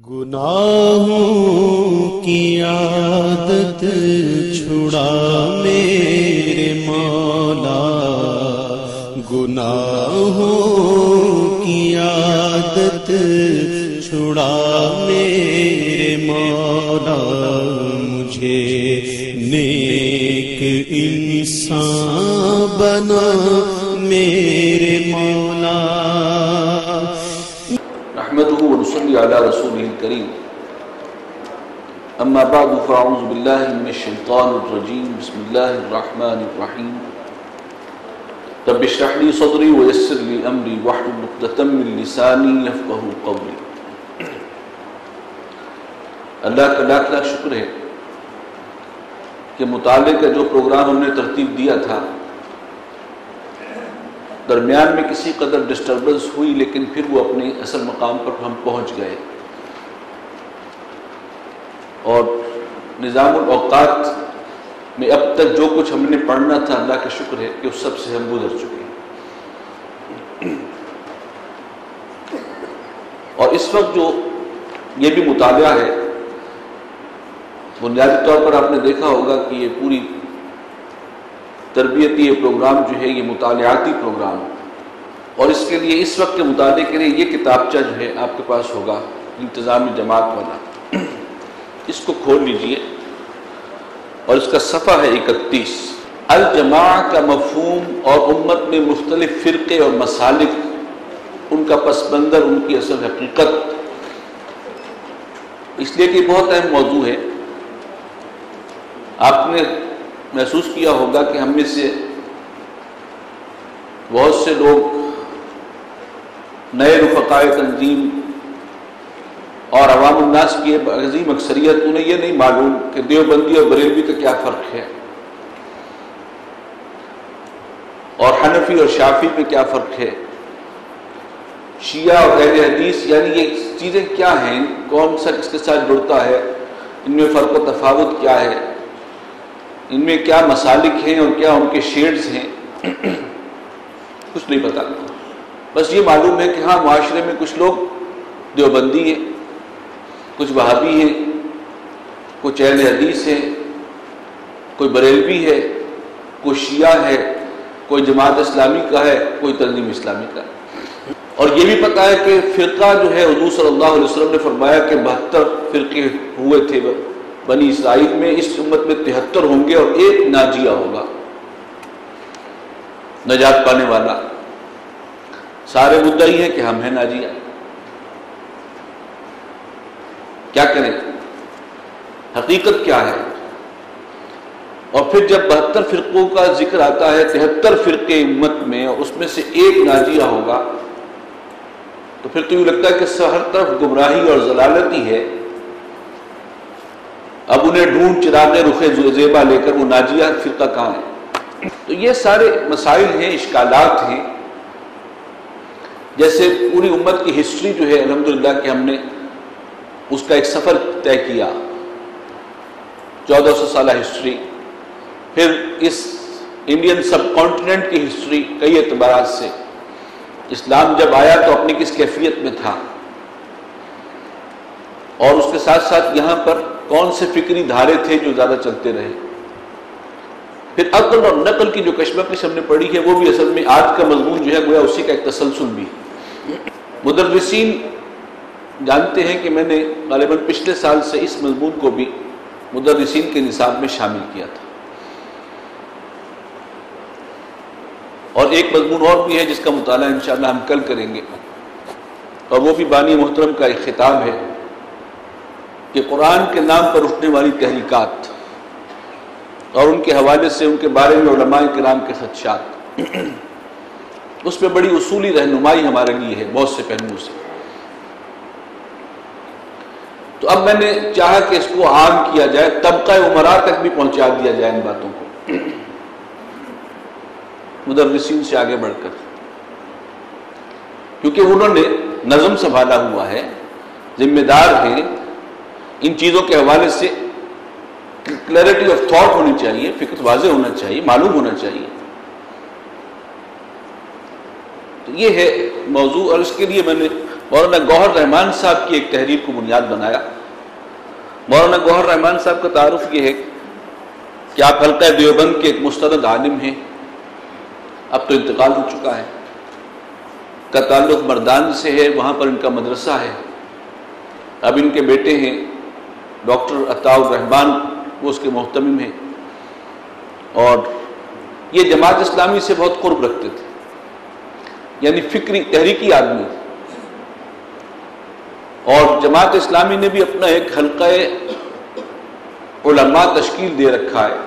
گناہوں کی عادت چھڑا میرے مولا، گناہوں کی عادت چھڑا میرے مولا، مجھے نیک انسان بنا میرے مولا۔ نحمده ونصلي على رسوله الكريم، اما بعد فاعوذ بالله من الشيطان الرجيم، بسم الله الرحمن الرحيم، رب اشرح لي صدري ويسر لي امري واحلل عقدة من لساني يفقهوا قولي۔ اللہ کا لاکھ لاکھ شکر ہے کہ مطالعے کا جو پروگرام ہم نے ترتیب دیا تھا، درمیان میں کسی قدر ڈسٹربنس ہوئی، لیکن پھر وہ اپنے اصل مقام پر ہم پہنچ گئے، اور نظام الاوقات میں اب تک جو کچھ ہم نے پڑھنا تھا، اللہ کا شکر ہے کہ اس سب سے ہم گزر چکے ہیں۔ اور اس وقت جو یہ بھی مطالعہ ہے، بنیادی طور پر آپ نے دیکھا ہوگا کہ یہ پوری تربیتی یہ پروگرام جو ہے یہ مطالعاتی پروگرام، اور اس کے لیے اس وقت کے مطالعے کے لیے یہ کتابچہ جو ہے آپ کے پاس ہوگا انتظامی جماعت والا، اس کو کھول لیجئے، اور اس کا صفحہ ہے 31۔ الجماع کا مفہوم اور امت میں مختلف فرقے اور مسالک، ان کا پس منظر، ان کی اصل حقیقت، اس لیے کہ بہت اہم موضوع ہے۔ آپ نے محسوس کیا ہوگا کہ ہم میں سے بہت سے لوگ نئے رفقائے تنظیم اور عوام الناس کی عظیم اکثریت، انہیں یہ نہیں معلوم کہ دیوبندی اور بریلوی کا کیا فرق ہے، اور حنفی اور شافعی میں کیا فرق ہے، شیعہ اور اہل حدیث، یعنی یہ چیزیں کیا ہیں، کون سا کس کے ساتھ جڑتا ہے، ان میں فرق و تفاوت کیا ہے، ان میں کیا مسالک ہیں اور کیا ان کے شیڈز ہیں، کچھ نہیں پتا۔ بس یہ معلوم ہے کہ ہاں معاشرے میں کچھ لوگ دیوبندی ہیں، کچھ وہابی ہیں، کچھ اہل حدیث ہیں، کوئی بریلوی ہے، کوئی شیعہ ہے، کوئی جماعت اسلامی کا ہے، کوئی تنظیم اسلامی کا ہے۔ اور یہ بھی پتا ہے کہ فرقہ جو ہے، حضور صلی اللہ علیہ وسلم نے فرمایا کہ 72 فرقے ہوئے تھے بنی اسرائیل میں، اس امت میں 73 ہوں گے اور ایک ناجیہ ہوگا، نجات پانے والا۔ سارے مدعی ہیں کہ ہم ہیں ناجیہ، کیا کریں، حقیقت کیا ہے؟ اور پھر جب 72 فرقوں کا ذکر آتا ہے، 73 فرقے امت میں، اور اس میں سے ایک ناجیہ ہوگا، تو پھر تو یہ لگتا ہے کہ ہر طرف گمراہی اور ضلالت ہی ہے۔ اب انہیں ڈھونڈ چراغ رخ زیبا لے کر وہ ناجیہ فرقہ کہاں ہے؟ تو یہ سارے مسائل ہیں، اشکالات ہیں۔ جیسے پوری امت کی ہسٹری جو ہے الحمدللہ کہ ہم نے اس کا ایک سفر طے کیا، 1400 سالہ ہسٹری، پھر اس انڈین سب کانٹیننٹ کی ہسٹری کئی اعتبارات سے، اسلام جب آیا تو اپنی کس کیفیت میں تھا، اور اس کے ساتھ ساتھ یہاں پر کون سے فکری دھارے تھے جو زیادہ چلتے رہے، پھر عقل اور نقل کی جو کشمکش ہم نے پڑھی ہے، وہ بھی اصل میں آج کا مضمون جو ہے گویا اسی کا ایک تسلسل بھی۔ مدرسین جانتے ہیں کہ میں نے غالباً پچھلے سال سے اس مضمون کو بھی مدرسین کے نصاب میں شامل کیا تھا، اور ایک مضمون اور بھی ہے جس کا مطالعہ انشاءاللہ ہم کل کریں گے، اور وہ بھی بانی محترم کا ایک خطاب ہے کہ قرآن کے نام پر اٹھنے والی تحریکات اور ان کے حوالے سے ان کے بارے میں علماء کرام کے خدشات، اس میں بڑی اصولی رہنمائی ہمارے لیے ہے بہت سے پہلوؤں سے۔ تو اب میں نے چاہا کہ اس کو عام کیا جائے، طبقہ امراء تک بھی پہنچا دیا جائے ان باتوں کو، مدرسین سے آگے بڑھ کر، کیونکہ انہوں نے نظم سنبھالا ہوا ہے، ذمہ دار ہیں، ان چیزوں کے حوالے سے کلیئرٹی آف تھاٹ ہونی چاہیے، فکر واضح ہونا چاہیے، معلوم ہونا چاہیے۔ تو یہ ہے موضوع، اور اس کے لیے میں نے مولانا گوہر رحمان صاحب کی ایک تحریر کو بنیاد بنایا۔ مولانا گوہر رحمان صاحب کا تعارف یہ ہے کہ آپ حلقہ دیوبند کے ایک مستند عالم ہیں، اب تو انتقال ہو چکا ہے، کا تعلق مردان سے ہے، وہاں پر ان کا مدرسہ ہے۔ اب ان کے بیٹے ہیں ڈاکٹر عطاء الرحمان، وہ اس کے محتمم ہیں، اور یہ جماعت اسلامی سے بہت قرب رکھتے تھے، یعنی فکری تحریکی آدمی تھے، اور جماعت اسلامی نے بھی اپنا ایک حلقہ علماء تشکیل دے رکھا ہے۔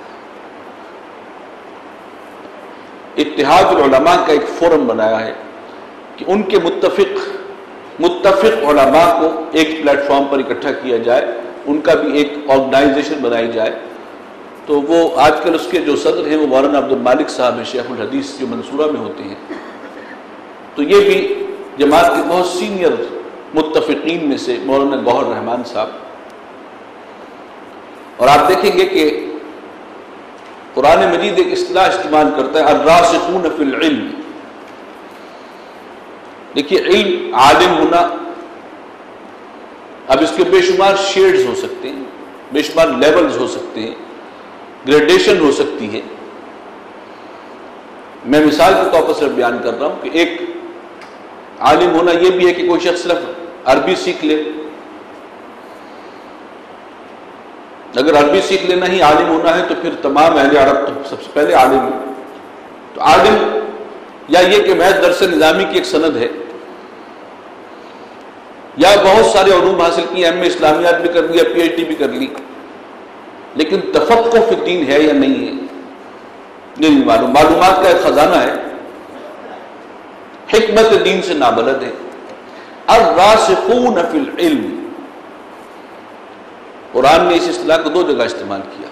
اتحاد العلماء کا ایک فورم بنایا ہے کہ ان کے متفق علماء کو ایک پلیٹ فارم پر اکٹھا کیا جائے، ان کا بھی ایک آرگنائزیشن بنائی جائے۔ تو وہ آج کل اس کے جو صدر ہیں وہ مولانا عبد المالک صاحب ہیں، شیخ الحدیث جو منصورہ میں ہوتے ہیں۔ تو یہ بھی جماعت کے بہت سینئر متفقین میں سے مولانا گوہر رحمان صاحب، اور آپ دیکھیں گے کہ قرآن مجید ایک اصطلاح استعمال کرتا ہے الراسخون فی العلم۔ دیکھیے علم، عالم ہونا، اب اس کے بے شمار شیڈز ہو سکتے ہیں، بے شمار لیولز ہو سکتے ہیں، گریڈیشن ہو سکتی ہے۔ میں مثال کے طور پر صرف بیان کر رہا ہوں کہ ایک عالم ہونا یہ بھی ہے کہ کوئی شخص صرف عربی سیکھ لے، اگر عربی سیکھ لینا ہی عالم ہونا ہے تو پھر تمام اہل عرب تو سب سے پہلے عالم ہے۔ تو عالم یا یہ کہ محض درس نظامی کی ایک سند ہے، یا بہت سارے علوم حاصل کی، ایم اے اسلامیات بھی کر لی، پی ایچ ڈی بھی کر لی، لیکن تفقہ فی الدین ہے یا نہیں ہے یہ نہیں معلوم۔ معلومات کا ایک خزانہ ہے، حکمت دین سے نابلد ہے۔ الراسخون فی العلم، قرآن نے اس اصطلاح کو 2 جگہ استعمال کیا۔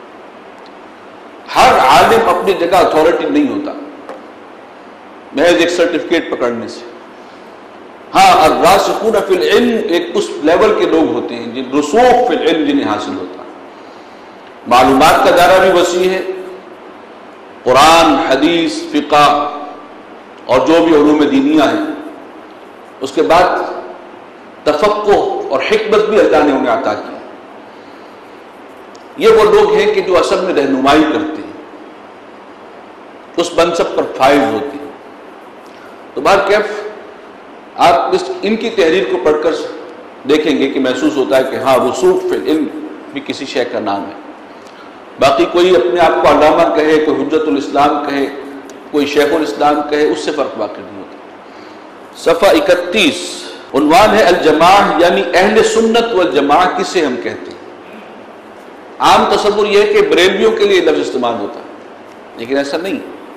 ہر عالم اپنی جگہ اتھارٹی نہیں ہوتا محض ایک سرٹیفکیٹ پکڑنے سے۔ ہاں الراسخون فی العلم ایک اس لیول کے لوگ ہوتے ہیں جن رسوخ فی العلم جنہیں حاصل ہوتا ہے، معلومات کا دائرہ بھی وسیع ہے، قرآن، حدیث، فقہ اور جو بھی علوم دینیہ ہیں، اس کے بعد تفقہ اور حکمت بھی اللہ نے انہیں عطا کی۔ یہ وہ لوگ ہیں کہ جو اصل میں رہنمائی کرتے ہیں، اس منصب پر فائز ہوتے ہیں۔ تو بہرکیف آپ ان کی تحریر کو پڑھ کر دیکھیں گے کہ محسوس ہوتا ہے کہ ہاں رسوخ فی العلم بھی کسی شے کا نام ہے۔ باقی کوئی اپنے آپ کو علامہ کہے، کوئی حجت الاسلام کہے، کوئی شیخ الاسلام کہے، اس سے فرق واقع نہیں ہوتا۔ صفحہ 31 عنوان ہے الجماعہ، یعنی اہل سنت والجماعہ کسے ہم کہتے ہیں۔ عام تصور یہ ہے کہ بریلویوں کے لیے لفظ استعمال ہوتا ہے، لیکن ایسا نہیں۔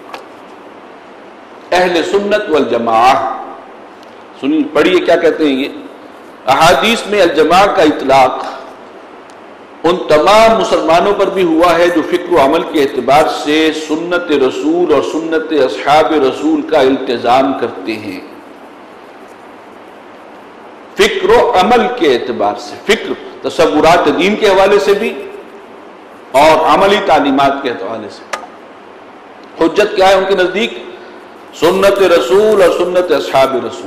اہل سنت والجماعہ، سنیے پڑھیے کیا کہتے ہیں یہ۔ احادیث میں الجماعہ کا اطلاق ان تمام مسلمانوں پر بھی ہوا ہے جو فکر و عمل کے اعتبار سے سنت رسول اور سنت اصحاب رسول کا التزام کرتے ہیں۔ فکر و عمل کے اعتبار سے، فکر تصورات دین کے حوالے سے بھی اور عملی تعلیمات کے حوالے سے۔ حجت کیا ہے ان کے نزدیک؟ سنت رسول اور سنت اصحاب رسول،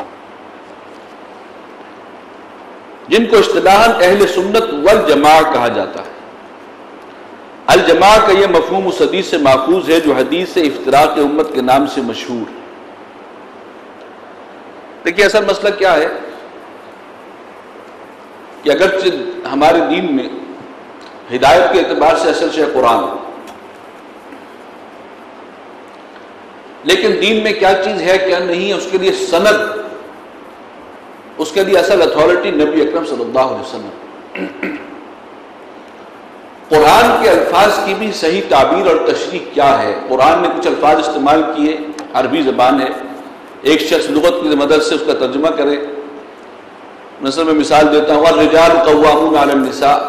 جن کو اصطلاحاً اہل سنت والجماعہ کہا جاتا ہے۔ الجماعہ کا یہ مفہوم اس حدیث سے ماخوذ ہے جو حدیث افتراق امت کے نام سے مشہور۔ دیکھیے اصل مسئلہ کیا ہے کہ اگرچہ ہمارے دین میں ہدایت کے اعتبار سے اصل شے قرآن، لیکن دین میں کیا چیز ہے کیا نہیں ہے اس کے لیے سند، اس کے لیے اصل اتھارٹی نبی اکرم صلی اللہ علیہ وسلم۔ قرآن کے الفاظ کی بھی صحیح تعبیر اور تشریح کیا ہے؟ قرآن نے کچھ الفاظ استعمال کیے، عربی زبان ہے، ایک شخص لغت کی مدد سے اس کا ترجمہ کرے۔ مثلا میں مثال دیتا ہوں، الرجال قوامون علی النساء۔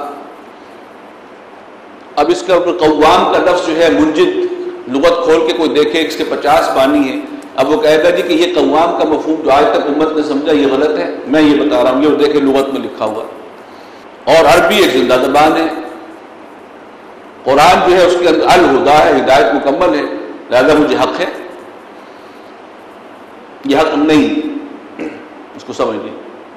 اب اس کا قوام کا لفظ جو ہے منجد، لغت کھول کے کوئی دیکھے اس کے 50 معنی ہے، اب وہ کہے گا جی کہ یہ قوام کا مفہوم جو آج تک امت نے سمجھا یہ غلط ہے، میں یہ بتا رہا ہوں، یہ دیکھیں لغت میں لکھا ہوا۔ اور عربی ایک زندہ زبان ہے، قرآن جو ہے اس کے اندر الہدا ہے، ہدایت مکمل ہے، لہذا مجھے حق ہے، یہ حق نہیں۔ کو سمجھ لیں.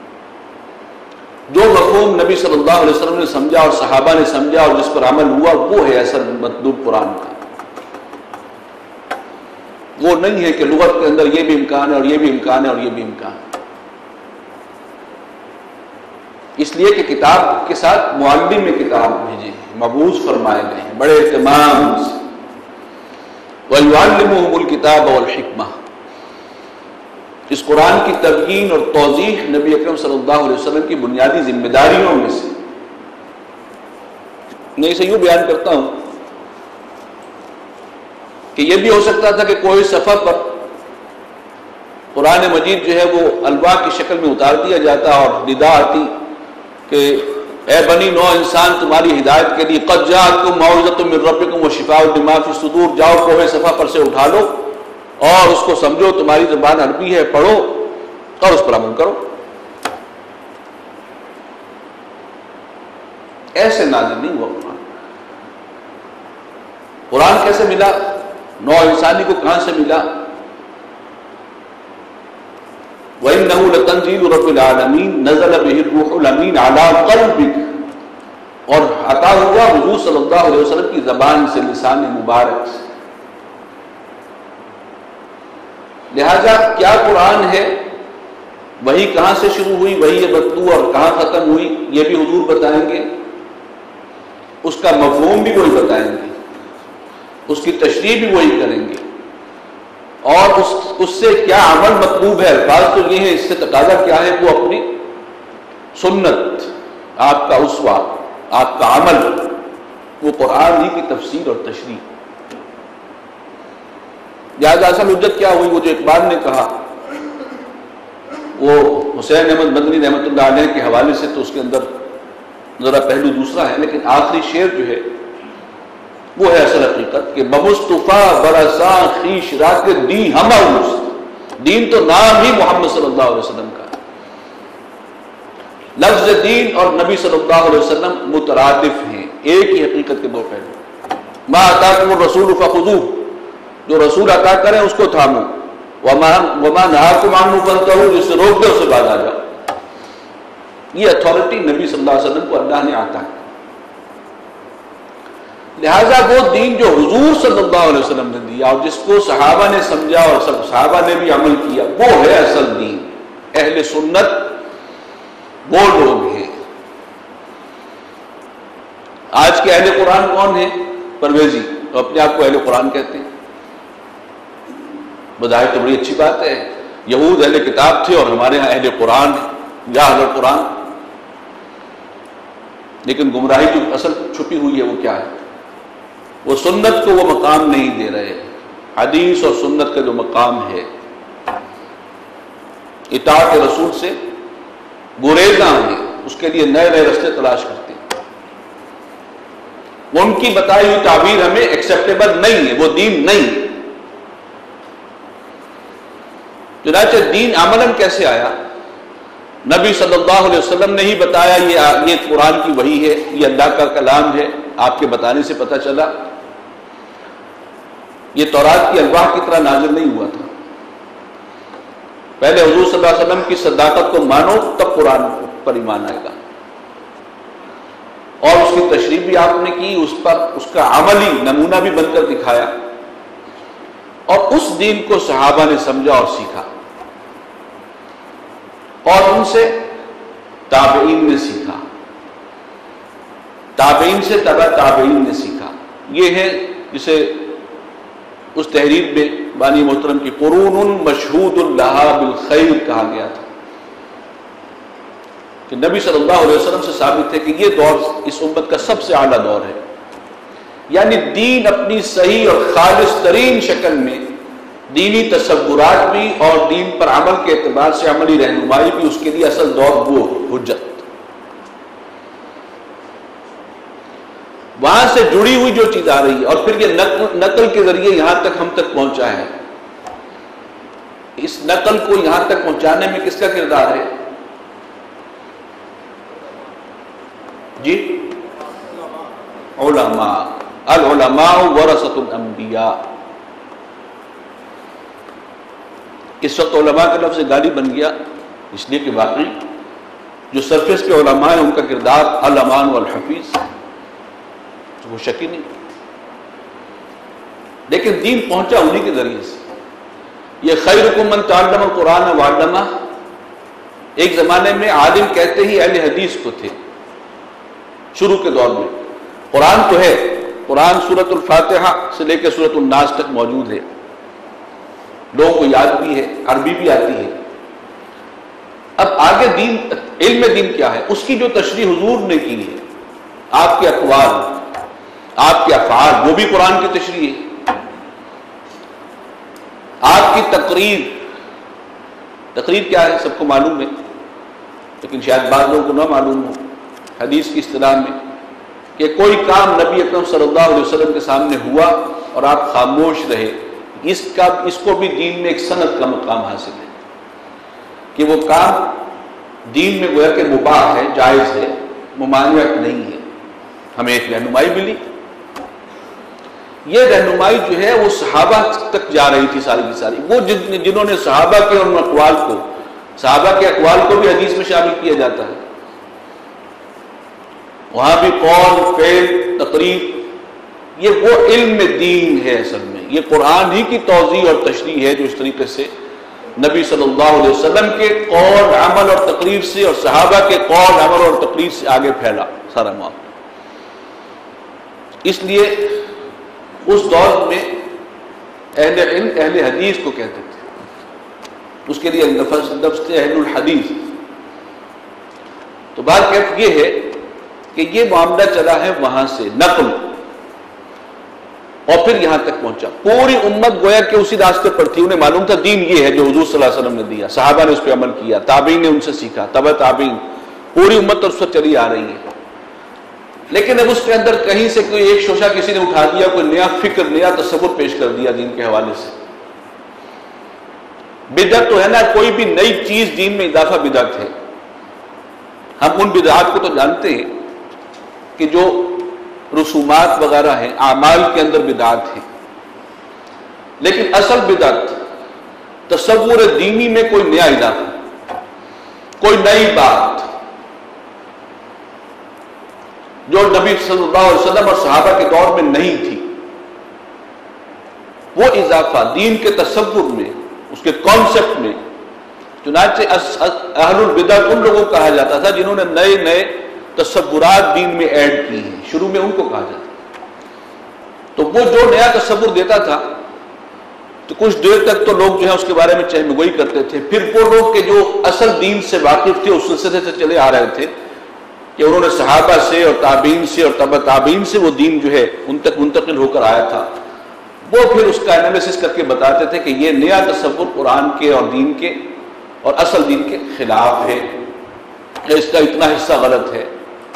جو مفہوم نبی صلی اللہ علیہ وسلم نے سمجھا اور صحابہ نے سمجھا اور جس پر عمل ہوا، وہ ہے اصل مطلوب قرآن کا. وہ نہیں ہے کہ لغت کے اندر یہ بھی امکان ہے اور یہ بھی امکان ہے اور یہ بھی امکان ہے. اس لیے کہ کتاب کے ساتھ معلم میں کتاب بھیجے ہیں، مبعوث فرمائے گئے ہیں بڑے اہتمام سے. وَيُعَلِّمُهُمُ الْكِتَابَ وَالْحِكْمَةَ. اس قرآن کی تبیین اور توضیح نبی اکرم صلی اللہ علیہ وسلم کی بنیادی ذمہ داریوں میں سے. میں اسے یوں بیان کرتا ہوں کہ یہ بھی ہو سکتا تھا کہ کوئی صفحہ پر قرآن مجید جو ہے وہ الواح کی شکل میں اتار دیا جاتا اور ندا آتی کہ اے بنی نو انسان، تمہاری ہدایت کے لیے قد جاءتکم موعظۃ من ربکم وشفاء لما فی الصدور. جاؤ کوہ صفحہ پر سے اٹھا لو اور اس کو سمجھو، تمہاری زبان عربی ہے، پڑھو اور اس پر عمل کرو. ایسے نازل نہیں ہوا قرآن. قرآن کیسے ملا؟ نو انسانی کو کہاں سے ملا؟ وَإِنَّهُ لَتَنزِيلُ رَبِّ الْعَالَمِينَ نَزَلَ بِهِ الرُّوحُ الْأَمِينُ عَلَىٰ قَلْبِكَ. اور عطا ہوا حضور صلی اللہ علیہ وسلم کی زبان سے، لسان مبارک سے. لہذا کیا قرآن ہے، وہی کہاں سے شروع ہوئی، وہی مطلوع اور کہاں ختم ہوئی، یہ بھی حضور بتائیں گے. اس کا مفہوم بھی وہی بتائیں گے، اس کی تشریح بھی وہی کریں گے. اور اس سے کیا عمل مطلوب ہے، الفاظ تو یہ ہے، اس سے تقاضا کیا ہے، وہ اپنی سنت، آپ کا اسوہ، آپ کا عمل، وہ قرآن ہی کی تفسیر اور تشریح. لہٰذا اصل حجت کیا ہوئی؟ وہ جو اقبال نے کہا، وہ حسین احمد مدنی رحمۃ اللہ علیہ کے حوالے سے تو اس کے اندر ذرا پہلو دوسرا ہے، لیکن آخری شعر جو ہے وہ ہے اصل حقیقت کہ بمصطفیٰ برساں خیش راک دی ہمہ. دین تو نام ہی محمد صلی اللہ علیہ وسلم کا ہے. لفظ دین اور نبی صلی اللہ علیہ وسلم مترادف ہیں، ایک ہی حقیقت کے دو پہلو. ما آتاکم الرسول فخذوہ، جو رسول عطا کریں اس کو تھامو. وما نہاکم عنہ فانتہوا، جس سے روک دے اسے باز آ جاؤ. یہ اتھارٹی نبی صلی اللہ علیہ وسلم کو اللہ نے عطا کی. لہذا وہ دین جو حضور صلی اللہ علیہ وسلم نے دیا اور جس کو صحابہ نے سمجھا اور سب صحابہ نے بھی عمل کیا، وہ ہے اصل دین. اہل سنت وہ لوگ ہیں. آج کے اہل قرآن کون ہیں؟ پرویزی تو اپنے آپ کو اہل قرآن کہتے ہیں. بظاہر تو بڑی اچھی بات ہے، یہود اہل کتاب تھے اور ہمارے ہاں اہل قرآن یا اہل قرآن. لیکن گمراہی جو اصل چھپی ہوئی ہے وہ کیا ہے؟ وہ سنت کو وہ مقام نہیں دے رہے. حدیث اور سنت کا جو مقام ہے، اطاعت رسول سے گریزاں ہیں، اس کے لیے نئے نئے راستے تلاش کرتے ہیں. ان کی بتائی ہوئی تعبیر ہمیں ایکسیپٹیبل نہیں ہے، وہ دین نہیں. چنانچہ دین عملاً کیسے آیا؟ نبی صلی اللہ علیہ وسلم نے ہی بتایا یہ قرآن کی وحی ہے، یہ اللہ کا کلام ہے. آپ کے بتانے سے پتہ چلا. یہ تورات کی الواح کی طرح نازل نہیں ہوا تھا. پہلے حضور صلی اللہ علیہ وسلم کی صداقت کو مانو تب قرآن پر ایمان آئے گا. اور اس کی تشریح بھی آپ نے کی، اس کا عملی نمونہ بھی بن کر دکھایا. اور اس دین کو صحابہ نے سمجھا اور سیکھا، اور ان سے تابعین نے سیکھا، تابعین سے تبع تابعین نے سیکھا. یہ ہے جسے اس تحریر میں بانی محترم کی قرون مشہود لہا بالخیر کہا گیا تھا کہ نبی صلی اللہ علیہ وسلم سے ثابت ہے کہ یہ دور اس امت کا سب سے اعلیٰ دور ہے. یعنی دین اپنی صحیح اور خالص ترین شکل میں، دینی تصورات بھی اور دین پر عمل کے اعتبار سے عملی رہنمائی بھی، اس کے لیے اصل دور وہ حجت. وہاں سے جڑی ہوئی جو چیز آ رہی ہے اور پھر یہ نقل کے ذریعے یہاں تک ہم تک پہنچا ہے. اس نقل کو یہاں تک پہنچانے میں کس کا کردار ہے؟ جی، علماء. العلماء ورثۃ الانبیاء. اس وقت علماء کا لفظ گالی بن گیا، اس لیے کہ واقعی جو سرفیس کے علماء ہیں ان کا کردار الامان والحفیظ، وہ شک ہی نہیں. لیکن دین پہنچا انہی کے ذریعے سے. یہ خیرکم من تعلم القرآن وعلمہ ایک زمانے میں عالم کہتے ہی اہل حدیث کو تھے. شروع کے دور میں قرآن تو ہے، قرآن سورۃ الفاتحہ سے لے کے سورۃ الناس تک موجود ہے، لوگوں کو یاد بھی ہے، عربی بھی آتی ہے. اب آگے دین، علم دین کیا ہے؟ اس کی جو تشریح حضور نے کی ہے، آپ کے اقوال، آپ کے افعال، وہ بھی قرآن کی تشریح ہے. آپ کی تقریر کیا ہے سب کو معلوم ہے، لیکن شاید بعض لوگوں کو نہ معلوم ہو. حدیث کی اصطلاح میں کہ کوئی کام نبی اکرم صلی اللہ علیہ وسلم کے سامنے ہوا اور آپ خاموش رہے، اس کو بھی دین میں ایک سند کا مقام حاصل ہے کہ وہ کام دین میں گویا کہ مباح ہے، جائز ہے، ممانعت نہیں ہے. ہمیں ایک رہنمائی ملی. یہ رہنمائی جو ہے وہ صحابہ تک جا رہی تھی ساری کی ساری. وہ جنہوں نے صحابہ کے ان اقوال کو، صحابہ کے اقوال کو بھی حدیث میں شامل کیا جاتا ہے. وہاں بھی قول، فعل، تقریر، یہ وہ علم دین ہے. اصل میں یہ قرآن ہی کی توضیح اور تشریح ہے جو اس طریقے سے نبی صلی اللہ علیہ وسلم کے قول، عمل اور تقریر سے اور صحابہ کے قول، عمل اور تقریر سے آگے پھیلا سارا معاملہ. اس لیے اس دور میں اہل علم اہل حدیث کو کہتے تھے. اس کے لیے لفظ تھے اہل الحدیث. تو بات کیف یہ ہے کہ یہ معاملہ چلا ہے وہاں سے نقل، اور پھر یہاں تک پہنچا. پوری امت گویا کہ اسی راستے پر تھی. انہیں معلوم تھا دین یہ ہے جو حضور صلی اللہ علیہ وسلم نے دیا، صحابہ نے اس پہ عمل کیا، تابعین نے ان سے سیکھا، تبع تابعین، پوری امت اس پر چلی آ رہی ہے. لیکن اب اس کے اندر کہیں سے کوئی ایک شوشہ کسی نے اٹھا دیا، کوئی نیا فکر، نیا تصور پیش کر دیا دین کے حوالے سے. بدعت تو ہے نا، کوئی بھی نئی چیز دین میں اضافہ بدعت ہے. ہم ان بدعات کو تو جانتے ہیں کہ جو رسومات وغیرہ ہیں، اعمال کے اندر بدعات ہیں. لیکن اصل بدعت تصور دینی میں کوئی نیا اضافہ، کوئی نئی بات جو نبی صلی اللہ علیہ وسلم اور صحابہ کے دور میں نہیں تھی. وہ اضافہ دین کے تصور میں، اس کے کانسیپٹ میں. چنانچہ اہل البدع ان لوگوں کو کہا جاتا تھا جنہوں نے نئے نئے تصورات دین میں ایڈ کی ہیں. شروع میں ان کو کہا جاتا. تو وہ جو نیا تصور دیتا تھا تو کچھ دیر تک تو لوگ جو ہے اس کے بارے میں چہمگوئی کرتے تھے. پھر وہ لوگ کہ جو اصل دین سے واقف تھے، اس سلسلے سے چلے آ رہے تھے کہ انہوں نے صحابہ سے اور تابعین سے اور تبع تابعین سے وہ دین جو ہے ان تک منتقل ہو کر آیا تھا، وہ پھر اس کا انالیسس کر کے بتاتے تھے کہ یہ نیا تصور قرآن کے اور دین کے اور اصل دین کے خلاف ہے، اس کا اتنا حصہ غلط ہے.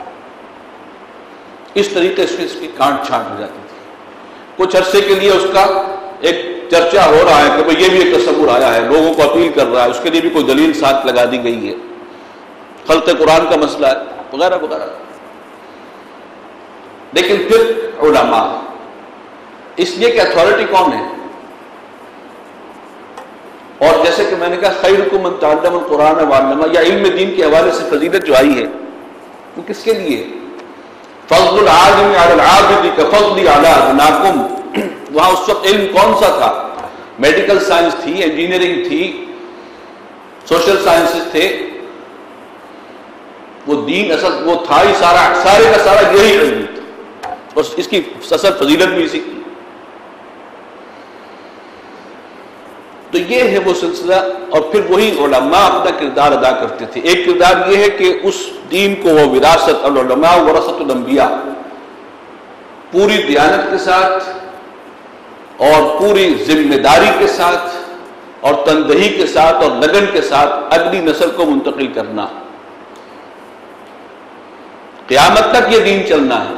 اس طریقے سے اس کی کانٹ چھانٹ ہو جاتی تھی. کچھ عرصے کے لیے اس کا ایک چرچا ہو رہا ہے کہ بھئی یہ بھی ایک تصور آیا ہے، لوگوں کو اپیل کر رہا ہے، اس کے لیے بھی کوئی دلیل ساتھ لگا دی گئی ہے، خلق قرآن کا مسئلہ ہے وغیرہ وغیرہ. لیکن پھر علماء، اس لیے کہ اتھارٹی کون ہے؟ اور جیسے کہ میں نے کہا خیرکم من تعلم القرآن وعلمہ، یا علم دین کے حوالے سے فضیلت جو آئی ہے وہ کس کے لیے؟ فضل العالم علی العابد کفضلی علی ادناکم. وہاں اس وقت علم کون سا تھا؟ میڈیکل سائنس تھی، انجینئرنگ تھی، سوشل سائنسز تھے. وہ دین اصل وہ تھا ہی سارے کا سارا یہی علم تھا، اور اس کی اصل فضیلت بھی اسی کی. تو یہ ہے وہ سلسلہ. اور پھر وہی علماء اپنا کردار ادا کرتے تھے. ایک کردار یہ ہے کہ اس دین کو وہ وراثت، العلماء ورثۃ الانبیاء، پوری دیانت کے ساتھ اور پوری ذمہ داری کے ساتھ اور تندہی کے ساتھ اور لگن کے ساتھ اگلی نسل کو منتقل کرنا. قیامت تک یہ دین چلنا ہے.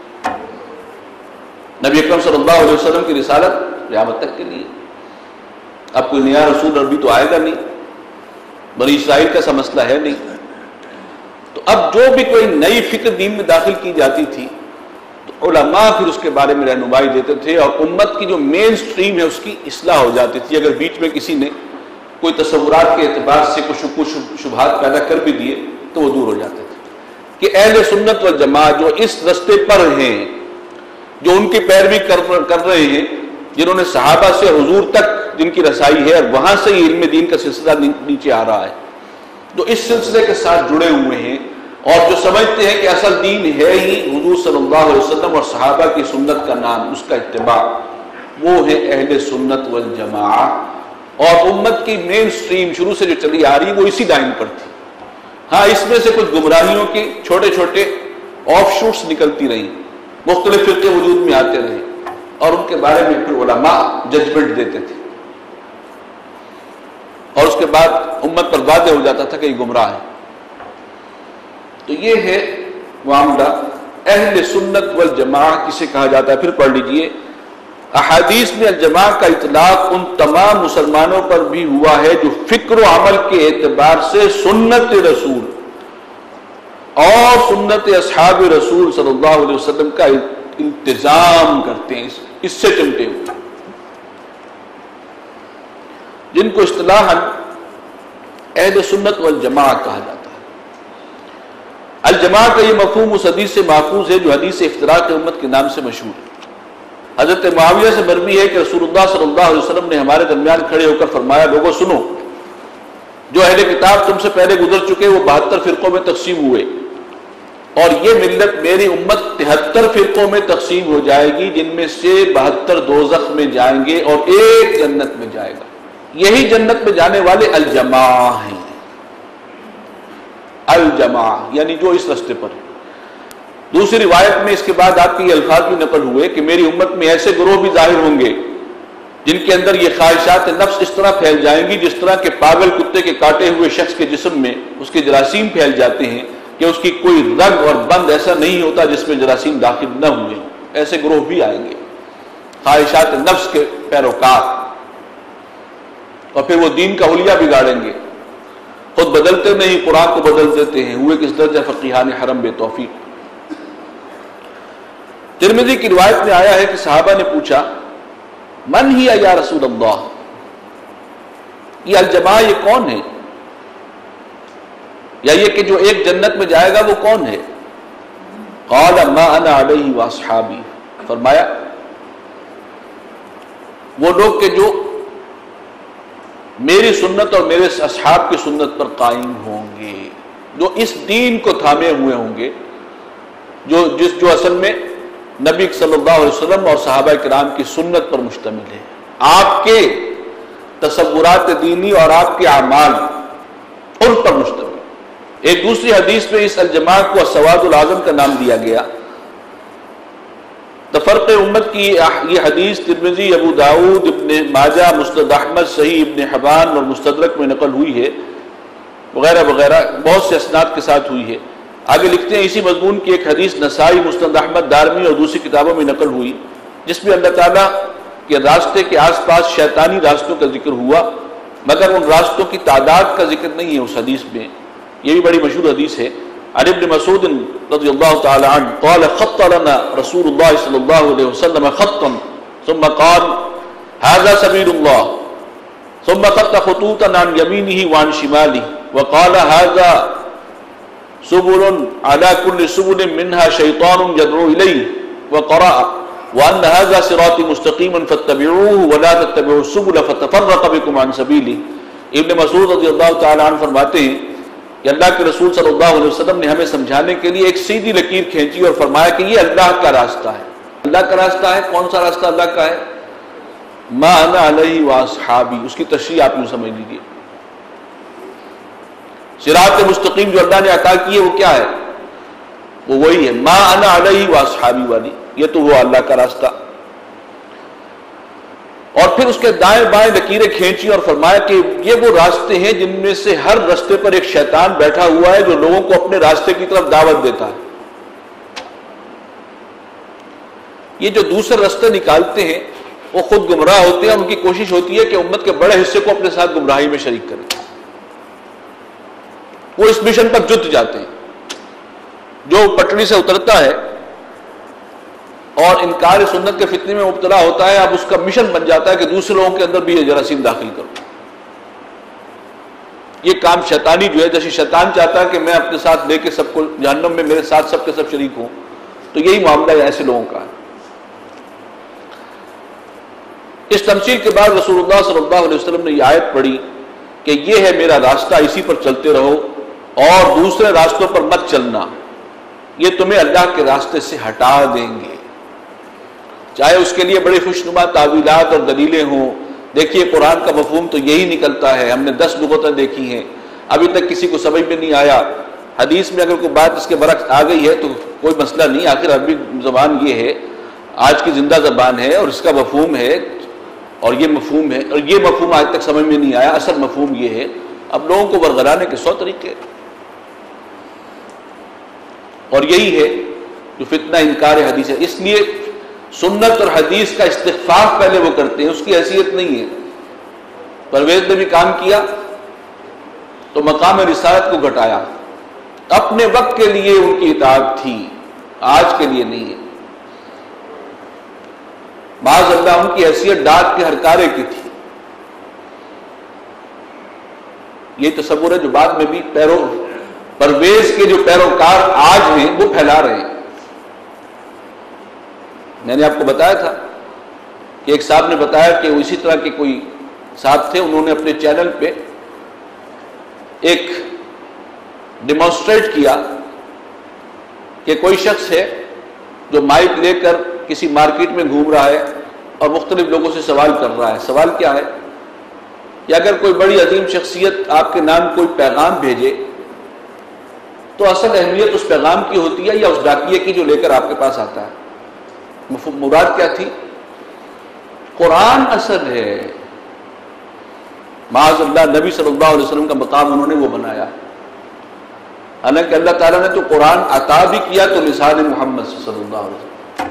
نبی اکرم صلی اللہ علیہ وسلم کی رسالت قیامت تک کے لیے. اب کوئی نیا رسول عربی تو آئے گا نہیں، بنی اسرائیل کا ایسا مسئلہ ہے نہیں. تو اب جو بھی کوئی نئی فکر دین میں داخل کی جاتی تھی تو علماء پھر اس کے بارے میں رہنمائی دیتے تھے، اور امت کی جو مین سٹریم ہے اس کی اصلاح ہو جاتی تھی. اگر بیچ میں کسی نے کوئی تصورات کے اعتبار سے کوئی شکوک شبہات پیدا کر بھی دیے تو وہ دور ہو جاتے تھے کہ اہل سنت والجماعت جو اس رستے پر ہیں، جو ان کی پیروی کر رہے ہیں، جنہوں نے صحابہ سے حضور تک جن کی رسائی ہے اور وہاں سے ہی علم دین کا سلسلہ نیچے آ رہا ہے، جو اس سلسلے کے ساتھ جڑے ہوئے ہیں اور جو سمجھتے ہیں کہ اصل دین ہے ہی حضور صلی اللہ علیہ وسلم اور صحابہ کی سنت کا نام، اس کا اتباع، وہ ہے اہل سنت والجماعت۔ اور امت کی مین سٹریم شروع سے جو چلی آ رہی وہ اسی لائن پر تھی۔ ہاں اس میں سے کچھ گمراہیوں کی چھوٹے چھوٹے آف شوٹس نکلتی رہیں، مختلف فرقے وجود میں آتے رہے اور ان کے بارے میں پھر علماء ججمنٹ دیتے تھے اور اس کے بعد امت پر واضح ہو جاتا تھا کہ یہ گمراہ ہے۔ تو یہ ہے معاملہ اہل سنت والجماعت کسے کہا جاتا ہے۔ پھر پڑھ لیجئے، احادیث میں الجماعت کا اطلاق ان تمام مسلمانوں پر بھی ہوا ہے جو فکر و عمل کے اعتبار سے سنت رسول اور سنت اصحاب رسول صلی اللہ علیہ وسلم کا التزام کرتے ہیں، اس سے چمٹے ہوئے، جن کو اصطلاحاً اہل سنت والجماعت کہا جاتا ہے۔ الجماعت کا یہ مفہوم اس حدیث سے محفوظ ہے جو حدیث افتراق امت کے نام سے مشہور ہے۔ حضرت معاویہ سے مروی ہے کہ رسول اللہ صلی اللہ علیہ وسلم نے ہمارے درمیان کھڑے ہو کر فرمایا، لوگوں سنو، جو اہل کتاب تم سے پہلے گزر چکے وہ 72 فرقوں میں تقسیم ہوئے، اور یہ ملت میری امت 73 فرقوں میں تقسیم ہو جائے گی، جن میں سے 72 دوزخ میں جائیں گے اور ایک جنت میں جائے گا۔ یہی جنت میں جانے والے الجماع ہیں، الجماع یعنی جو اس رستے پر ہے۔ دوسری روایت میں اس کے بعد آپ کے یہ الفاظ بھی نقل ہوئے کہ میری امت میں ایسے گروہ بھی ظاہر ہوں گے جن کے اندر یہ خواہشات نفس اس طرح پھیل جائیں گی جس طرح کہ پاگل کتے کے کاٹے ہوئے شخص کے جسم میں اس کے جراثیم پھیل جاتے ہیں کہ اس کی کوئی رگ اور بند ایسا نہیں ہوتا جس میں جراثیم داخل نہ ہوئے ہوں۔ ایسے گروہ بھی آئیں گے، خواہشات نفس کے پیروکار، اور پھر وہ دین کا حلیہ بگاڑیں گے، خود بدلتے نہیں قرآن کو بدل دیتے ہیں، ہوئے کس درجہ فقیہان حرم بے توفیق۔ ترمذی کی روایت میں آیا ہے کہ صحابہ نے پوچھا، من ہی یا رسول اللہ، یہ الجماع یہ کون ہے، یا یہ کہ جو ایک جنت میں جائے گا وہ کون ہے؟ قال ما انا علیہ واصحابی، فرمایا وہ لوگ کہ جو میری سنت اور میرے اصحاب کی سنت پر قائم ہوں گے، جو اس دین کو تھامے ہوئے ہوں گے، جو اصل میں نبی صلی اللہ علیہ وسلم اور صحابہ کرام کی سنت پر مشتمل ہے، آپ کے تصورات دینی اور آپ کے اعمال ان پر مشتمل۔ ایک دوسری حدیث میں اس الجماعت کو السواد العظم کا نام دیا گیا۔ تفرق امت کی یہ حدیث ترمذی، ابو داؤد، ابن ماجہ، مسند احمد، صحیح ابن حبان اور مستدرک میں نقل ہوئی ہے، وغیرہ وغیرہ بہت سے اسناد کے ساتھ ہوئی ہے۔ آگے لکھتے ہیں اسی مضمون کی ایک حدیث نسائی، مسند احمد، دارمی اور دوسری کتابوں میں نقل ہوئی، جس میں اللہ تعالیٰ کے راستے کے آس پاس شیطانی راستوں کا ذکر ہوا، مگر ان راستوں کی تعداد کا ذکر نہیں ہے اس حدیث میں۔ یہ بھی بڑی مشہور حدیث ہے۔ عن ابن مسعود رضی اللہ تعالی عنہ قال خط لنا رسول اللہ صلی اللہ علیہ وسلم خطا ثم قال هذا سبيل الله ثم خط خطوطا عن يمينه وعن شماله وقال هذا سبل على كل سبل منها شيطان يدعو إليه وقرأ وأن هذا صراطي مستقيما فاتبعوه ولا تتبعوا السبل فتفرق بكم عن سبيله۔ ابن مسعود رضی اللہ تعالی عنہ فرماتے ہیں کہ اللہ کے رسول صلی اللہ علیہ وسلم نے ہمیں سمجھانے کے لیے ایک سیدھی لکیر کھینچی اور فرمایا کہ یہ اللہ کا راستہ ہے۔ اللہ کا راستہ ہے، کون سا راستہ اللہ کا ہے؟ ما انا علیہ واصحابی، اس کی تشریح آپ یوں سمجھ لیجیے۔ صراط مستقیم جو اللہ نے عطا کی ہے وہ کیا ہے؟ وہ وہی ہے ما انا علیہ واصحابی والی، یہ تو وہ اللہ کا راستہ۔ اور پھر اس کے دائیں بائیں لکیریں کھینچی اور فرمایا کہ یہ وہ راستے ہیں جن میں سے ہر راستے پر ایک شیطان بیٹھا ہوا ہے جو لوگوں کو اپنے راستے کی طرف دعوت دیتا ہے۔ یہ جو دوسرے راستے نکالتے ہیں وہ خود گمراہ ہوتے ہیں، ان کی کوشش ہوتی ہے کہ امت کے بڑے حصے کو اپنے ساتھ گمراہی میں شریک کریں۔ وہ اس مشن پر جت جاتے ہیں۔ جو پٹڑی سے اترتا ہے اور انکار سنت کے فتنے میں مبتلا ہوتا ہے، اب اس کا مشن بن جاتا ہے کہ دوسرے لوگوں کے اندر بھی یہ جراثیم داخل کرو۔ یہ کام شیطانی جو ہے، جیسے شیطان چاہتا ہے کہ میں اپنے ساتھ لے کے سب کو جہنم میں میرے ساتھ سب کے سب شریک ہوں، تو یہی معاملہ ہے ایسے لوگوں کا۔ اس تمثیل کے بعد رسول اللہ صلی اللہ علیہ وسلم نے یہ آیت پڑھی کہ یہ ہے میرا راستہ، اسی پر چلتے رہو اور دوسرے راستوں پر مت چلنا، یہ تمہیں اللہ کے راستے سے ہٹا دیں گے، چاہے اس کے لیے بڑے خوشنما تعویلات اور دلیلیں ہوں۔ دیکھیے قرآن کا مفہوم تو یہی نکلتا ہے، ہم نے 10 لغتیں دیکھی ہیں، ابھی تک کسی کو سمجھ میں نہیں آیا۔ حدیث میں اگر کوئی بات اس کے برعکس آ گئی ہے تو کوئی مسئلہ نہیں، آخر عربی زبان یہ ہے، آج کی زندہ زبان ہے اور اس کا مفہوم ہے اور یہ مفہوم ہے، اور یہ مفہوم آج تک سمجھ میں نہیں آیا، اصل مفہوم یہ ہے۔ اب لوگوں کو ورگلانے کے 100 طریقے، اور یہی ہے جو فتنہ انکار حدیث ہے۔ اس لیے سنت اور حدیث کا استخفاف پہلے وہ کرتے ہیں، اس کی حیثیت نہیں ہے۔ پرویز نے بھی کام کیا تو مقام رسالت کو گھٹایا، اپنے وقت کے لیے ان کی اطاعت تھی، آج کے لیے نہیں ہے۔ معاذ اللہ ان کی حیثیت ڈاک کے ہرکارے کی تھی۔ یہ تصور ہے جو بعد میں بھی پرویز کے جو پیروکار آج ہیں وہ پھیلا رہے ہیں۔ میں نے آپ کو بتایا تھا کہ ایک صاحب نے بتایا کہ وہ اسی طرح کے کوئی صاحب تھے، انہوں نے اپنے چینل پہ ایک ڈیمانسٹریٹ کیا کہ کوئی شخص ہے جو مائک لے کر کسی مارکیٹ میں گھوم رہا ہے اور مختلف لوگوں سے سوال کر رہا ہے۔ سوال کیا ہے کہ اگر کوئی بڑی عظیم شخصیت آپ کے نام کوئی پیغام بھیجے تو اصل اہمیت اس پیغام کی ہوتی ہے یا اس ڈاکیے کی جو لے کر آپ کے پاس آتا ہے؟ مراد کیا تھی؟ قرآن اصل ہے۔ معاذ اللہ نبی صلی اللہ علیہ وسلم کا مقام انہوں نے وہ بنایا، حالانکہ اللہ تعالیٰ نے تو قرآن عطا بھی کیا تو لسان محمد صلی اللہ علیہ وسلم۔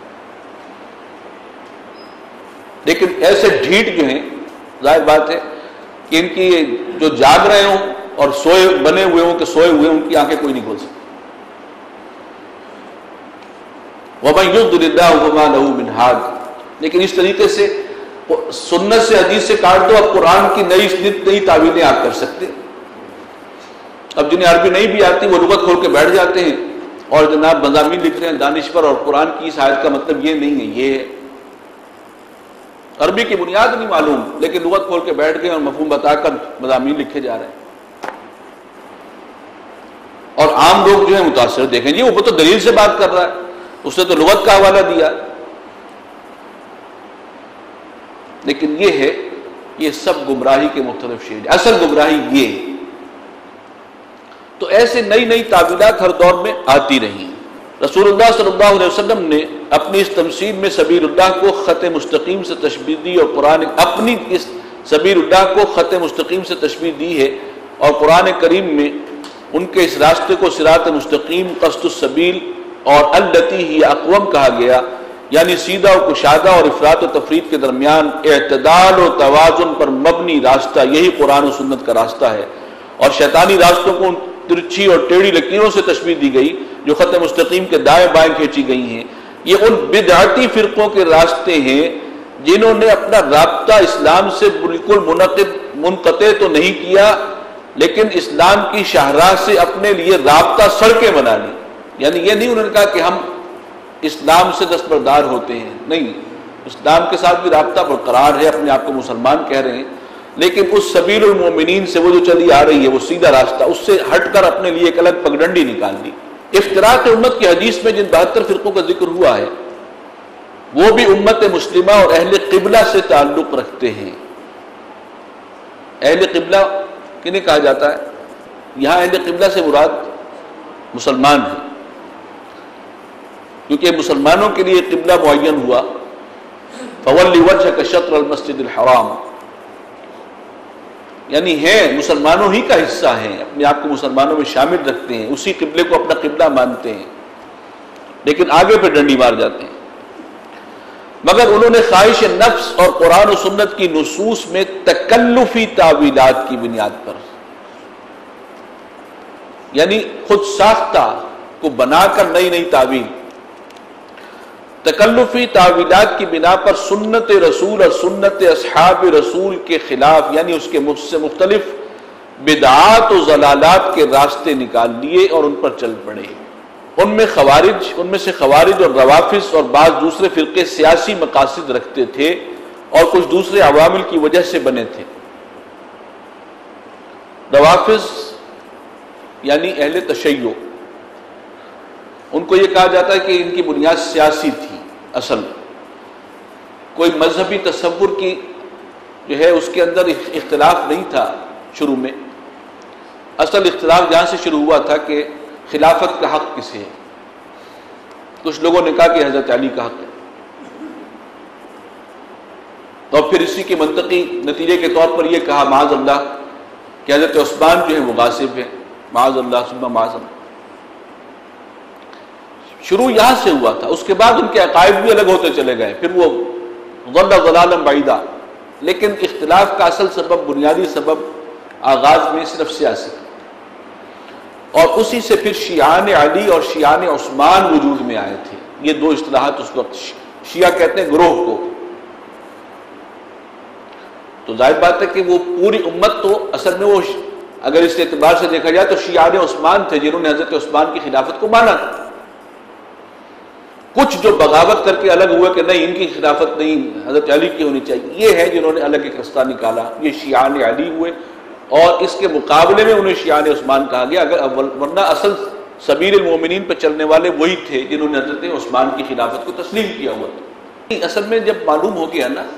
لیکن ایسے ڈھیٹ جو ہیں، ظاہر بات ہے کہ ان کی جو جاگ رہے ہوں اور سوئے بنے ہوئے ہوں کہ سوئے ہوئے ان کی آنکھیں کوئی نہیں کھول سکتی۔ وَمَن يُضْلِلِ اللَّهُ فَمَا لَهُ مِنْ هَادٍ۔ لیکن اس طریقے سے سنت سے حدیث سے کاٹ دو، اب قرآن کی نئی تعویلیں آپ کر سکتے۔ اب جنہیں عربی نہیں بھی آتی وہ لغت کھول کے بیٹھ جاتے ہیں اور جناب مضامین لکھ رہے ہیں دانشور، اور قرآن کی اس آیت کا مطلب یہ نہیں ہے، یہ ہے۔ عربی کی بنیاد نہیں معلوم لیکن لغت کھول کے بیٹھ گئے اور مفہوم بتا کر مضامین لکھے جا رہے ہیں، اور عام لوگ جو ہیں متاثر، دیکھیں جی وہ تو دلیل سے بات کر رہا ہے، اس نے تو لغت کا حوالہ دیا۔ لیکن یہ ہے، یہ سب گمراہی کے مختلف شیڈ، اصل گمراہی یہ۔ تو ایسے نئی تعویلات ہر دور میں آتی رہی۔ رسول اللہ صلی اللہ علیہ وسلم نے اپنی اس تمثیل میں سبیل اللہ کو خط مستقیم سے تشبیہ دی، اور قرآن اپنی اس سبیل اللہ کو خط مستقیم سے تشبیہ دی ہے، اور قرآن کریم میں ان کے اس راستے کو صراط مستقیم، قصد السبیل اور التی ہی اقوم کہا گیا، یعنی سیدھا و کشادہ اور افراط و تفرید کے درمیان اعتدال و توازن پر مبنی راستہ، یہی قرآن و سنت کا راستہ ہے۔ اور شیطانی راستوں کو ترچھی اور ٹیڑھی لکیروں سے تشبیہ دی گئی جو خط مستقیم کے دائیں بائیں کھینچی گئی ہیں۔ یہ ان بدعتی فرقوں کے راستے ہیں جنہوں نے اپنا رابطہ اسلام سے بالکل منقطع تو نہیں کیا، لیکن اسلام کی شاہراہ سے اپنے لیے رابطہ سڑکیں بنا لی۔ یعنی یہ نہیں انہوں نے کہا کہ ہم اسلام سے دستبردار ہوتے ہیں، نہیں، اسلام کے ساتھ بھی رابطہ برقرار ہے، اپنے آپ کو مسلمان کہہ رہے ہیں، لیکن اس سبیل المومنین سے وہ جو چلی آ رہی ہے وہ سیدھا راستہ، اس سے ہٹ کر اپنے لیے ایک الگ پگڈنڈی نکال لی۔ افتراق امت کی حدیث میں جن 72 فرقوں کا ذکر ہوا ہے وہ بھی امت مسلمہ اور اہل قبلہ سے تعلق رکھتے ہیں۔ اہل قبلہ کنہیں کہا جاتا ہے؟ یہاں اہل قبلہ سے مراد مسلمان ہیں، کیونکہ مسلمانوں کے لیے قبلہ معین ہوا، فَوَلِّ وَجْهَكَ شَطْرَ الْمَسْجِدِ الْحَرَامِ، یعنی ہیں مسلمانوں ہی کا حصہ ہیں، اپنے آپ کو مسلمانوں میں شامل رکھتے ہیں، اسی قبلے کو اپنا قبلہ مانتے ہیں، لیکن آگے پہ ڈنڈی مار جاتے ہیں۔ مگر انہوں نے خواہش نفس اور قرآن و سنت کی نصوص میں تکلفی تعویلات کی بنیاد پر، یعنی خود ساختہ کو بنا کر نئی تعویل، تکلفی تعویلات کی بنا پر سنت رسول اور سنت اصحاب رسول کے خلاف، یعنی اس کے سے مختلف بدعات و ضلالات کے راستے نکال لیے اور ان پر چل پڑے. ان میں سے خوارج اور روافض اور بعض دوسرے فرقے سیاسی مقاصد رکھتے تھے اور کچھ دوسرے عوامل کی وجہ سے بنے تھے. روافض یعنی اہل تشیع، ان کو یہ کہا جاتا ہے کہ ان کی بنیاد سیاسی تھی. اصل کوئی مذہبی تصور کی جو ہے اس کے اندر اختلاف نہیں تھا شروع میں. اصل اختلاف جہاں سے شروع ہوا تھا کہ خلافت کا حق کسے ہے. کچھ لوگوں نے کہا کہ حضرت علی کا حق ہے، اور پھر اسی کے منطقی نتیجے کے طور پر یہ کہا معاذ اللہ کہ حضرت عثمان جو ہے وہ غاصب ہے، معاذ اللہ ثم معاذ اللہ. شروع یہاں سے ہوا تھا. اس کے بعد ان کے عقائد بھی الگ ہوتے چلے گئے، پھر وہ ضل ضلالا بعیدا. لیکن اختلاف کا اصل سبب، بنیادی سبب آغاز میں صرف سیاسی، اور اسی سے پھر شیعان علی اور شیعان عثمان وجود میں آئے تھے. یہ دو اصطلاحات اس وقت شیعہ کہتے ہیں گروہ کو. تو ظاہر بات ہے کہ وہ پوری امت تو اصل میں وہ اگر اس اعتبار سے دیکھا جائے تو شیعان عثمان تھے جنہوں نے حضرت عثمان کی خلافت کو مانا تھا. کچھ جو بغاوت کر کے الگ ہوئے کہ نہیں ان کی خلافت نہیں حضرت علی کی ہونی چاہیے، یہ ہے جنہوں نے الگ ایک رستہ نکالا، یہ شیعان علی ہوئے. اور اس کے مقابلے میں انہیں شیعان عثمان کہا گیا، ورنہ اصل سبیل المومنین پہ چلنے والے وہی تھے جنہوں نے حضرت عثمان کی خلافت کو تسلیم کیا ہوا تھا. اصل میں جب معلوم ہو گیا نا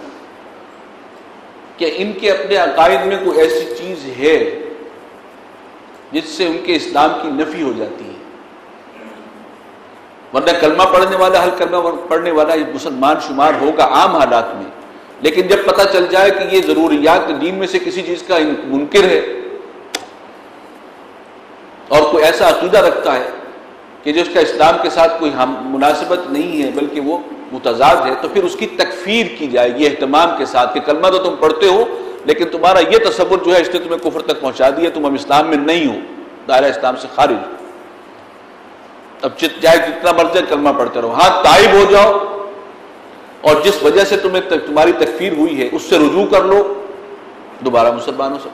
کہ ان کے اپنے عقائد میں کوئی ایسی چیز ہے جس سے ان کے اسلام کی نفی ہو جاتی ہے، ورنہ کلمہ پڑھنے والا، ہر کلمہ پڑھنے والا مسلمان شمار ہوگا عام حالات میں، لیکن جب پتہ چل جائے کہ یہ ضروریات دین میں سے کسی چیز کا منکر ہے اور کوئی ایسا عقیدہ رکھتا ہے کہ جس کا اسلام کے ساتھ کوئی مناسبت نہیں ہے بلکہ وہ متضاد ہے، تو پھر اس کی تکفیر کی جائے گی اہتمام کے ساتھ کہ کلمہ تو تم پڑھتے ہو لیکن تمہارا یہ تصور جو ہے اس نے تمہیں کفر تک پہنچا دیا، تم اب اسلام میں نہیں ہو، دائرہ اسلام سے خارج ہو. اب چاہے جتنا مرضی کلمہ پڑھتے رہو، ہاں تائب ہو جاؤ اور جس وجہ سے تمہاری تکفیر ہوئی ہے اس سے رجوع کر لو، دوبارہ مسلمان ہو سکتے.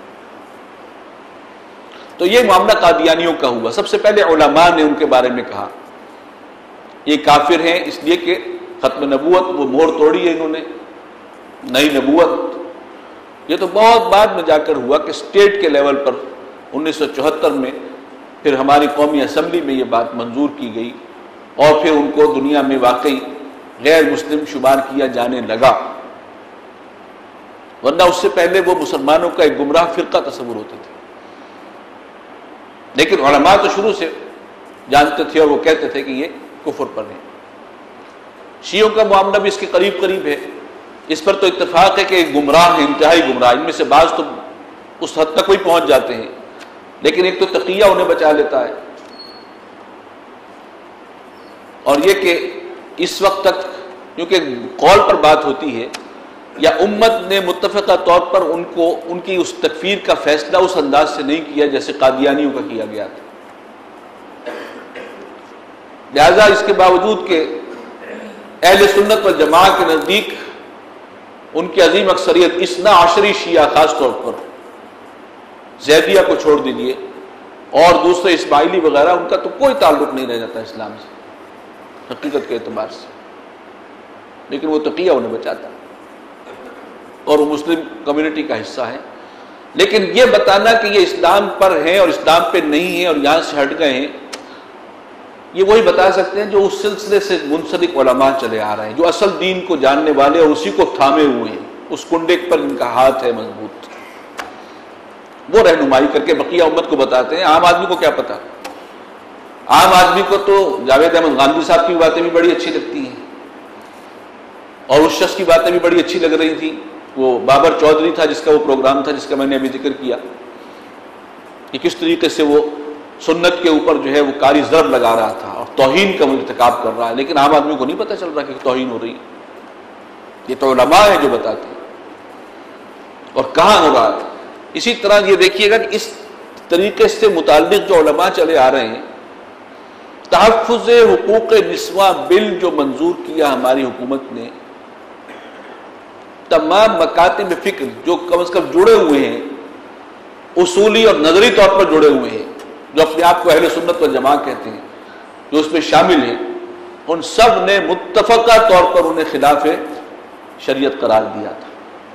تو یہ معاملہ قادیانیوں کا ہوا. سب سے پہلے علماء نے ان کے بارے میں کہا یہ کافر ہیں، اس لیے کہ ختم نبوت وہ مہر توڑی ہے انہوں نے، نئی نبوت. یہ تو بہت بعد میں جا کر ہوا کہ اسٹیٹ کے لیول پر 1974 میں پھر ہماری قومی اسمبلی میں یہ بات منظور کی گئی اور پھر ان کو دنیا میں واقعی غیر مسلم شمار کیا جانے لگا، ورنہ اس سے پہلے وہ مسلمانوں کا ایک گمراہ فرقہ تصور ہوتے تھے. لیکن علماء تو شروع سے جانتے تھے اور وہ کہتے تھے کہ یہ کفر پر ہے. شیعوں کا معاملہ بھی اس کے قریب قریب ہے. اس پر تو اتفاق ہے کہ گمراہ ہیں، انتہائی گمراہ. ان میں سے بعض تو اس حد تک کوئی پہنچ جاتے ہیں، لیکن ایک تو تقیہ انہیں بچا لیتا ہے، اور یہ کہ اس وقت تک کیونکہ قول پر بات ہوتی ہے یا امت نے متفقہ طور پر ان کی اس تکفیر کا فیصلہ اس انداز سے نہیں کیا جیسے قادیانیوں کا کیا گیا تھا. لہذا اس کے باوجود کہ اہل سنت والجماعت کے نزدیک ان کی عظیم اکثریت اثنا عشری شیعہ خاص طور پر زیدیہ کو چھوڑ دیجیے اور دوسرے اسماعیلی وغیرہ، ان کا تو کوئی تعلق نہیں رہ جاتا اسلام سے حقیقت کے اعتبار سے، لیکن وہ تقیہ انہیں بچاتا اور وہ مسلم کمیونٹی کا حصہ ہے. لیکن یہ بتانا کہ یہ اسلام پر ہیں اور اسلام پہ نہیں ہیں اور یہاں سے ہٹ گئے ہیں، یہ وہی بتا سکتے ہیں جو اس سلسلے سے منسلک علماء چلے آ رہے ہیں، جو اصل دین کو جاننے والے اور اسی کو تھامے ہوئے ہیں، اس کنڈے پر ان کا ہاتھ ہے مضبوط. وہ رہنمائی کر کے بقیہ امت کو بتاتے ہیں. عام آدمی کو کیا پتا؟ عام آدمی کو تو جاوید احمد غامدی صاحب کی باتیں بھی بڑی اچھی لگتی ہیں اور اس شخص کی باتیں بھی بڑی اچھی لگ رہی تھیں. وہ بابر چودھری تھا جس کا وہ پروگرام تھا جس کا میں نے ابھی ذکر کیا کہ کس طریقے سے وہ سنت کے اوپر جو ہے وہ کاری ضرب لگا رہا تھا اور توہین کا ارتکاب کر رہا ہے، لیکن عام آدمی کو نہیں پتہ چل رہا کہ توہین ہو رہی ہے. یہ تو علماء ہیں جو بتاتے ہیں اور کہاں ہو رہا ہے. اسی طرح یہ دیکھیے گا کہ اس طریقے سے متعلق جو علماء چلے آ رہے ہیں، تحفظ حقوق نسواں بل جو منظور کیا ہماری حکومت نے، تمام مکاتب فکر جو کم از کم جڑے ہوئے ہیں اصولی اور نظری طور پر جڑے ہوئے ہیں، جو اپنے آپ کو اہل سنت والجماعت کہتے ہیں، جو اس میں شامل ہیں، ان سب نے متفقہ طور پر انہیں خلاف شریعت قرار دیا تھا۔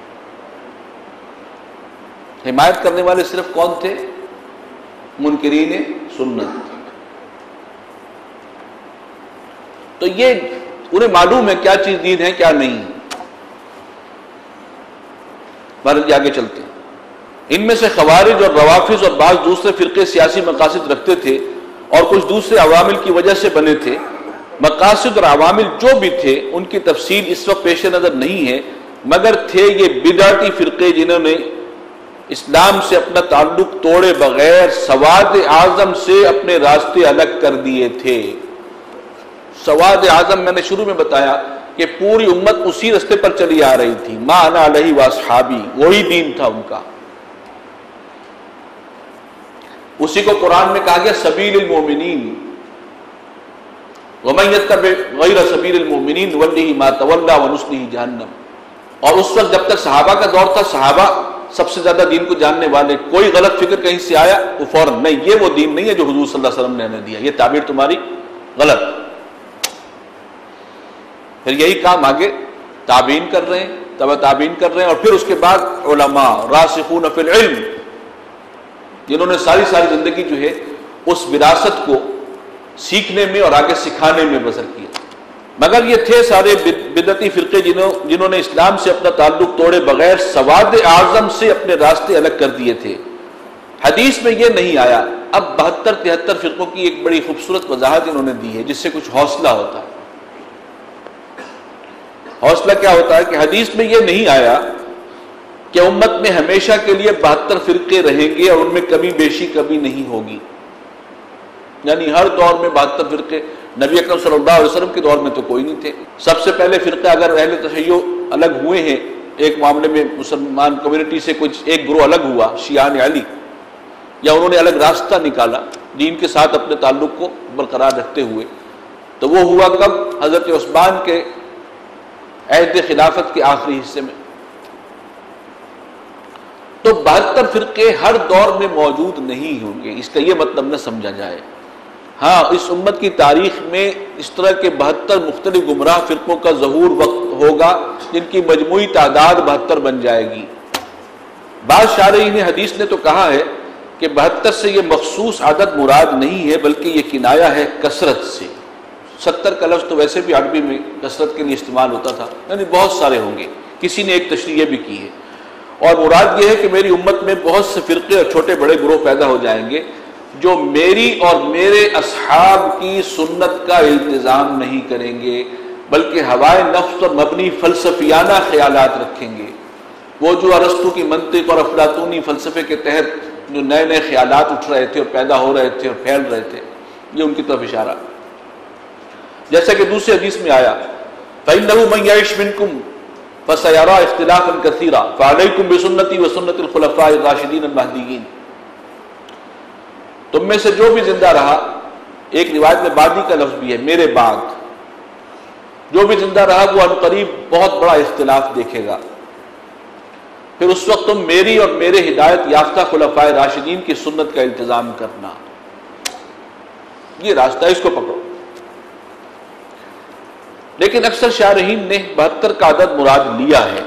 حمایت کرنے والے صرف کون تھے؟ منکرین سنت۔ تو یہ انہیں معلوم ہے کیا چیز دین ہے کیا نہیں۔ بہرحال آگے چلتے ہیں۔ ان میں سے خوارج اور روافض اور بعض دوسرے فرقے سیاسی مقاصد رکھتے تھے اور کچھ دوسرے عوامل کی وجہ سے بنے تھے۔ مقاصد اور عوامل جو بھی تھے ان کی تفصیل اس وقت پیش نظر نہیں ہے، مگر تھے یہ بدعتی فرقے جنہوں نے اسلام سے اپنا تعلق توڑے بغیر سواد اعظم سے اپنے راستے الگ کر دیے تھے۔ سواد اعظم میں نے شروع میں بتایا کہ پوری امت اسی راستے پر چلی آ رہی تھی، ما انا علیہ واصحابی، وہی دین تھا ان کا۔ اسی کو قرآن میں کہا گیا سبیل المومنین، ومن یتبع غیر سبیل المومنین نولہ ما تولی ونصلہ جہنم۔ اور اس وقت جب تک صحابہ کا دور تھا، صحابہ سب سے زیادہ دین کو جاننے والے، کوئی غلط فکر کہیں سے آیا وہ فوراً نہیں، یہ وہ دین نہیں ہے جو حضور صلی اللہ علیہ وسلم نے ہمیں دیا، یہ تعبیر تمہاری غلط۔ پھر یہی کام آگے تابعین کر رہے ہیں، تبع تابعین کر رہے ہیں، اور پھر اس کے بعد علماء راسخون فی العلم، جنہوں نے ساری زندگی جو ہے اس وراثت کو سیکھنے میں اور آگے سکھانے میں بسر کیا۔ مگر یہ تھے سارے بدعتی فرقے جنہوں نے اسلام سے اپنا تعلق توڑے بغیر سواد اعظم سے اپنے راستے الگ کر دیے تھے۔ حدیث میں یہ نہیں آیا۔ اب 72-73 فرقوں کی ایک بڑی خوبصورت وضاحت انہوں نے دی ہے جس سے کچھ حوصلہ ہوتا ہے۔ حوصلہ کیا ہوتا ہے کہ حدیث میں یہ نہیں آیا کہ امت میں ہمیشہ کے لیے 72 فرقے رہیں گے اور ان میں کمی بیشی کبھی نہیں ہوگی، یعنی ہر دور میں 72 فرقے۔ نبی اکرم صلی اللہ علیہ وسلم کے دور میں تو کوئی نہیں تھے۔ سب سے پہلے فرقے اگر اہل تشیع الگ ہوئے ہیں، ایک معاملے میں مسلمان کمیونٹی سے کچھ ایک گروہ الگ ہوا، شیعان علی، یا انہوں نے الگ راستہ نکالا دین کے ساتھ اپنے تعلق کو برقرار رکھتے ہوئے، تو وہ ہوا کب؟ حضرت عثمان کے عہد خلافت کے آخری حصے میں۔ تو 72 فرقے ہر دور میں موجود نہیں ہوں گے، اس کا یہ مطلب نہ سمجھا جائے۔ ہاں، اس امت کی تاریخ میں اس طرح کے 72 مختلف گمراہ فرقوں کا ظہور وقت ہوگا جن کی مجموعی تعداد 72 بن جائے گی۔ بعض شارحین حدیث نے تو کہا ہے کہ 72 سے یہ مخصوص عدد مراد نہیں ہے بلکہ یہ کنایہ ہے کثرت سے۔ 70 کا لفظ تو ویسے بھی عربی میں کثرت کے لیے استعمال ہوتا تھا، یعنی بہت سارے ہوں گے۔ کسی نے ایک تشریح بھی کی ہے، اور مراد یہ ہے کہ میری امت میں بہت سے فرقے اور چھوٹے بڑے گروہ پیدا ہو جائیں گے جو میری اور میرے اصحاب کی سنت کا التزام نہیں کریں گے بلکہ ہوائے نفس اور مبنی فلسفیانہ خیالات رکھیں گے۔ وہ جو ارسطو کی منطق اور افلاطونی فلسفے کے تحت جو نئے نئے خیالات اٹھ رہے تھے اور پیدا ہو رہے تھے اور پھیل رہے تھے، یہ ان کی طرف اشارہ۔ جیسا کہ دوسری حدیث میں آیا فَإِنَّهُ مَنْ يَعِشْ مِنْكُمْ فَسَيَرَىٰ اخْتِلَافًا كَثِيرًا فَعَلَيْكُمْ بِسُنَّتِي وَسُنَّتِ الْخُلَفَاءِ الرَّاشِدِينَ الْمَهْدِيِّينَ۔ تم میں سے جو بھی زندہ رہا، ایک روایت میں بعدی کا لفظ بھی ہے، میرے بعد جو بھی زندہ رہا وہ عنقریب بہت بڑا اختلاف دیکھے گا، پھر اس وقت تم میری اور میرے ہدایت یافتہ خلفاء راشدین کی سنت کا التزام کرنا، یہ راستہ، اس کو پکڑو۔ لیکن اکثر شارحین نے 72 کا عدد مراد لیا ہے،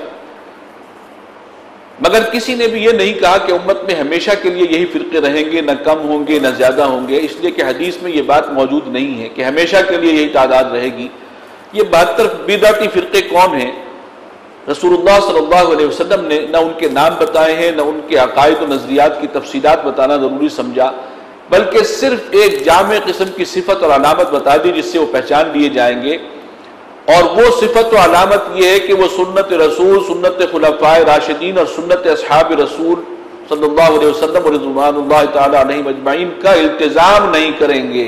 مگر کسی نے بھی یہ نہیں کہا کہ امت میں ہمیشہ کے لیے یہی فرقے رہیں گے، نہ کم ہوں گے نہ زیادہ ہوں گے، اس لیے کہ حدیث میں یہ بات موجود نہیں ہے کہ ہمیشہ کے لیے یہی تعداد رہے گی۔ یہ 72 بدعتی فرقے کون ہیں؟ رسول اللہ صلی اللہ علیہ وسلم نے نہ ان کے نام بتائے ہیں، نہ ان کے عقائد و نظریات کی تفصیلات بتانا ضروری سمجھا، بلکہ صرف ایک جامع قسم کی صفت اور علامت بتا دی جس سے وہ پہچان لیے جائیں گے، اور وہ صفت و علامت یہ ہے کہ وہ سنت رسول، سنت خلفاء راشدین اور سنت اصحاب رسول صلی اللہ علیہ وسلم اور رضوان اللہ تعالی علیہم اجمعین کا التزام نہیں کریں گے،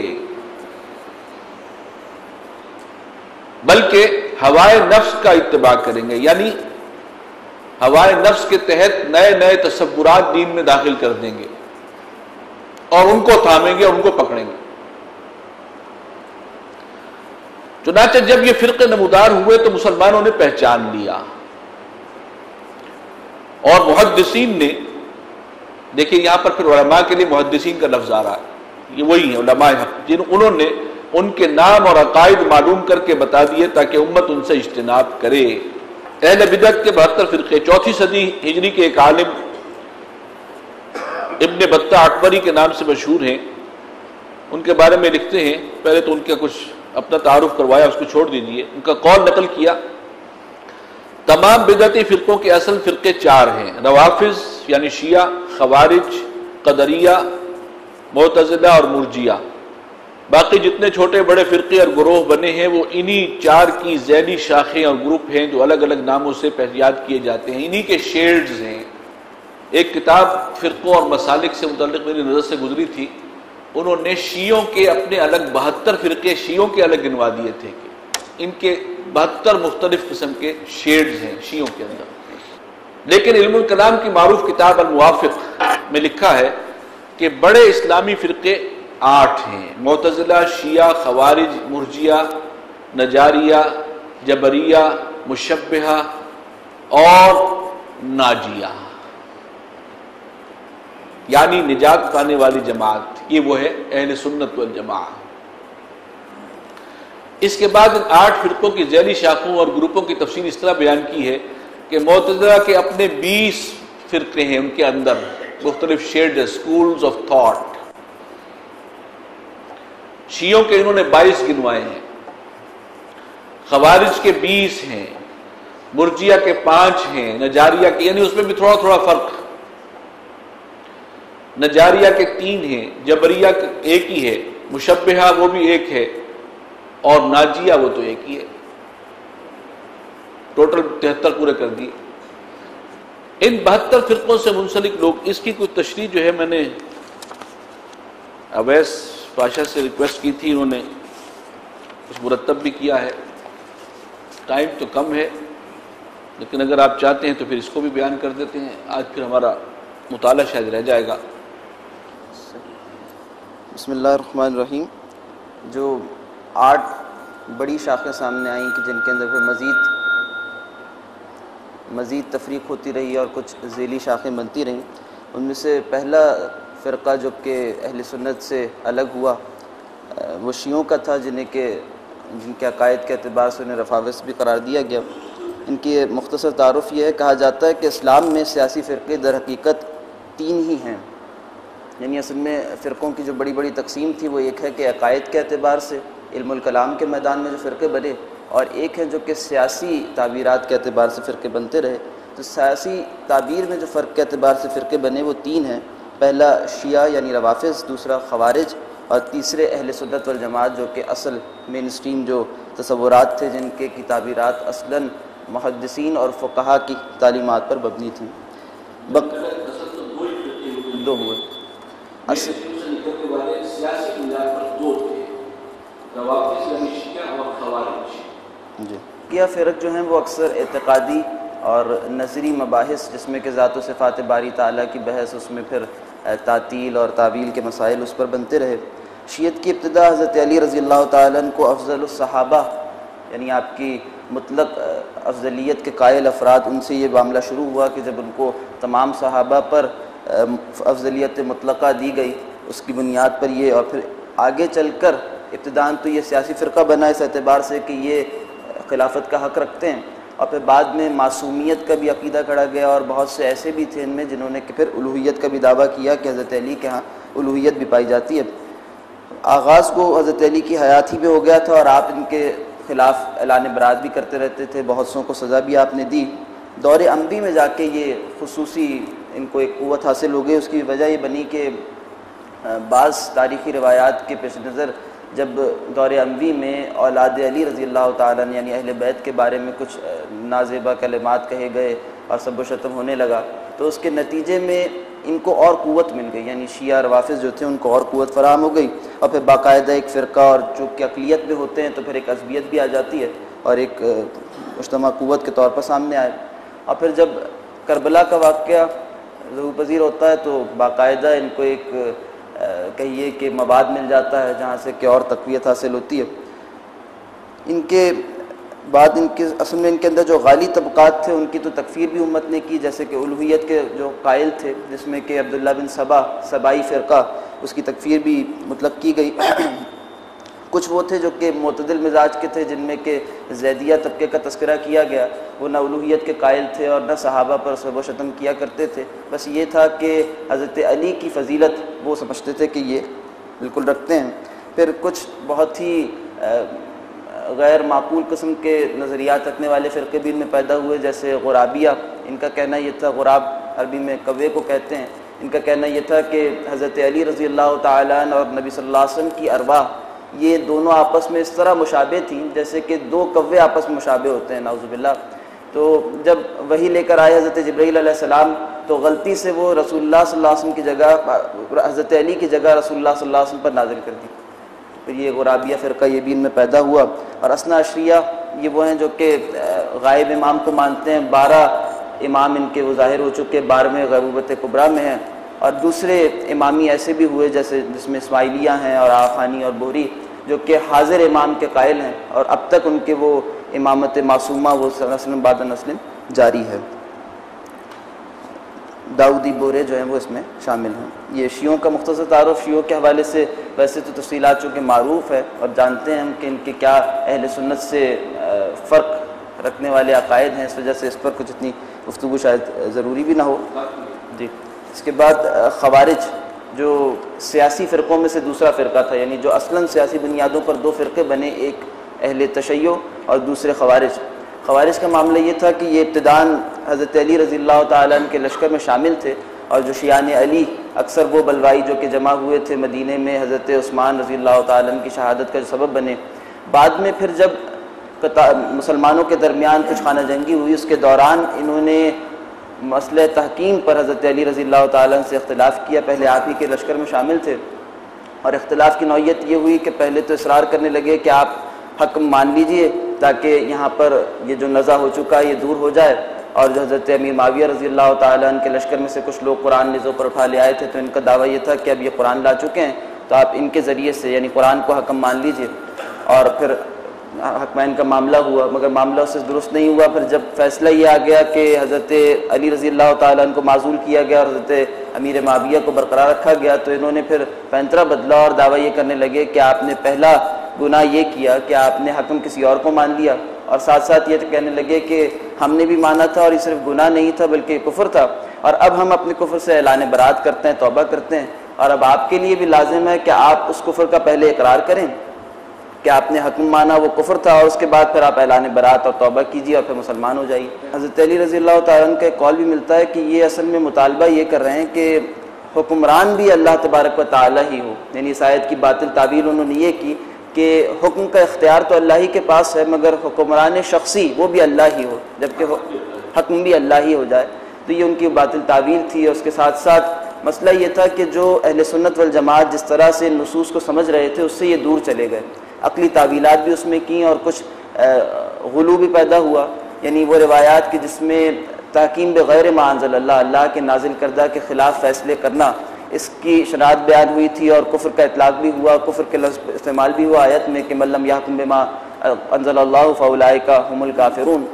بلکہ ہوائے نفس کا اتباع کریں گے، یعنی ہوائے نفس کے تحت نئے نئے تصورات دین میں داخل کر دیں گے اور ان کو تھامیں گے اور ان کو پکڑیں گے۔ چنانچہ جب یہ فرقے نمودار ہوئے تو مسلمانوں نے پہچان لیا، اور محدثین نے دیکھیے یہاں پر پھر علماء کے لیے محدثین کا لفظ آ رہا ہے، یہ وہی ہیں علماء حق انہوں نے ان کے نام اور عقائد معلوم کر کے بتا دیے تاکہ امت ان سے اجتناب کرے۔ اہل بدعت کے 72 فرقے، 4 صدی ہجری کے ایک عالم ابن بطہ اکبری کے نام سے مشہور ہیں، ان کے بارے میں لکھتے ہیں، پہلے تو ان کا کچھ اپنا تعارف کروایا، اس کو چھوڑ دیجیے، ان کا قول نقل کیا۔ تمام بدعتی فرقوں کے اصل فرقے 4 ہیں، روافض یعنی شیعہ، خوارج، قدریہ، معتزلہ اور مرجیہ۔ باقی جتنے چھوٹے بڑے فرقے اور گروہ بنے ہیں وہ انہی 4 کی ذیلی شاخیں اور گروپ ہیں جو الگ الگ ناموں سے یاد کیے جاتے ہیں، انہی کے شیڈز ہیں۔ ایک کتاب فرقوں اور مسالک سے متعلق میری نظر سے گزری تھی، انہوں نے شیعوں کے اپنے الگ 72 فرقے شیعوں کے الگ گنوا دیے تھے کہ ان کے 72 مختلف قسم کے شیڈز ہیں شیعوں کے اندر۔ لیکن علم الکلام کی معروف کتاب الموافق میں لکھا ہے کہ بڑے اسلامی فرقے 8 ہیں، معتزلہ، شیعہ، خوارج، مرجیہ، نجاریہ، جبریہ، مشبہہ اور ناجیہ، یعنی نجات پانے والی جماعت، یہ وہ ہے اہل سنت والجماعہ۔ اس کے بعد ان 8 فرقوں کی ذیلی شاخوں اور گروپوں کی تفصیل اس طرح بیان کی ہے کہ معتزلہ کے اپنے 20 فرقے ہیں، ان کے اندر مختلف شیڈ سکولز آف تھاٹ۔ شیعوں کے انہوں نے 22 گنوائے ہیں، خوارج کے 20 ہیں، مرجیہ کے 5 ہیں، نجاریہ کے یعنی اس میں بھی تھوڑا تھوڑا فرق، نجاریہ کے 3 ہیں، جبریہ کے 1 ہی ہے، مشبہہ وہ بھی 1 ہے، اور ناجیہ وہ تو 1 ہی ہے، ٹوٹل 73 پورے کر دیے۔ ان 72 فرقوں سے منسلک لوگ، اس کی کوئی تشریح جو ہے میں نے اویس پاشا سے ریکویسٹ کی تھی، انہوں نے کچھ مرتب بھی کیا ہے، ٹائم تو کم ہے لیکن اگر آپ چاہتے ہیں تو پھر اس کو بھی بیان کر دیتے ہیں، آج پھر ہمارا مطالعہ شاید رہ جائے گا۔ بسم اللہ الرحمن الرحیم۔ جو 8 بڑی شاخیں سامنے آئیں کہ جن کے اندر پھر مزید تفریق ہوتی رہی اور کچھ ذیلی شاخیں بنتی رہیں، ان میں سے پہلا فرقہ جو کہ اہل سنت سے الگ ہوا وہ شیعوں کا تھا، جن کے عقائد کے اعتبار سے انہیں رفاوس بھی قرار دیا گیا۔ ان کی مختصر تعارف یہ ہے، کہا جاتا ہے کہ اسلام میں سیاسی فرقے در حقیقت 3 ہی ہیں، یعنی اصل میں فرقوں کی جو بڑی بڑی تقسیم تھی وہ ایک ہے کہ عقائد کے اعتبار سے علم الکلام کے میدان میں جو فرقے بنے، اور ایک ہے جو کہ سیاسی تعبیرات کے اعتبار سے فرقے بنتے رہے۔ تو سیاسی تعبیر میں جو فرق کے اعتبار سے فرقے بنے وہ 3 ہیں، پہلا شیعہ یعنی روافض، دوسرا خوارج، اور تیسرے اہل سنت والجماعت جو کہ اصل مین اسٹریم جو تصورات تھے جن کے کی تعبیرات اصلاً محدثین اور فقہا کی تعلیمات پر مبنی تھیں۔ دو ہوئے اصل جی کیا فرق جو ہیں وہ اکثر اعتقادی اور نظری مباحث، جس میں کہ ذات و صفات باری تعالیٰ کی بحث، اس میں پھر تعطیل اور تعویل کے مسائل اس پر بنتے رہے۔ شیعت کی ابتدا حضرت علی رضی اللہ تعالیٰ عنہ کو افضل الصحابہ، یعنی آپ کی مطلق افضلیت کے قائل افراد، ان سے یہ معاملہ شروع ہوا کہ جب ان کو تمام صحابہ پر افضلیت مطلقہ دی گئی، اس کی بنیاد پر یہ، اور پھر آگے چل کر ابتداءً تو یہ سیاسی فرقہ بنا اس اعتبار سے کہ یہ خلافت کا حق رکھتے ہیں، اور پھر بعد میں معصومیت کا بھی عقیدہ کھڑا گیا، اور بہت سے ایسے بھی تھے ان میں جنہوں نے کہ پھر الوہیت کا بھی دعویٰ کیا کہ حضرت علی کے ہاں الوہیت بھی پائی جاتی ہے۔ آغاز کو حضرت علی کی حیات ہی میں ہو گیا تھا، اور آپ ان کے خلاف اعلان برات بھی کرتے رہتے تھے، بہت سوں کو سزا بھی آپ نے دی۔ دور انبی میں جا کے یہ خصوصی ان کو ایک قوت حاصل ہو گئی، اس کی وجہ یہ بنی کہ بعض تاریخی روایات کے پیش نظر جب دور انبی میں اولاد علی رضی اللہ تعالیٰ یعنی اہل بیت کے بارے میں کچھ نازیبہ کلمات کہے گئے اور سب و شتم ہونے لگا، تو اس کے نتیجے میں ان کو اور قوت مل گئی، یعنی شیعہ روافض جو تھے ان کو اور قوت فراہم ہو گئی، اور پھر باقاعدہ ایک فرقہ، اور چونکہ اقلیت میں ہوتے ہیں تو پھر ایک عصبیت بھی آ جاتی ہے اور ایک مجتمع قوت کے طور پر سامنے آئے۔ اور پھر جب کربلا کا واقعہ ظہور پذیر ہوتا ہے تو باقاعدہ ان کو ایک کہیے کہ مواد مل جاتا ہے جہاں سے کہ اور تقویت حاصل ہوتی ہے۔ ان کے بعد ان کے اصل میں ان کے اندر جو غالی طبقات تھے ان کی تو تکفیر بھی امت نے کی، جیسے کہ الوہیت کے جو قائل تھے جس میں کہ عبداللہ بن سبائی فرقہ، اس کی تکفیر بھی مطلق کی گئی۔ کچھ وہ تھے جو کہ معتدل مزاج کے تھے جن میں کہ زیدیہ طبقے کا تذکرہ کیا گیا، وہ نہ الوہیت کے قائل تھے اور نہ صحابہ پر سب و شتم کیا کرتے تھے، بس یہ تھا کہ حضرت علی کی فضیلت وہ سمجھتے تھے کہ یہ بالکل رکھتے ہیں۔ پھر کچھ بہت ہی غیر معقول قسم کے نظریات رکھنے والے فرقے بھی ان میں پیدا ہوئے، جیسے غرابیہ۔ ان کا کہنا یہ تھا، غراب عربی میں کوے کو کہتے ہیں، ان کا کہنا یہ تھا کہ حضرت علی رضی اللہ تعالیٰ عنہ اور نبی صلی اللہ علیہ وسلم کی ارواح یہ دونوں آپس میں اس طرح مشابہ تھیں جیسے کہ دو کوے آپس میں مشابہ ہوتے ہیں، نعوذ باللہ۔ تو جب وحی لے کر آئے حضرت جبرائیل علیہ السلام تو غلطی سے وہ رسول اللہ صلی اللہ علیہ وسلم کی جگہ، حضرت علی کی جگہ رسول اللہ صلی اللہ علیہ وسلم پر نازل کر دی۔ پھر یہ غرابیہ فرقہ یہ بھی ان میں پیدا ہوا۔ اور اثنا عشریہ یہ وہ ہیں جو کہ غائب امام کو مانتے ہیں، 12 امام ان کے وہ ظاہر ہو چکے، 12ویں غیبوبت کبریٰ میں ہیں۔ اور دوسرے امامی ایسے بھی ہوئے جیسے جس میں اسماعیلیہ ہیں اور آخانی اور بوری، جو کہ حاضر امام کے قائل ہیں اور اب تک ان کے وہ امامت معصومہ وہ نسل بعد نسل جاری ہے۔ داؤدی بورے جو ہیں وہ اس میں شامل ہیں۔ یہ شیعوں کا مختصر تعارف۔ شیعوں کے حوالے سے ویسے تو تفصیلات چونکہ معروف ہے اور جانتے ہیں ہم کہ ان کے کیا اہل سنت سے فرق رکھنے والے عقائد ہیں، اس وجہ سے اس پر کچھ اتنی گفتگو شاید ضروری بھی نہ ہو۔ جی، اس کے بعد خوارج جو سیاسی فرقوں میں سے دوسرا فرقہ تھا، یعنی جو اصلاً سیاسی بنیادوں پر دو فرقے بنے، ایک اہل تشیع اور دوسرے خوارج۔ خوارج کا معاملہ یہ تھا کہ یہ ابتداءً حضرت علی رضی اللہ تعالیٰ عنہ کے لشکر میں شامل تھے، اور جو شیعان علی اکثر وہ بلوائی جو کہ جمع ہوئے تھے مدینے میں حضرت عثمان رضی اللہ تعالیٰ عنہ کی شہادت کا جو سبب بنے۔ بعد میں پھر جب مسلمانوں کے درمیان کچھ خانہ جنگی ہوئی، اس کے دوران انہوں نے مسئلہ تحکیم پر حضرت علی رضی اللہ تعالیٰ عنہ سے اختلاف کیا۔ پہلے آپ ہی کے لشکر میں شامل تھے، اور اختلاف کی نوعیت یہ ہوئی کہ پہلے تو اصرار کرنے لگے کہ آپ حکم مان لیجئے تاکہ یہاں پر یہ جو نزاع ہو چکا ہے یہ دور ہو جائے، اور جو حضرت امیر معاویہ رضی اللہ تعالیٰ عنہ کے لشکر میں سے کچھ لوگ قرآن نزوں پر اٹھا لے آئے تھے، تو ان کا دعویٰ یہ تھا کہ اب یہ قرآن لا چکے ہیں تو آپ ان کے ذریعے سے یعنی قرآن کو حکم مان لیجئے۔ اور پھر حکمین کا معاملہ ہوا، مگر معاملہ اس سے درست نہیں ہوا۔ پھر جب فیصلہ یہ آ گیا کہ حضرت علی رضی اللہ تعالیٰ عنہ کو معزول کیا گیا اور حضرت امیر معاویہ کو برقرار رکھا گیا، تو انہوں نے پھر پینترا بدلا اور دعویٰ یہ کرنے لگے کہ آپ نے پہلا گناہ یہ کیا کہ آپ نے حکم کسی اور کو مان لیا، اور ساتھ ساتھ یہ کہنے لگے کہ ہم نے بھی مانا تھا اور یہ صرف گناہ نہیں تھا بلکہ کفر تھا، اور اب ہم اپنے کفر سے اعلان برات کرتے ہیں، توبہ کرتے ہیں، اور اب آپ کے لیے بھی لازم ہے کہ آپ اس کفر کا پہلے اقرار کریں کہ آپ نے حکم مانا وہ کفر تھا، اور اس کے بعد پھر آپ اعلان برات اور توبہ کیجیے اور پھر مسلمان ہو جائیے۔ حضرت علی رضی اللہ تعالیٰ عنہ کا ایک قول بھی ملتا ہے کہ یہ اصل میں مطالبہ یہ کر رہے ہیں کہ حکمران بھی اللہ تبارک و تعالیٰ ہی ہو، یعنی اس آیت کی باطل تعبیر انہوں نے یہ کی کہ حکم کا اختیار تو اللہ ہی کے پاس ہے مگر حکمران شخصی وہ بھی اللہ ہی ہو، جبکہ حکم بھی اللہ ہی ہو جائے۔ تو یہ ان کی باطل تعبیر تھی۔ اور اس کے ساتھ ساتھ مسئلہ یہ تھا کہ جو اہل سنت والجماعت جس طرح سے نصوص کو سمجھ رہے تھے اس سے یہ دور چلے گئے، عقلی تعویلات بھی اس میں کیں، اور کچھ غلو بھی پیدا ہوا، یعنی وہ روایات کی جس میں تحکیم بغیر ما انزل اللہ، اللہ کے نازل کردہ کے خلاف فیصلے کرنا، اس کی شناعت بیان ہوئی تھی، اور کفر کا اطلاق بھی ہوا، کفر کے لفظ استعمال بھی ہوا آیت میں کہ من لم یحکم بما انزل اللہ فاولئک هم الکافرون۔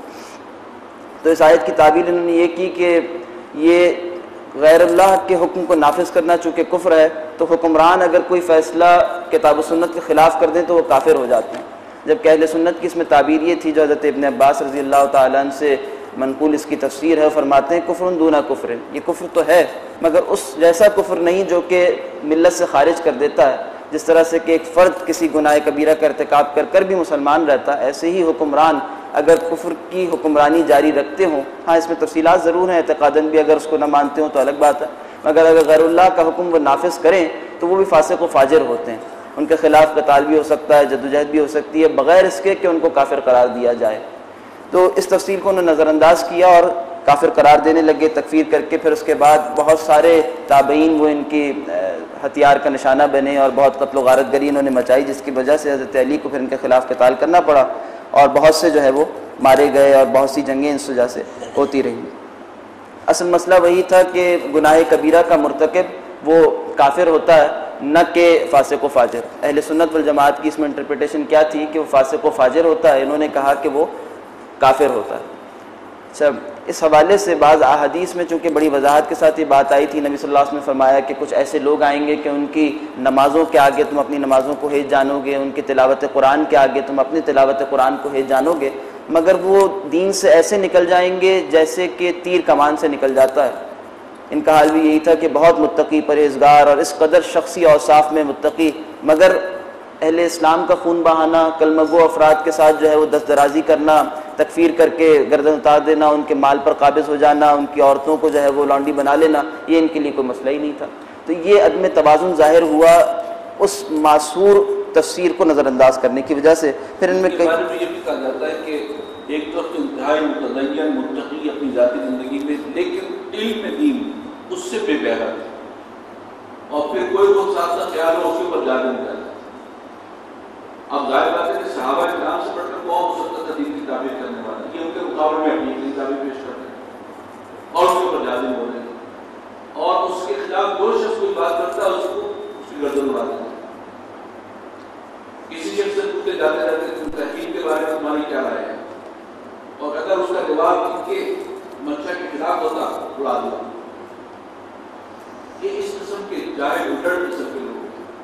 تو اس آیت کی تعبیر انہوں نے یہ کی کہ یہ غیر اللہ کے حکم کو نافذ کرنا چونکہ کفر ہے، تو حکمران اگر کوئی فیصلہ کتاب و سنت کے خلاف کر دیں تو وہ کافر ہو جاتے ہیں، جبکہ اہل سنت کی اس میں تعبیر یہ تھی جو حضرت ابن عباس رضی اللہ تعالیٰ عنہ سے منقول اس کی تفسیر ہے، فرماتے ہیں کفر دون کفر، یہ کفر تو ہے مگر اس جیسا کفر نہیں جو کہ ملت سے خارج کر دیتا ہے، جس طرح سے کہ ایک فرد کسی گناہ کبیرہ کا ارتکاب کر کر بھی مسلمان رہتا ہے، ایسے ہی حکمران اگر کفر کی حکمرانی جاری رکھتے ہوں، ہاں اس میں تفصیلات ضرور ہیں، اعتقاداً بھی اگر اس کو نہ مانتے ہوں تو الگ بات ہے، مگر اگر غیر اللہ کا حکم وہ نافذ کریں تو وہ بھی فاسق و فاجر ہوتے ہیں، ان کے خلاف قتال بھی ہو سکتا ہے، جدوجہد بھی ہو سکتی ہے، بغیر اس کے کہ ان کو کافر قرار دیا جائے۔ تو اس تفصیل کو انہوں نے نظر انداز کیا اور کافر قرار دینے لگے تکفیر کر کے۔ پھر اس کے بعد بہت سارے تابعین وہ ان کی ہتھیار کا نشانہ بنے اور بہت قتل و غارت گری انہوں نے مچائی، جس کی وجہ سے حضرت علی کو پھر ان کے خلاف قتال کرنا پڑا، اور بہت سے جو ہے وہ مارے گئے، اور بہت سی جنگیں اس وجہ سے ہوتی رہیں۔ اصل مسئلہ وہی تھا کہ گناہ کبیرہ کا مرتکب وہ کافر ہوتا ہے، نہ کہ فاسق و فاجر۔ اہل سنت والجماعت کی اس میں انٹرپریٹیشن کیا تھی کہ وہ فاسق و فاجر ہوتا ہے، انہوں نے کہا کہ وہ کافر ہوتا ہے۔ اچھا، اس حوالے سے بعض احادیث میں چونکہ بڑی وضاحت کے ساتھ یہ بات آئی تھی، نبی صلی اللہ علیہ وسلم نے فرمایا کہ کچھ ایسے لوگ آئیں گے کہ ان کی نمازوں کے آگے تم اپنی نمازوں کو ہیج جانو گے، ان کی تلاوت قرآن کے آگے تم اپنی تلاوت قرآن کو ہیج جانو گے، مگر وہ دین سے ایسے نکل جائیں گے جیسے کہ تیر کمان سے نکل جاتا ہے۔ ان کا حال بھی یہی تھا کہ بہت متقی، پرہیزگار اور اس قدر شخصی اوصاف میں متقی، مگر اہل اسلام کا خون بہانا، کلمہ گو افراد کے ساتھ جو ہے وہ دست درازی کرنا، تکفیر کر کے گردن اتار دینا، ان کے مال پر قابض ہو جانا، ان کی عورتوں کو جو ہے وہ لانڈی بنا لینا، یہ ان کے لیے کوئی مسئلہ ہی نہیں تھا۔ تو یہ عدم توازن ظاہر ہوا اس معصور تفسیر کو نظر انداز کرنے کی وجہ سے۔ پھر ان میں یہ بھی کہا جاتا ہے کہ ایک طرف انتہائی متدین متقی اپنی ذاتی زندگی میں، لیکن علم دین اس سے بے بہرا ہے، اور پھر کوئی وہ ساتھ خیال ہو اس کے اوپر جانے نہیں جاتا۔ اب ظاہر بات ہے کہ صحابہ کرام سے بڑھ کر کون ہو سکتا تھا دین کی تعبیر کرنے والا، یہ ان کے مقابلے میں اپنی تعبیر پیش کرتے ہیں اور اس کے اوپر جازم ہو رہے ہیں، اور اس کے خلاف جو شخص کوئی بات کرتا ہے اس کو اس کی گردن اڑا دیتا ہے۔ کسی شخص سے پوچھتے جاتے رہتے تحقیق کے بارے میں تمہاری کیا رائے ہے، اور اگر اس کا جواب ان کے منشا کے خلاف ہوتا اڑا دو۔ یہ اس قسم کے جاہل اڈڑ قسم کے لوگ۔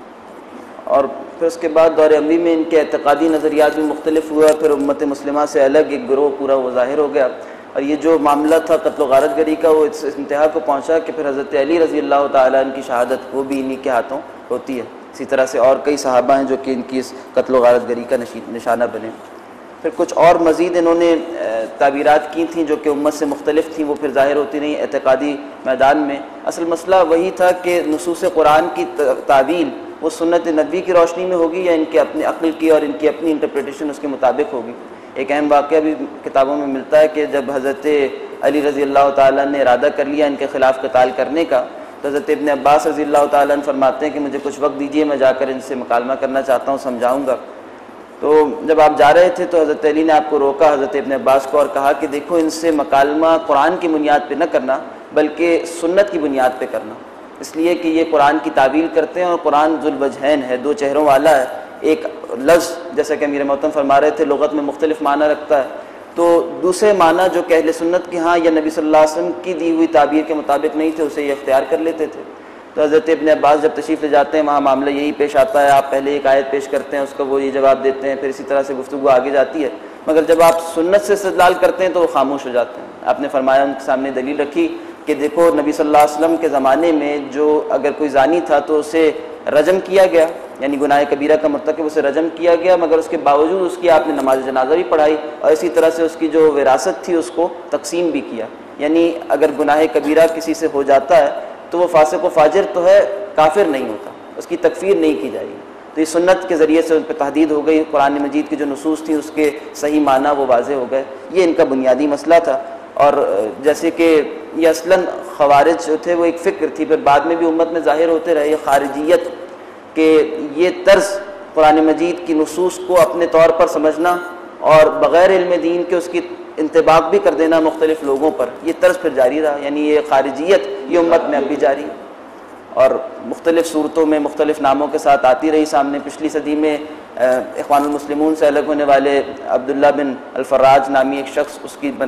اور پھر اس کے بعد دور اموی میں ان کے اعتقادی نظریات بھی مختلف ہوا، پھر امت مسلمہ سے الگ ایک گروہ پورا وہ ظاہر ہو گیا، اور یہ جو معاملہ تھا قتل و غارت گری کا وہ اس انتہا کو پہنچا کہ پھر حضرت علی رضی اللہ تعالیٰ عنہ کی شہادت وہ بھی انہی کے ہاتھوں ہوتی ہے۔ اسی طرح سے اور کئی صحابہ ہیں جو کہ ان کی اس قتل و غارت گری کا نشانہ بنے۔ پھر کچھ اور مزید انہوں نے تعبیرات کی تھیں جو کہ امت سے مختلف تھیں، وہ پھر ظاہر ہوتی رہیں اعتقادی میدان میں۔ اصل مسئلہ وہی تھا کہ نصوص قرآن کی تعویل وہ سنت نبوی کی روشنی میں ہوگی یا ان کے اپنے عقل کی اور ان کی اپنی انٹرپریٹیشن اس کے مطابق ہوگی۔ ایک اہم واقعہ بھی کتابوں میں ملتا ہے کہ جب حضرت علی رضی اللہ تعالیٰ نے ارادہ کر لیا ان کے خلاف قتال کرنے کا، تو حضرت ابن عباس رضی اللہ تعالیٰ عنہ فرماتے ہیں کہ مجھے کچھ وقت دیجیے، میں جا کر ان سے مکالمہ کرنا چاہتا ہوں، سمجھاؤں گا۔ تو جب آپ جا رہے تھے تو حضرت علی نے آپ کو روکا حضرت ابن عباس کو اور کہا کہ دیکھو ان سے مکالمہ قرآن کی بنیاد پہ نہ کرنا بلکہ سنت کی بنیاد پہ کرنا، اس لیے کہ یہ قرآن کی تعویل کرتے ہیں اور قرآن ذو الوجہین ہے، دو چہروں والا ہے۔ ایک لفظ جیسا کہ امیر محترم فرما رہے تھے لغت میں مختلف معنی رکھتا ہے، تو دوسرے معنی جو کہ اہل سنت کے ہاں یا نبی صلی اللہ علیہ وسلم کی دی ہوئی تعبیر کے مطابق نہیں تھے اسے یہ اختیار کر لیتے تھے۔ تو حضرت ابن عباس جب تشریف لے جاتے ہیں وہاں معاملہ یہی پیش آتا ہے، آپ پہلے ایک آیت پیش کرتے ہیں اس کا وہ یہ جواب دیتے ہیں، پھر اسی طرح سے گفتگو آگے جاتی ہے، مگر جب آپ سنت سے استدلال کرتے ہیں تو وہ خاموش ہو جاتے ہیں۔ آپ نے فرمایا ان کے سامنے دلیل رکھی کہ دیکھو نبی صلی اللہ علیہ وسلم کے زمانے میں جو اگر کوئی زانی تھا تو اسے رجم کیا گیا، یعنی گناہ کبیرہ کا مرتکب اسے رجم کیا گیا، مگر اس کے باوجود اس کی آپ نے نماز جنازہ بھی پڑھائی اور اسی طرح سے اس کی جو وراثت تھی اس کو تقسیم بھی کیا۔ یعنی اگر گناہ کبیرہ کسی سے ہو جاتا ہے تو وہ فاسق و فاجر تو ہے، کافر نہیں ہوتا، اس کی تکفیر نہیں کی جائے گی۔ تو اس سنت کے ذریعے سے ان پہ تحدید ہو گئی، قرآن مجید کی جو نصوص تھیں اس کے صحیح معنی وہ واضح ہو گئے۔ یہ ان کا بنیادی مسئلہ تھا، اور جیسے کہ یہ اصلاً خوارج جو تھے وہ ایک فکر تھی، پھر بعد میں بھی امت میں ظاہر ہوتے رہے یہ خارجیت، کہ یہ طرز قرآن مجید کی نصوص کو اپنے طور پر سمجھنا اور بغیر علم دین کے اس کی انطباق بھی کر دینا مختلف لوگوں پر، یہ طرز پھر جاری رہا، یعنی یہ خارجیت یہ امت میں اب بھی جاری ہے اور مختلف صورتوں میں مختلف ناموں کے ساتھ آتی رہی سامنے۔ پچھلی صدی میں اخوان المسلمون سے الگ ہونے والے عبداللہ بن الفراج نامی ایک شخص، اس کی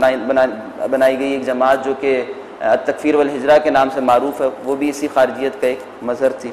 بنائی گئی ایک جماعت جو کہ التکفیر والہجرہ کے نام سے معروف ہے، وہ بھی اسی خارجیت کا ایک مظہر تھی۔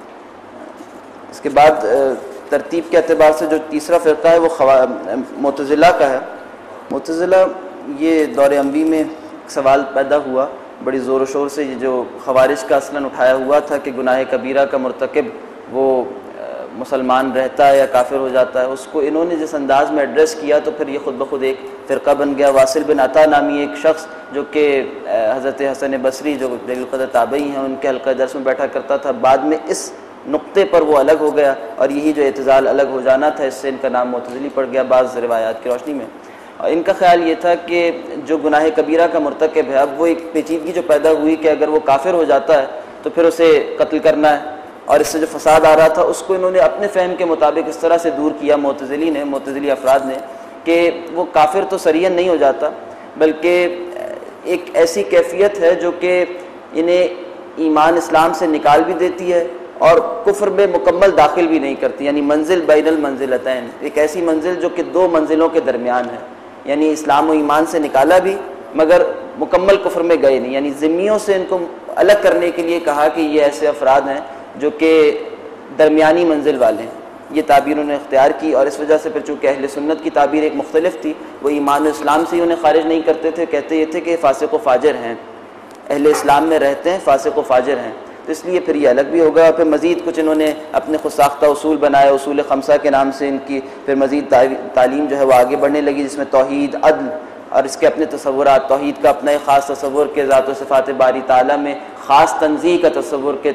اس کے بعد ترتیب کے اعتبار سے جو تیسرا فرقہ ہے وہ معتزلہ کا ہے۔ معتزلہ یہ دور اموی میں سوال پیدا ہوا بڑی زور و شور سے، یہ جو خوارج کا اصلاً اٹھایا ہوا تھا کہ گناہ کبیرہ کا مرتکب وہ مسلمان رہتا ہے یا کافر ہو جاتا ہے، اس کو انہوں نے جس انداز میں ایڈریس کیا تو پھر یہ خود بخود ایک فرقہ بن گیا۔ واصل بن عطا نامی ایک شخص جو کہ حضرت حسن بصری جو جلیل القدر تابعی ہیں ان کے حلقہ درس میں بیٹھا کرتا تھا، بعد میں اس نقطے پر وہ الگ ہو گیا اور یہی جو اعتزال الگ ہو جانا تھا اس سے ان کا نام معتزلی پڑ گیا بعض روایات کی روشنی میں۔ اور ان کا خیال یہ تھا کہ جو گناہ کبیرہ کا مرتکب ہے، اب وہ ایک پیچیدگی جو پیدا ہوئی کہ اگر وہ کافر ہو جاتا ہے تو پھر اسے قتل کرنا ہے، اور اس سے جو فساد آ رہا تھا اس کو انہوں نے اپنے فہم کے مطابق اس طرح سے دور کیا معتزلی افراد نے کہ وہ کافر تو صریحاً نہیں ہو جاتا بلکہ ایک ایسی کیفیت ہے جو کہ انہیں ایمان اسلام سے نکال بھی دیتی ہے اور کفر میں مکمل داخل بھی نہیں کرتی، یعنی منزل بین المنزلتین، ایک ایسی منزل جو کہ دو منزلوں کے درمیان ہے، یعنی اسلام و ایمان سے نکالا بھی مگر مکمل کفر میں گئے نہیں، یعنی ذمیوں سے ان کو الگ کرنے کے لیے کہا کہ یہ ایسے افراد ہیں جو کہ درمیانی منزل والے ہیں، یہ تعبیر انہوں نے اختیار کی۔ اور اس وجہ سے پھر چونکہ اہل سنت کی تعبیر ایک مختلف تھی، وہ ایمان و اسلام سے ہی انہیں خارج نہیں کرتے تھے، کہتے یہ تھے کہ فاسق و فاجر ہیں، اہل اسلام میں رہتے ہیں، فاسق و فاجر ہیں، تو اس لیے پھر یہ الگ بھی ہوگا۔ پھر مزید کچھ انہوں نے اپنے خود ساختہ اصول بنائے، اصول خمسہ کے نام سے ان کی پھر مزید تعلیم جو ہے وہ آگے بڑھنے لگی، جس میں توحید، عدل اور اس کے اپنے تصورات، توحید کا اپنا ایک خاص تصور کہ ذات و صفات باری تعالیٰ میں خاص تنزیہ کا تصور کہ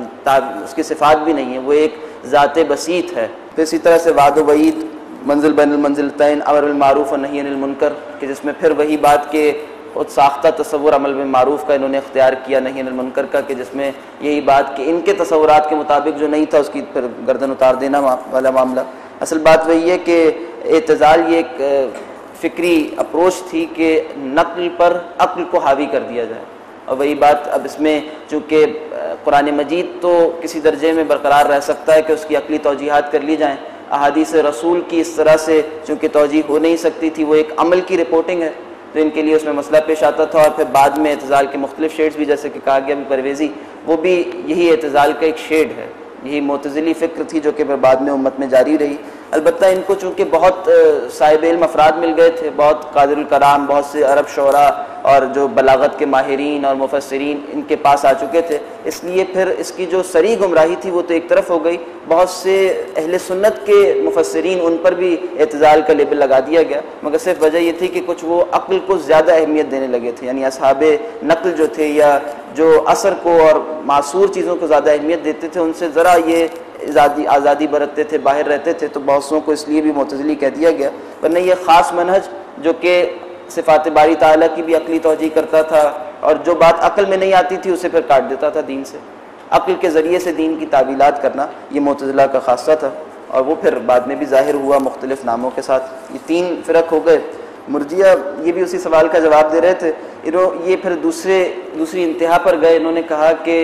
اس کی صفات بھی نہیں ہے، وہ ایک ذات بسیط ہے۔ پھر اسی طرح سے وعد و وعید، منزل بین المنزلتین، امر بالمعروف و نہی عن المنکر، کہ جس میں پھر وہی بات کہ خود ساختہ تصور عمل بالمعروف کا انہوں نے اختیار کیا، نہی عن المنکر کا، کہ جس میں یہی بات کہ ان کے تصورات کے مطابق جو نہیں تھا اس کی پھر گردن اتار دینا والا معاملہ۔ اصل بات وہی ہے کہ اعتزال یہ ایک فکری اپروچ تھی کہ نقل پر عقل کو حاوی کر دیا جائے، اور وہی بات اب اس میں چونکہ قرآن مجید تو کسی درجے میں برقرار رہ سکتا ہے کہ اس کی عقلی توجیحات کر لی جائیں، احادیث رسول کی اس طرح سے چونکہ توجیح ہو نہیں سکتی تھی، وہ ایک عمل کی رپورٹنگ ہے، تو ان کے لیے اس میں مسئلہ پیش آتا تھا۔ اور پھر بعد میں اعتزال کے مختلف شیڈز بھی، جیسے کہ کہا گیا بھی پرویزی، وہ بھی یہی اعتزال کا ایک شیڈ ہے، یہی معتزلی فکر تھی جو کہ پھر بعد میں امت میں جاری رہی۔ البتہ ان کو چونکہ بہت صاحب علم افراد مل گئے تھے، بہت قادر الکلام، بہت سے عرب شعراء اور جو بلاغت کے ماہرین اور مفسرین ان کے پاس آ چکے تھے، اس لیے پھر اس کی جو سری گمراہی تھی وہ تو ایک طرف ہو گئی، بہت سے اہل سنت کے مفسرین ان پر بھی اعتزال کا لیبل لگا دیا گیا، مگر صرف وجہ یہ تھی کہ کچھ وہ عقل کو زیادہ اہمیت دینے لگے تھے، یعنی اصحاب نقل جو تھے یا جو اثر کو اور معصور چیزوں کو زیادہ اہمیت دیتے تھے، ان سے ذرا یہ آزادی برتتے تھے، باہر رہتے تھے، تو بہت سوں کو اس لیے بھی معتزلی کہہ دیا گیا، ورنہ یہ خاص منہج جو کہ صفات باری تعالیٰ کی بھی عقلی توجیہ کرتا تھا، اور جو بات عقل میں نہیں آتی تھی اسے پھر کاٹ دیتا تھا دین سے، عقل کے ذریعے سے دین کی تعویلات کرنا یہ معتزلہ کا خاصہ تھا، اور وہ پھر بعد میں بھی ظاہر ہوا مختلف ناموں کے ساتھ۔ یہ تین فرق ہو گئے۔ مرجیہ یہ بھی اسی سوال کا جواب دے رہے تھے، یہ پھر دوسری انتہا پر گئے، انہوں نے کہا کہ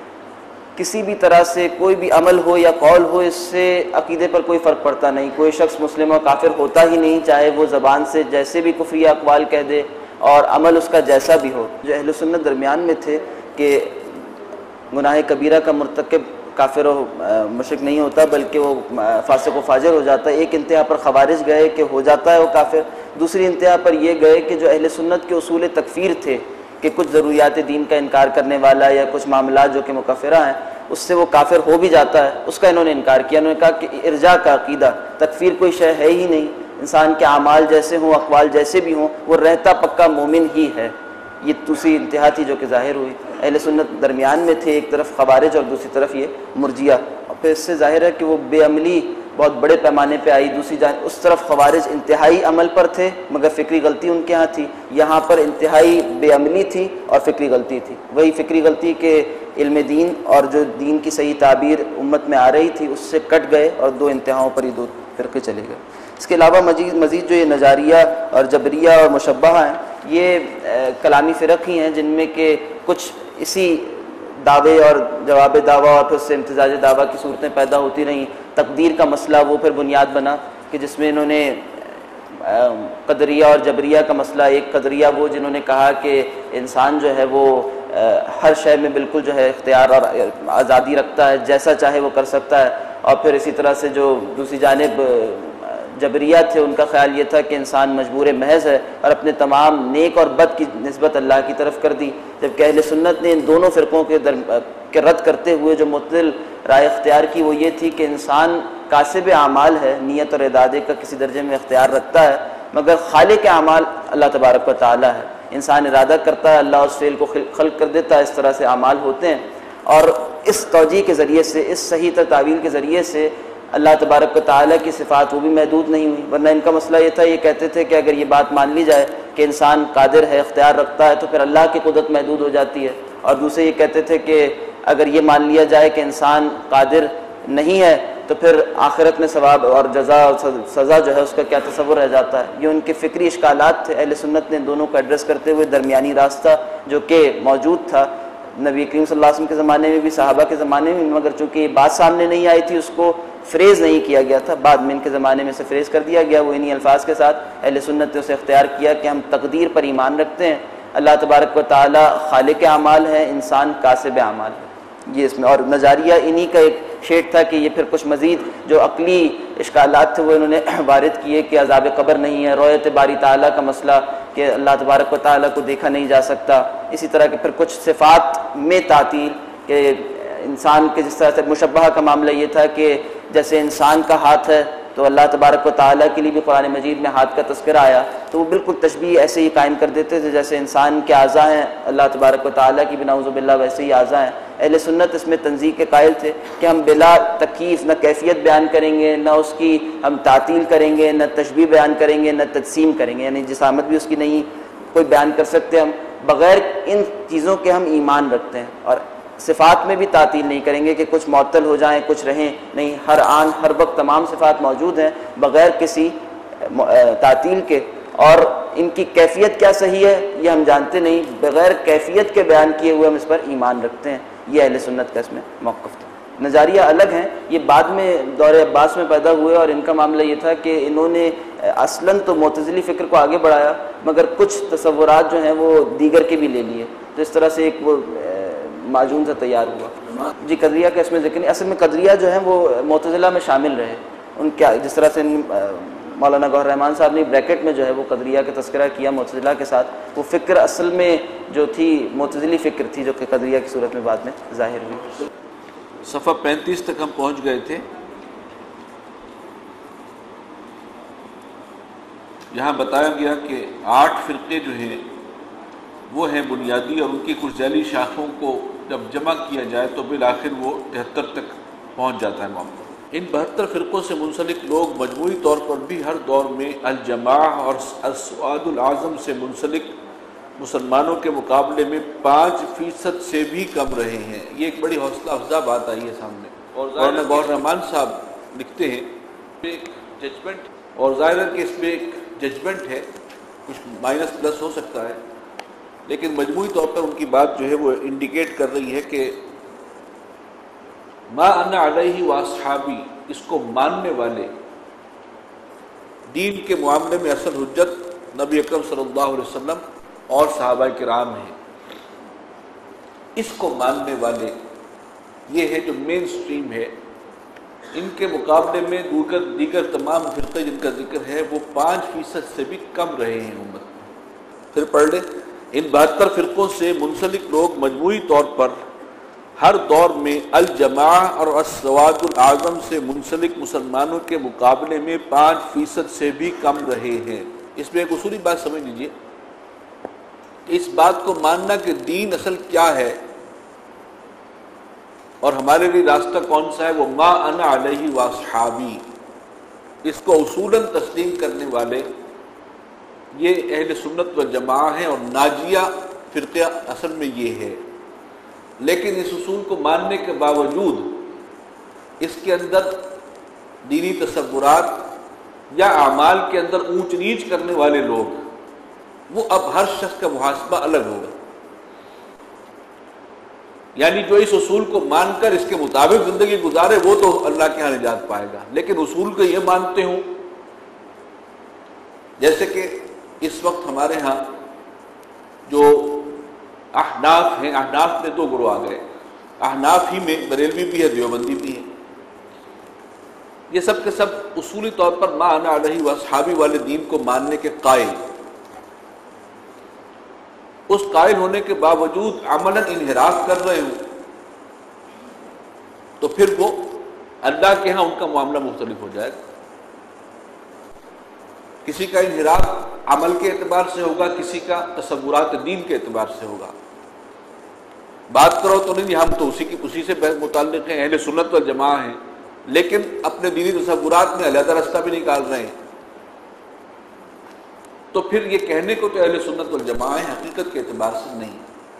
کسی بھی طرح سے کوئی بھی عمل ہو یا قول ہو، اس سے عقیدے پر کوئی فرق پڑتا نہیں، کوئی شخص مسلم اور کافر ہوتا ہی نہیں، چاہے وہ زبان سے جیسے بھی کفری اقوال کہہ دے اور عمل اس کا جیسا بھی ہو۔ جو اہل سنت درمیان میں تھے کہ گناہ کبیرہ کا مرتکب کافر و مشرک نہیں ہوتا بلکہ وہ فاسق و فاجر ہو جاتا ہے، ایک انتہا پر خوارج گئے کہ ہو جاتا ہے وہ کافر، دوسری انتہا پر یہ گئے کہ جو اہل سنت کے اصول تکفیر تھے کہ کچھ ضروریات دین کا انکار کرنے والا یا کچھ معاملات جو کہ مکفرہ ہیں اس سے وہ کافر ہو بھی جاتا ہے، اس کا انہوں نے انکار کیا۔ انہوں نے کہا کہ ارجاء کا عقیدہ، تکفیر کوئی شے ہے ہی نہیں، انسان کے اعمال جیسے ہوں، اقوال جیسے بھی ہوں، وہ رہتا پکا مومن ہی ہے۔ یہ دوسری انتہا تھی جو کہ ظاہر ہوئی۔ اہل سنت درمیان میں تھے، ایک طرف خوارج اور دوسری طرف یہ مرجیہ، اور پھر اس سے ظاہر ہے کہ وہ بے عملی بہت بڑے پیمانے پہ آئی۔ دوسری جانب اس طرف خوارج انتہائی عمل پر تھے مگر فکری غلطی ان کے ہاں تھی، یہاں پر انتہائی بے عملی تھی اور فکری غلطی تھی۔ وہی فکری غلطی کہ علم دین اور جو دین کی صحیح تعبیر امت میں آ رہی تھی اس سے کٹ گئے اور دو انتہاؤں پر ہی دو فرقے چلے گئے۔ اس کے علاوہ مزید جو یہ نظاریہ اور جبریہ اور مشبہہ ہیں، یہ کلامی فرق ہی ہیں جن میں کہ کچھ اسی دعوے اور جواب دعویٰ اور پھر اس سے امتزاج دعویٰ کی صورتیں پیدا ہوتی رہیں۔ تقدیر کا مسئلہ وہ پھر بنیاد بنا کہ جس میں انہوں نے قدریہ اور جبریہ کا مسئلہ، ایک قدریہ وہ جنہوں نے کہا کہ انسان جو ہے وہ ہر شے میں بالکل جو ہے اختیار اور آزادی رکھتا ہے، جیسا چاہے وہ کر سکتا ہے، اور پھر اسی طرح سے جو دوسری جانب جبریہ تھے ان کا خیال یہ تھا کہ انسان مجبور محض ہے اور اپنے تمام نیک اور بد کی نسبت اللہ کی طرف کر دی، جبکہ اہل سنت نے ان دونوں فرقوں کے رد کرتے ہوئے جو معتدل رائے اختیار کی وہ یہ تھی کہ انسان کاسب اعمال ہے، نیت اور ارادے کا کسی درجے میں اختیار رکھتا ہے، مگر خالق اعمال اللہ تبارک و تعالی ہے۔ انسان ارادہ کرتا ہے، اللہ اس فعل کو خلق کر دیتا ہے، اس طرح سے اعمال ہوتے ہیں، اور اس توجیہ کے ذریعے سے، اس صحیح تعویل کے ذریعے سے اللہ تبارک و تعالیٰ کی صفات وہ بھی محدود نہیں ہوئی، ورنہ ان کا مسئلہ یہ تھا، یہ کہتے تھے کہ اگر یہ بات مان لی جائے کہ انسان قادر ہے، اختیار رکھتا ہے، تو پھر اللہ کی قدرت محدود ہو جاتی ہے، اور دوسرے یہ کہتے تھے کہ اگر یہ مان لیا جائے کہ انسان قادر نہیں ہے تو پھر آخرت میں ثواب اور جزا اور سزا جو ہے اس کا کیا تصور رہ جاتا ہے۔ یہ ان کے فکری اشکالات تھے۔ اہل سنت نے دونوں کو ایڈریس کرتے ہوئے درمیانی راستہ جو کہ موجود تھا نبی کریم صلی اللہ علیہ وسلم کے زمانے میں بھی، صحابہ کے زمانے میں، مگر چونکہ یہ بات سامنے نہیں آئی تھی اس کو فریز نہیں کیا گیا تھا، بعد میں ان کے زمانے میں سے فریز کر دیا گیا، وہ انہی الفاظ کے ساتھ اہل سنت نے اسے اختیار کیا کہ ہم تقدیر پر ایمان رکھتے ہیں، اللہ تبارک و تعالی خالق اعمال ہے، انسان کاسب اعمال ہے، یہ اس میں۔ اور نظریہ انہی کا ایک شیڈ تھا کہ یہ پھر کچھ مزید جو عقلی اشکالات تھے وہ انہوں نے وارد کیے کہ عذاب قبر نہیں ہے، رؤیت باری تعالیٰ کا مسئلہ کہ اللہ تبارک و تعالیٰ کو دیکھا نہیں جا سکتا، اسی طرح کے پھر کچھ صفات میں تعطیل کہ انسان کے جس طرح سے مشبہہ کا معاملہ یہ تھا کہ جیسے انسان کا ہاتھ ہے تو اللہ تبارک و تعالیٰ کے لیے بھی قرآن مجید میں ہاتھ کا تذکرہ آیا، تو وہ بالکل تشبیہ ایسے ہی قائم کر دیتے تھے جیسے انسان کے اعضاء ہیں اللہ تبارک و تعالیٰ کی بھی نعوذ باللہ ویسے ہی اعضاء ہیں۔ اہل سنت اس میں تنزیہ کے قائل تھے کہ ہم بلا تکییف نہ کیفیت بیان کریں گے، نہ اس کی ہم تعطیل کریں گے، نہ تشبیہ بیان کریں گے، نہ تجسیم کریں گے، یعنی جسامت بھی اس کی نہیں کوئی بیان کر سکتے ہم، بغیر ان چیزوں کے ہم ایمان رکھتے ہیں، اور صفات میں بھی تعطیل نہیں کریں گے کہ کچھ معطل ہو جائیں کچھ رہیں، نہیں، ہر آن ہر وقت تمام صفات موجود ہیں بغیر کسی تعطیل کے، اور ان کی کیفیت کیا صحیح ہے یہ ہم جانتے نہیں، بغیر کیفیت کے بیان کیے ہوئے ہم اس پر ایمان رکھتے ہیں، یہ اہل سنت کا اس میں موقف تھا۔ نظریہ الگ ہیں، یہ بعد میں دور عباس میں پیدا ہوئے، اور ان کا معاملہ یہ تھا کہ انہوں نے اصلاً تو معتزلی فکر کو آگے بڑھایا مگر کچھ تصورات جو ہیں وہ دیگر کے بھی لے لیے، تو اس طرح سے ایک وہ معجون سے تیار ہوا۔ جی قدریہ کا اس میں ذکر نہیں، اصل میں قدریہ جو ہیں وہ معتزلہ میں شامل رہے، ان کیا جس طرح سے مولانا گوہر رحمان صاحب نے بریکٹ میں جو ہے وہ قدریہ کا تذکرہ کیا معتزلہ کے ساتھ، وہ فکر اصل میں جو تھی معتزلی فکر تھی جو کہ قدریہ کی صورت میں بعد میں ظاہر ہوئی۔ صفحہ 35 تک ہم پہنچ گئے تھے، یہاں بتایا گیا کہ 8 فرقے جو ہیں وہ ہیں بنیادی، اور ان کی کچھ ذیلی شاخوں کو جب جمع کیا جائے تو بالآخر وہ 73 تک پہنچ جاتا ہے معاملہ۔ ان 72 فرقوں سے منسلک لوگ مجموعی طور پر بھی ہر دور میں الجماع اور السواد العظم سے منسلک مسلمانوں کے مقابلے میں 5% سے بھی کم رہے ہیں۔ یہ ایک بڑی حوصلہ افزا بات آئی ہے سامنے، اور مولانا گوہر رحمان صاحب لکھتے ہیں ایک ججمنٹ، اور ظاہر ہے کہ اس میں ایک ججمنٹ ہے، کچھ مائنس پلس ہو سکتا ہے، لیکن مجموعی طور پر ان کی بات جو ہے وہ انڈیکیٹ کر رہی ہے کہ ما انا علیہ واصحابی، اس کو ماننے والے دین کے معاملے میں اصل حجت نبی اکرم صلی اللہ علیہ وسلم اور صحابہ کرام ہیں، اس کو ماننے والے یہ ہے جو مین سٹریم ہے، ان کے مقابلے میں دیگر تمام فرقے جن کا ذکر ہے وہ 5% سے بھی کم رہے ہیں امت میں۔ پھر پڑھ لیں، ان 72 فرقوں سے منسلک لوگ مجموعی طور پر ہر دور میں الجماع اور السواد العظم سے منسلک مسلمانوں کے مقابلے میں 5% سے بھی کم رہے ہیں۔ اس میں ایک اصولی بات سمجھ لیجئے، اس بات کو ماننا کہ دین اصل کیا ہے اور ہمارے لیے راستہ کون سا ہے، وہ ما انا علیہ واصحابی، اس کو اصولاً تسلیم کرنے والے یہ اہل سنت والجماعہ ہیں، اور ناجیہ فرقہ اصل میں یہ ہے۔ لیکن اس اصول کو ماننے کے باوجود اس کے اندر دینی تصورات یا اعمال کے اندر اونچ نیچ کرنے والے لوگ، وہ اب ہر شخص کا محاسبہ الگ ہوگا، یعنی جو اس اصول کو مان کر اس کے مطابق زندگی گزارے وہ تو اللہ کے ہاں نجات پائے گا، لیکن اصول کو یہ مانتے ہوں، جیسے کہ اس وقت ہمارے ہاں جو احناف ہیں، احناف میں 2 گروہ آ گئے، احناف ہی میں بریلوی بھی ہے، دیوبندی بھی ہے، یہ سب کے سب اصولی طور پر ما انا علیہ واصحابی والے دین کو ماننے کے قائل، اس قائل ہونے کے باوجود عملاً انحراف کر رہے ہوں تو پھر وہ اللہ کے ہاں ان کا معاملہ مختلف ہو جائے گا۔ کسی کا انحراف عمل کے اعتبار سے ہوگا، کسی کا تصورات دین کے اعتبار سے ہوگا۔ بات کرو تو نہیں ہم تو اسی سے متعلق ہیں، اہل سنت والجماعہ ہیں، لیکن اپنے دینی تصورات میں علیحدہ راستہ بھی نکال رہے ہیں، تو پھر یہ کہنے کو تو اہل سنت والجماعہ ہیں، حقیقت کے اعتبار سے نہیں۔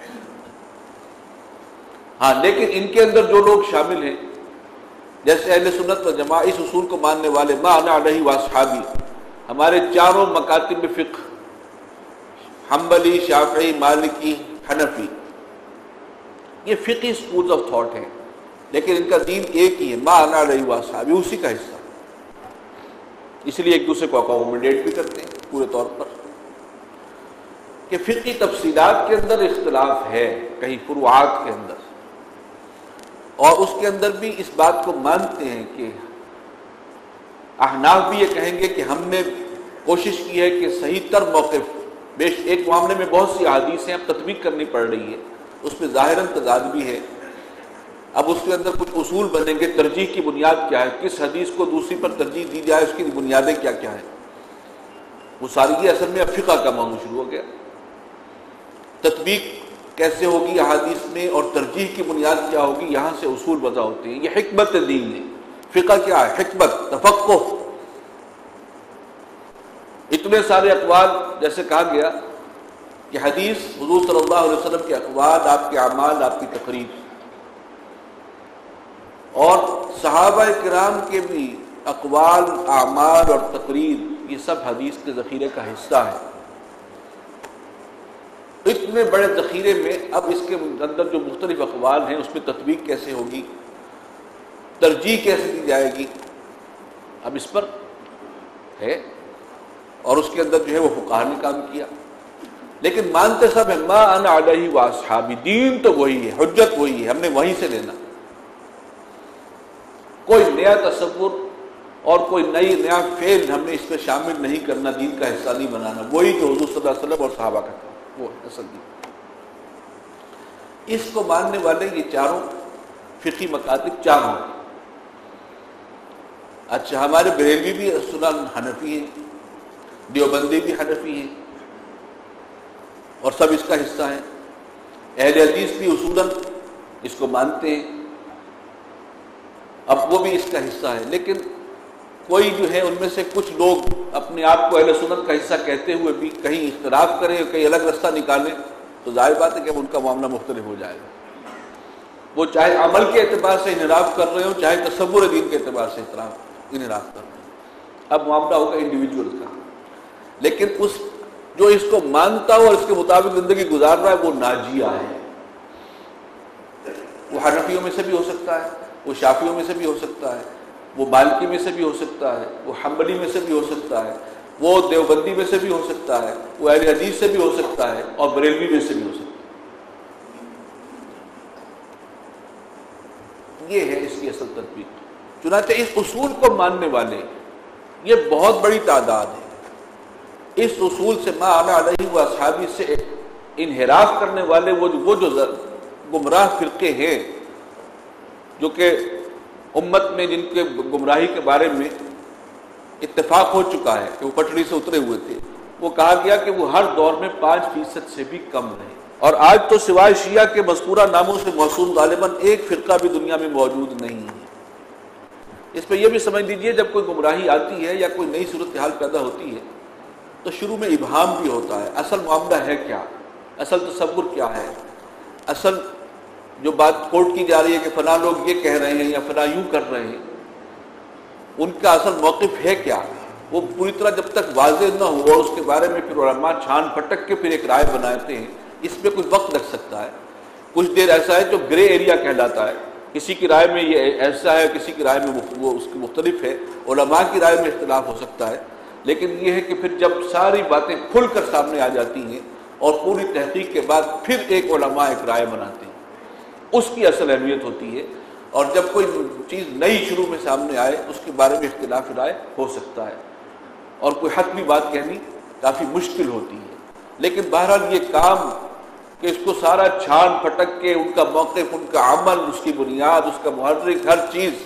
ہاں لیکن ان کے اندر جو لوگ شامل ہیں جیسے اہل سنت والجماعہ اس اصول کو ماننے والے ما انا علیہ واصحابی، ہمارے چاروں مکاتب فقہ، حنبلی، شافعی، مالکی، حنفی، یہ فقہی سکولز آف تھاٹ ہیں، لیکن ان کا دین ایک ہی ہے، ما انا علیہ واصحابی، اسی کا حصہ، اس لیے ایک دوسرے کو اکوموڈیٹ بھی کرتے ہیں پورے طور پر۔ کہ فقہی تفصیلات کے اندر اختلاف ہے کہیں فروعات کے اندر، اور اس کے اندر بھی اس بات کو مانتے ہیں کہ احناف بھی یہ کہیں گے کہ ہم نے کوشش کی ہے کہ صحیح تر موقف، ایک معاملے میں بہت سی احادیث ہیں اب تطبیق کرنی پڑ رہی ہے، اس میں ظاہراً تضاد بھی ہے، اب اس کے اندر کچھ اصول بنیں گے، ترجیح کی بنیاد کیا ہے، کس حدیث کو دوسری پر ترجیح دی جائے، اس کی بنیادیں کیا کیا ہیں، وہ ساری یہ اصل میں اب فقہ کا معاملہ شروع ہو گیا، تطبیق کیسے ہوگی احادیث میں اور ترجیح کی بنیاد کیا ہوگی، یہاں سے اصول وضع ہوتے ہیں، یہ حکمت دین ہے۔ فقہ کیا ہے؟ حکمت، تفقہ۔ اتنے سارے اقوال، جیسے کہا گیا کہ حدیث حضور صلی اللہ علیہ وسلم کے اقوال، آپ کے اعمال، آپ کی تقریر، اور صحابہ کرام کے بھی اقوال، اعمال اور تقریر، یہ سب حدیث کے ذخیرے کا حصہ ہے۔ اتنے بڑے ذخیرے میں اب اس کے اندر جو مختلف اقوال ہیں اس میں تطبیق کیسے ہوگی، ترجیح کیسے دی جائے گی، اب اس پر ہے، اور اس کے اندر جو ہے وہ فقہاء نے کام کیا، لیکن مانتے سب ہیں ما انا علیہ واصحابی، دین تو وہی ہے، حجت وہی ہے، ہم نے وہیں سے لینا، کوئی نیا تصور اور کوئی نیا فعل ہم نے اس میں شامل نہیں کرنا، دین کا حصہ نہیں بنانا، وہی جو حضور صلی اللہ علیہ وسلم اور صحابہ کا تھا، وہ اصل دین۔ اس کو ماننے والے یہ چاروں فقہی مکاتب چار ہیں۔ اچھا، ہمارے بریلوی بھی اصولاً حنفی ہیں، دیوبندی بھی حنفی ہیں، اور سب اس کا حصہ ہیں، اہل حدیث بھی اصولاً اس کو مانتے ہیں، اب وہ بھی اس کا حصہ ہے، لیکن کوئی جو ہے ان میں سے کچھ لوگ اپنے آپ کو اہل سنت کا حصہ کہتے ہوئے بھی کہیں اختلاف کریں، کہیں الگ راستہ نکالیں، تو ظاہر بات ہے کہ ان کا معاملہ مختلف ہو جائے گا، وہ چاہے عمل کے اعتبار سے انحراف کر رہے ہوں، چاہے تصور دین کے اعتبار سے انحراف کر رہے ہوں، اب معاملہ ہوگا انڈیویجول کا، لیکن جو اس کو مانتا ہو اور اس کے مطابق زندگی گزار رہا ہے وہ ناجیہ ہے، وہ حنفیوں میں سے بھی ہو سکتا ہے، وہ شافیوں میں سے بھی ہو سکتا ہے، وہ مالکی میں سے بھی ہو سکتا ہے، وہ حنبلی میں سے بھی ہو سکتا ہے، وہ دیوبندی میں سے بھی ہو سکتا ہے، وہ اہل حدیث سے بھی ہو سکتا ہے، اور بریلوی میں سے بھی ہو سکتا ہے۔ یہ ہے اس کی اصل تطبیق۔ چنانچہ اس اصول کو ماننے والے یہ بہت بڑی تعداد ہے، اس اصول سے ما انا علیہ واصحابی سے انحراف کرنے والے وہ جو گمراہ فرقے ہیں، جو کہ امت میں جن کے گمراہی کے بارے میں اتفاق ہو چکا ہے کہ وہ پٹڑی سے اترے ہوئے تھے، وہ کہا گیا کہ وہ ہر دور میں 5% سے بھی کم رہے، اور آج تو سوائے شیعہ کے مذکورہ ناموں سے موسوم غالباً ایک فرقہ بھی دنیا میں موجود نہیں ہے۔ اس پہ یہ بھی سمجھ لیجئے جب کوئی گمراہی آتی ہے یا کوئی نئی صورتحال پیدا ہوتی ہے تو شروع میں ابہام بھی ہوتا ہے، اصل معاملہ ہے کیا، اصل تصور کیا ہے، اصل جو بات کوٹ کی جا رہی ہے کہ فلاں لوگ یہ کہہ رہے ہیں یا فلاں یوں کر رہے ہیں، ان کا اصل موقف ہے کیا، وہ پوری طرح جب تک واضح نہ ہو اور اس کے بارے میں پھر علماء چھان پھٹک کے پھر ایک رائے بناتے ہیں، اس میں کچھ وقت لگ سکتا ہے، کچھ دیر ایسا ہے جو گرے ایریا کہلاتا ہے، کسی کی رائے میں یہ ایسا ہے، کسی کی رائے میں وہ اس کی مختلف ہے، علماء کی رائے میں اختلاف ہو سکتا ہے، لیکن یہ ہے کہ پھر جب ساری باتیں کھل کر سامنے آ جاتی ہیں اور پوری تحقیق کے بعد پھر ایک علماء ایک رائے بناتے ہیں، اس کی اصل اہمیت ہوتی ہے، اور جب کوئی چیز نئی شروع میں سامنے آئے اس کے بارے میں اختلاف رائے ہو سکتا ہے، اور کوئی حتمی بات کہنی کافی مشکل ہوتی ہے، لیکن بہرحال یہ کام کہ اس کو سارا چھان پھٹک کے ان کا موقف، ان کا عمل، اس کی بنیاد، اس کا محرک، ہر چیز،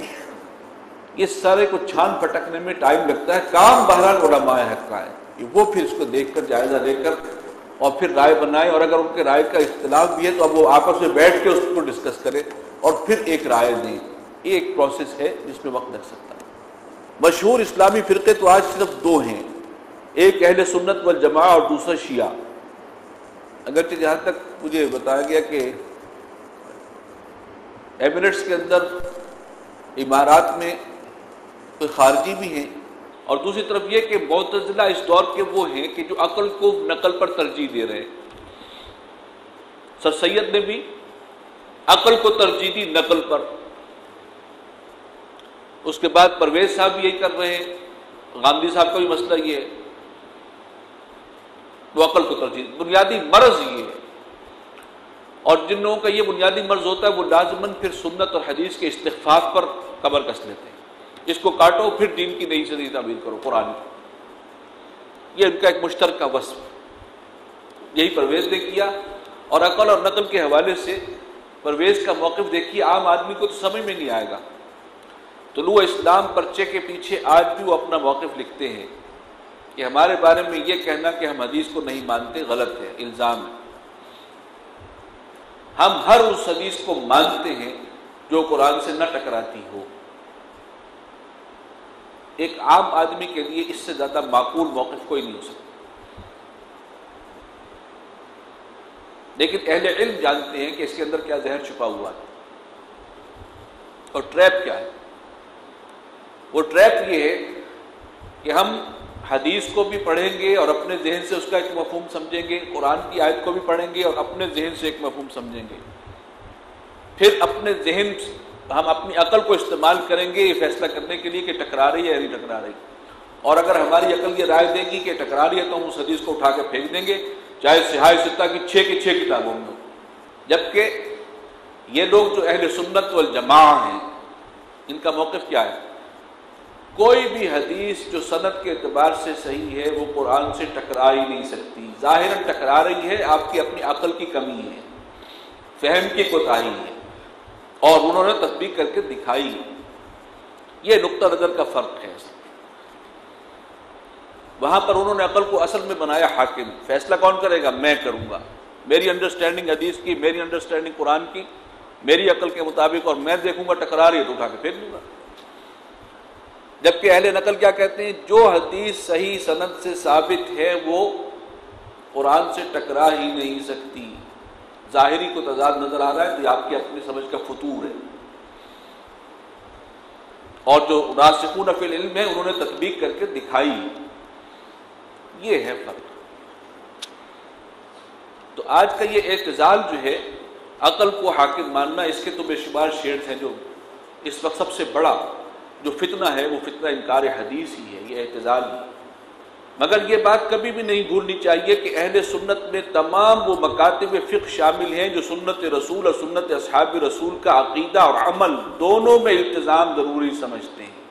یہ سارے کو چھان پھٹکنے میں ٹائم لگتا ہے، کام بہرحال علماء حق کا ہے، وہ پھر اس کو دیکھ کر جائزہ لے کر اور پھر رائے بنائے، اور اگر ان کے رائے کا اختلاف بھی ہے تو اب وہ آپس میں بیٹھ کے اس کو ڈسکس کرے اور پھر ایک رائے دیں، یہ ایک پروسیس ہے جس میں وقت لگ سکتا ہے۔ مشہور اسلامی فرقے تو آج صرف دو ہیں، ایک اہل سنت والجماعہ اور دوسرا شیعہ، اگرچہ جہاں تک مجھے بتایا گیا کہ ایمریٹس کے اندر، امارات میں کوئی خارجی بھی ہیں، اور دوسری طرف یہ کہ معتزلہ اس دور کے وہ ہیں کہ جو عقل کو نقل پر ترجیح دے رہے ہیں۔ سر سید نے بھی عقل کو ترجیح دی نقل پر. اس کے بعد پرویز صاحب بھی یہی کر رہے ہیں, گاندھی صاحب کا بھی مسئلہ یہ ہے, وہ عقل کو ترجیح. بنیادی مرض یہ ہے, اور جن لوگوں کا یہ بنیادی مرض ہوتا ہے وہ لازماً پھر سنت اور حدیث کے استخفاف پر کمر کس لیتے ہیں. اس کو کاٹو پھر دین کی نئی سے نئی تعبیر کرو قرآن کی. یہ ان کا ایک مشترکہ وصف, یہی پرویز نے کیا. اور عقل اور نقل کے حوالے سے پرویز کا موقف دیکھیے, عام آدمی کو تو سمجھ میں نہیں آئے گا. طلوع اسلام پرچے کے پیچھے آج بھی وہ اپنا موقف لکھتے ہیں کہ ہمارے بارے میں یہ کہنا کہ ہم حدیث کو نہیں مانتے غلط ہے, الزام ہے. ہم ہر اس حدیث کو مانتے ہیں جو قرآن سے نہ ٹکراتی ہو. ایک عام آدمی کے لیے اس سے زیادہ معقول موقف کوئی نہیں ہو سکتا. لیکن اہل علم جانتے ہیں کہ اس کے اندر کیا زہر چھپا ہوا ہے اور ٹریپ کیا ہے. وہ ٹریپ یہ ہے کہ ہم حدیث کو بھی پڑھیں گے اور اپنے ذہن سے اس کا ایک مفہوم سمجھیں گے, قرآن کی آیت کو بھی پڑھیں گے اور اپنے ذہن سے ایک مفہوم سمجھیں گے. پھر اپنے ذہن ہم اپنی عقل کو استعمال کریں گے یہ فیصلہ کرنے کے لیے کہ ٹکرا رہی ہے یا نہیں ٹکرا رہی. اور اگر ہماری عقل یہ رائے دے گی کہ ٹکرا رہی ہے تو ہم اس حدیث کو اٹھا کے پھینک دیں گے, چاہے صحاح ستہ کی 6 کی 6 کتابوں میں. جبکہ یہ لوگ جو اہل سنت والجماع ہیں ان کا موقف کیا ہے؟ کوئی بھی حدیث جو سند کے اعتبار سے صحیح ہے وہ قرآن سے ٹکرا ہی نہیں سکتی. ظاہراً ٹکرا رہی ہے, آپ کی اپنی عقل کی کمی ہے, فہم کی کوتاہی ہے, اور انہوں نے تطبیق کر کے دکھائی. یہ نقطہ نظر کا فرق ہے. وہاں پر انہوں نے عقل کو اصل میں بنایا حاکم. فیصلہ کون کرے گا؟ میں کروں گا. میری انڈرسٹینڈنگ حدیث کی, میری انڈرسٹینڈنگ قرآن کی, میری عقل کے مطابق, اور میں دیکھوں گا ٹکرا رہی ہے تو اٹھا کے پھینک دوں گا. جبکہ اہل نقل کیا کہتے ہیں؟ جو حدیث صحیح سند سے ثابت ہے وہ قرآن سے ٹکرا ہی نہیں سکتی. ظاہری کو تضاد نظر آ رہا ہے تو یہ آپ کی اپنی سمجھ کا فطور ہے. اور جو راسخون فی العلم ہے انہوں نے تطبیق کر کے دکھائی. یہ ہے فرق. تو آج کا یہ اعتزال جو ہے عقل کو حاکم ماننا, اس کے تو بے شمار شیڈز ہیں. جو اس وقت سب سے بڑا جو فتنہ ہے وہ فتنہ انکار حدیث ہی ہے, یہ اعتزال ہے. مگر یہ بات کبھی بھی نہیں بھولنی چاہیے کہ اہل سنت میں تمام وہ مکاتب فقہ شامل ہیں جو سنت رسول اور سنت اصحاب رسول کا عقیدہ اور عمل دونوں میں التزام ضروری سمجھتے ہیں.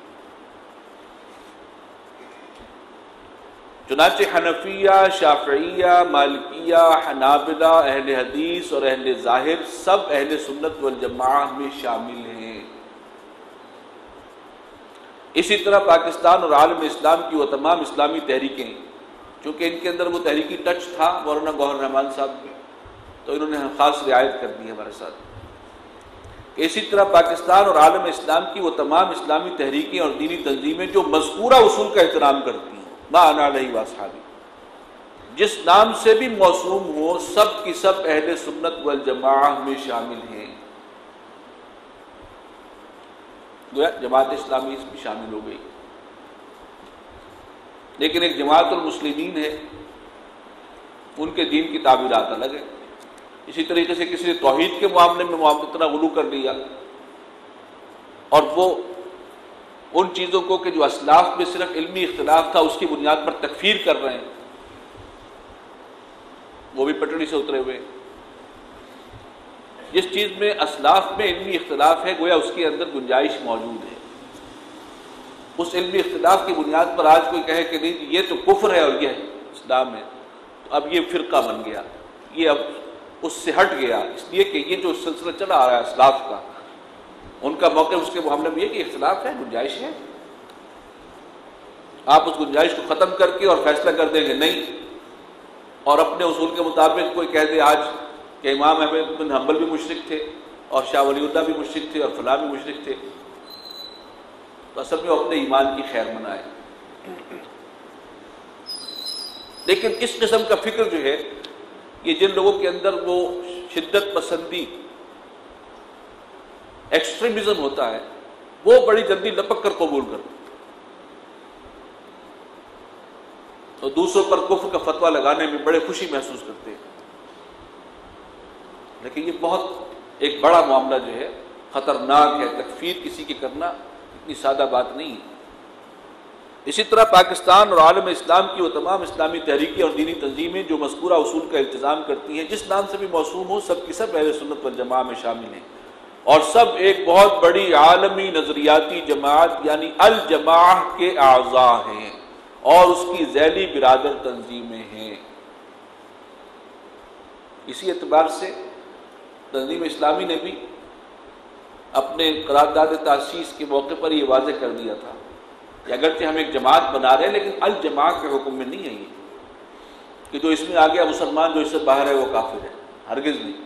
چنانچہ حنفیہ, شافعیہ, مالکیہ, حنابلہ, اہل حدیث اور اہل ظاہر سب اہل سنت والجماعہ میں شامل ہیں. اسی طرح پاکستان اور عالم اسلام کی وہ تمام اسلامی تحریکیں, چونکہ ان کے اندر وہ تحریکی ٹچ تھا مولانا گوہر رحمان صاحب میں, تو انہوں نے خاص رعایت کر دی ہمارے ساتھ. اسی طرح پاکستان اور عالم اسلام کی وہ تمام اسلامی تحریکیں اور دینی تنظیمیں جو مذکورہ اصول کا احترام کرتی ہیں, ما انا علیہ واصحابی, جس نام سے بھی موسوم ہو, سب کی سب اہل سنت والجماعہ میں شامل ہیں. گویا جماعت اسلامی اس میں شامل ہو گئی. لیکن ایک جماعت المسلمین ہے, ان کے دین کی تعبیرات الگ ہے. اسی طریقے سے کسی نے توحید کے معاملے میں اتنا غلو کر لیا, اور وہ ان چیزوں کو کہ جو اسلاف میں صرف علمی اختلاف تھا اس کی بنیاد پر تکفیر کر رہے ہیں, وہ بھی پٹڑی سے اترے ہوئے. جس چیز میں اسلاف میں علمی اختلاف ہے گویا اس کے اندر گنجائش موجود ہے. اس علمی اختلاف کی بنیاد پر آج کوئی کہے کہ نہیں یہ تو کفر ہے اور یہ اسلام ہے, تو اب یہ فرقہ بن گیا, یہ اب اس سے ہٹ گیا. اس لیے کہ یہ جو سلسلہ چلا آ رہا ہے اسلاف کا, ان کا موقف اس کے معاملے میں یہ کہ اختلاف ہے, گنجائش ہے. آپ اس گنجائش کو ختم کر کے اور فیصلہ کر دیں گے نہیں, اور اپنے اصول کے مطابق کوئی کہہ دے آج کہ امام احمد بن حنبل بھی مشرک تھے اور شاہ ولی اللہ بھی مشرک تھے اور فلاں بھی مشرک تھے, تو اصل میں وہ اپنے ایمان کی خیر منائے. لیکن اس قسم کا فکر جو ہے یہ جن لوگوں کے اندر وہ شدت پسندی ایکسٹریمزم ہوتا ہے وہ بڑی جلدی لپک کر قبول کرتے تو دوسروں پر کفر کا فتویٰ لگانے میں بڑے خوشی محسوس کرتے ہیں. لیکن یہ بہت ایک بڑا معاملہ جو ہے، خطرناک ہے۔ تکفیر کسی کی کرنا اتنی سادہ بات نہیں ہے۔ اسی طرح پاکستان اور عالم اسلام کی وہ تمام اسلامی تحریکیں اور دینی تنظیمیں جو مذکورہ اصول کا التزام کرتی ہیں، جس نام سے بھی موسوم ہو، سب کی سب اہل سنت والجماعہ میں شامل ہیں، اور سب ایک بہت بڑی عالمی نظریاتی جماعت یعنی الجماعہ کے اعضاء ہیں اور اس کی ذیلی برادر تنظیمیں ہیں۔ اسی اعتبار سے تنظیم اسلامی نے بھی اپنے قرارداد تاسیس کے موقع پر یہ واضح کر دیا تھا کہ اگرچہ ہم ایک جماعت بنا رہے ہیں لیکن الجماعہ کے حکم میں نہیں ہے یہ کہ جو اس میں آ گیا مسلمان جو اس سے باہر ہے وہ کافر ہے، ہرگز نہیں۔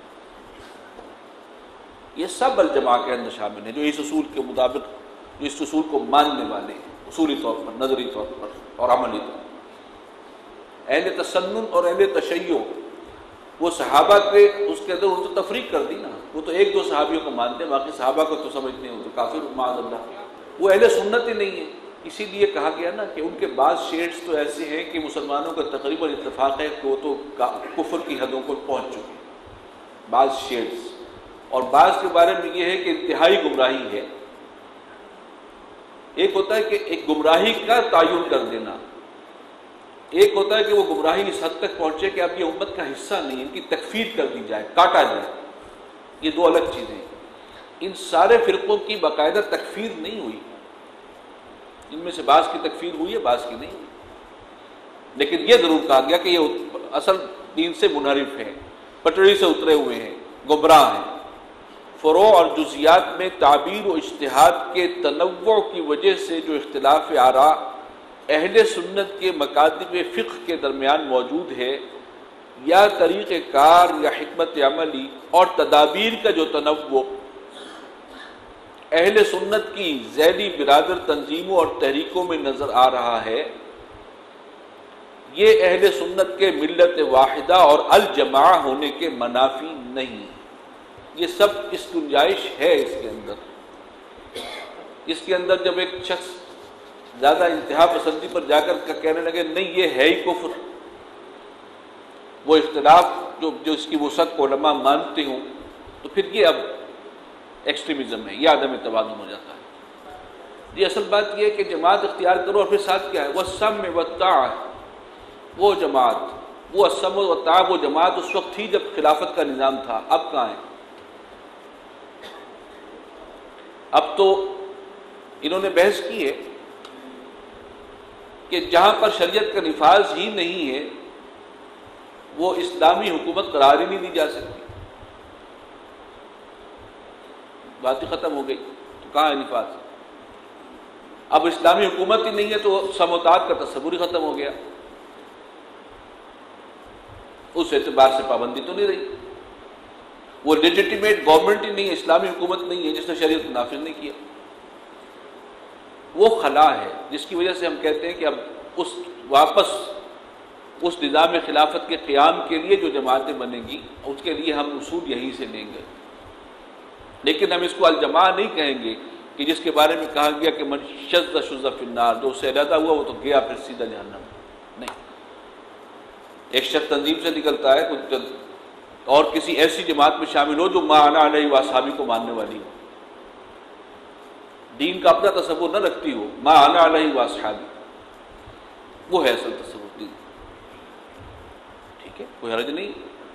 یہ سب الجماعہ کے اندر شامل ہیں جو اس اصول کے مطابق، جو اس اصول کو ماننے والے ہیں، اصولی طور پر، نظری طور پر اور عملی طور پر۔ اہل تسنن اور اہل تشیع وہ صحابہ کے اس کے اندر ان کو تفریق کر دی نا، وہ تو ایک دو صحابیوں کو مانتے ہیں، باقی صحابہ کو تو سمجھتے ہیں وہ تو کافر معاذ اللہ، وہ اہل سنت ہی نہیں ہے۔ اسی لیے کہا گیا نا کہ ان کے بعض شیڈز تو ایسے ہیں کہ مسلمانوں کا تقریباً اتفاق ہے کہ وہ تو کفر کی حدوں کو پہنچ چکے ہیں، بعض شیڈز، اور بعض کے بارے میں یہ ہے کہ انتہائی گمراہی ہے۔ ایک ہوتا ہے کہ ایک گمراہی کا تعین کر دینا، ایک ہوتا ہے کہ وہ گمراہی اس حد تک پہنچے کہ اب یہ امت کا حصہ نہیں، ان کی تکفیر کر دی جائے، کاٹا جائے۔ یہ دو الگ چیزیں ہیں۔ ان سارے فرقوں کی باقاعدہ تکفیر نہیں ہوئی، ان میں سے بعض کی تکفیر ہوئی ہے، بعض کی نہیں ہوئی، لیکن یہ ضرور کہا گیا کہ یہ اصل دین سے منحرف ہیں، پٹڑی سے اترے ہوئے ہیں، گمراہ ہیں۔ فروع اور جزیات میں تعبیر و اجتہاد کے تنوع کی وجہ سے جو اختلاف آراء اہل سنت کے مکاتب فقہ کے درمیان موجود ہے، یا طریقہ کار یا حکمت عملی اور تدابیر کا جو تنوع اہل سنت کی ذیلی برادر تنظیموں اور تحریکوں میں نظر آ رہا ہے، یہ اہل سنت کے ملت واحدہ اور الجماعہ ہونے کے منافی نہیں۔ یہ سب اس گنجائش ہے اس کے اندر۔ اس کے اندر جب ایک شخص زیادہ انتہا پسندی پر جا کر کہنے لگے نہیں یہ ہے ہی کفر، وہ اختلاف جو اس کی وسعت کو علماء مانتے ہوں، تو پھر یہ اب ایکسٹریمزم ہے، یہ عدم توازن ہو جاتا ہے۔ یہ اصل بات یہ ہے کہ جماعت اختیار کرو اور پھر ساتھ کیا ہے، وَالسَّمْعِ وَالطَّاعَةِ، وہ جماعت، وہ السمع والطاعہ، وہ جماعت اس وقت تھی جب خلافت کا نظام تھا، اب کہاں ہے؟ اب تو انہوں نے بحث کی ہے کہ جہاں پر شریعت کا نفاذ ہی نہیں ہے وہ اسلامی حکومت قرار ہی نہیں دی جا سکتی، بات ہی ختم ہو گئی، تو کہاں ہے نفاذ؟ اب اسلامی حکومت ہی نہیں ہے تو سموتات کا تصور ہی ختم ہو گیا، اس اعتبار سے پابندی تو نہیں رہی، وہ لیجیٹیمیٹ گورنمنٹ ہی نہیں ہے، اسلامی حکومت نہیں ہے جس نے شریعت کو نافذ نہیں کیا۔ وہ خلا ہے جس کی وجہ سے ہم کہتے ہیں کہ اب واپس اس نظام خلافت کے قیام کے لیے جو جماعتیں بنیں گی اس کے لیے ہم اصول یہیں سے لیں گے، لیکن ہم اس کو الجماعہ نہیں کہیں گے کہ جس کے بارے میں کہا گیا کہ من شذ شذ فی النار، جو اس سے علیحدہ ہوا وہ تو گیا پھر سیدھا جہنم۔ نہیں، ایک شخص تنظیم سے نکلتا ہے اور کسی ایسی جماعت میں شامل ہو جو ما انا علیہ واصحابی کو ماننے والی ہو، دین کا اپنا تصور نہ رکھتی ہو، ما انا علیہ واصحابی، وہ ہے اصل تصور دین، ٹھیک ہے، کوئی حرج نہیں۔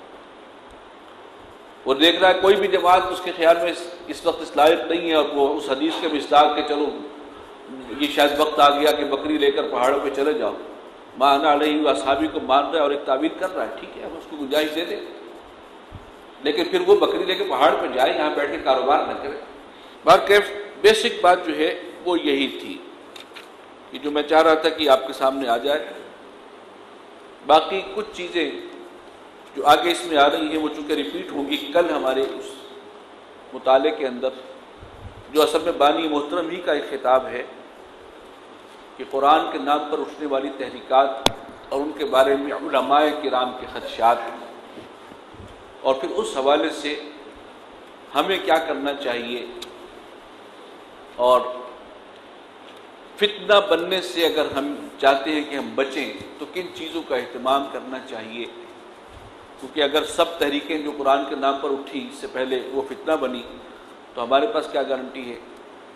وہ دیکھ رہا ہے کوئی بھی جماعت اس کے خیال میں اس وقت اس لائق نہیں ہے، اور وہ اس حدیث کے مصداق کہ چلو یہ شاید وقت آ گیا کہ بکری لے کر پہاڑوں پہ چلے جاؤ، ما انا علیہ واصحابی کو مان رہا ہے اور ایک تعبیر کر رہا ہے، ٹھیک ہے، ہم اس کو گنجائش دے دیں، لیکن پھر وہ بکری لے کے پہاڑ پہ جائے، یہاں بیٹھ کے کاروبار نہ کرے۔ بہرکیف بیسک بات جو ہے وہ یہی تھی کہ جو میں چاہ رہا تھا کہ آپ کے سامنے آ جائے۔ باقی کچھ چیزیں جو آگے اس میں آ رہی ہیں وہ چونکہ ریپیٹ ہوں گی کل ہمارے اس مطالعے کے اندر، جو اصل میں بانی محترم ہی کا ایک خطاب ہے کہ قرآن کے نام پر اٹھنے والی تحریکات اور ان کے بارے میں علماء کرام کے خدشات، اور پھر اس حوالے سے ہمیں کیا کرنا چاہیے، اور فتنہ بننے سے اگر ہم چاہتے ہیں کہ ہم بچیں تو کن چیزوں کا اہتمام کرنا چاہیے، کیونکہ اگر سب تحریکیں جو قرآن کے نام پر اٹھی اس سے پہلے وہ فتنہ بنی تو ہمارے پاس کیا گارنٹی ہے؟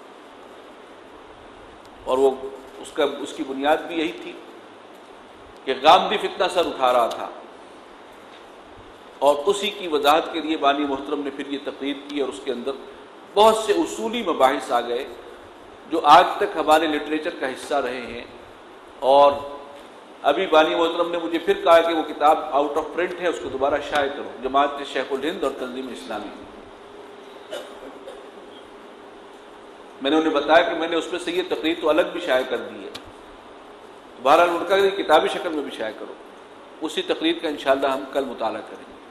اور وہ اس کی بنیاد بھی یہی تھی کہ غامدی فتنہ سر اٹھا رہا تھا، اور اسی کی وضاحت کے لیے بانی محترم نے پھر یہ تقریر کی، اور اس کے اندر بہت سے اصولی مباحث آ گئے جو آج تک ہمارے لٹریچر کا حصہ رہے ہیں۔ اور ابھی بانی محترم نے مجھے پھر کہا کہ وہ کتاب آؤٹ آف پرنٹ ہے، اس کو دوبارہ شائع کرو، جماعت شیخ الہند اور تنظیم اسلامی۔ میں نے انہیں بتایا کہ میں نے اس میں سے یہ تقریر تو الگ بھی شائع کر دی ہے، بہرحال ان کا کتابی شکل میں بھی شائع کرو۔ اسی تقریر کا انشاءاللہ ہم کل مطالعہ کریں گے۔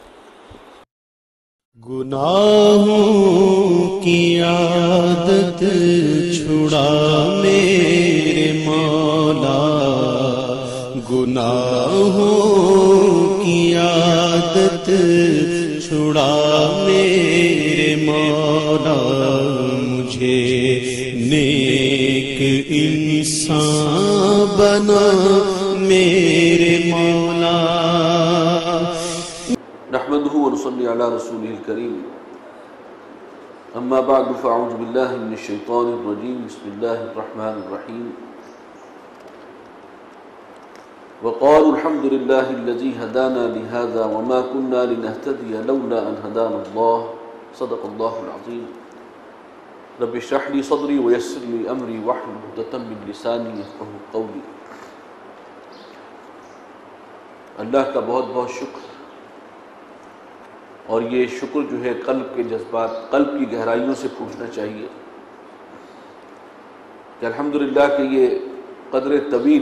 گناہوں کی عادت چھڑا میرے مولا، گناہوں کی عادت چھڑا میرے مولا، مجھے نیک انسان بنا میرے مولا۔ نحمده ونصلي على رسوله الكريم، اما بعد فاعوذ بالله من الشيطان الرجيم، بسم الله الرحمن الرحيم۔ وقالوا الحمد لله الذي هدانا لهذا وما كنا لنهتدي لولا ان هدانا الله، صدق الله العظيم۔ رب اشرح لي صدري ويسر لي امري واحلل عقدة من لساني يفقهوا قولي۔ اللہ کا بہت بہت شکر، اور یہ شکر جو ہے قلب کے جذبات، قلب کی گہرائیوں سے پوچھنا چاہیے کہ الحمدللہ کہ یہ قدر طویل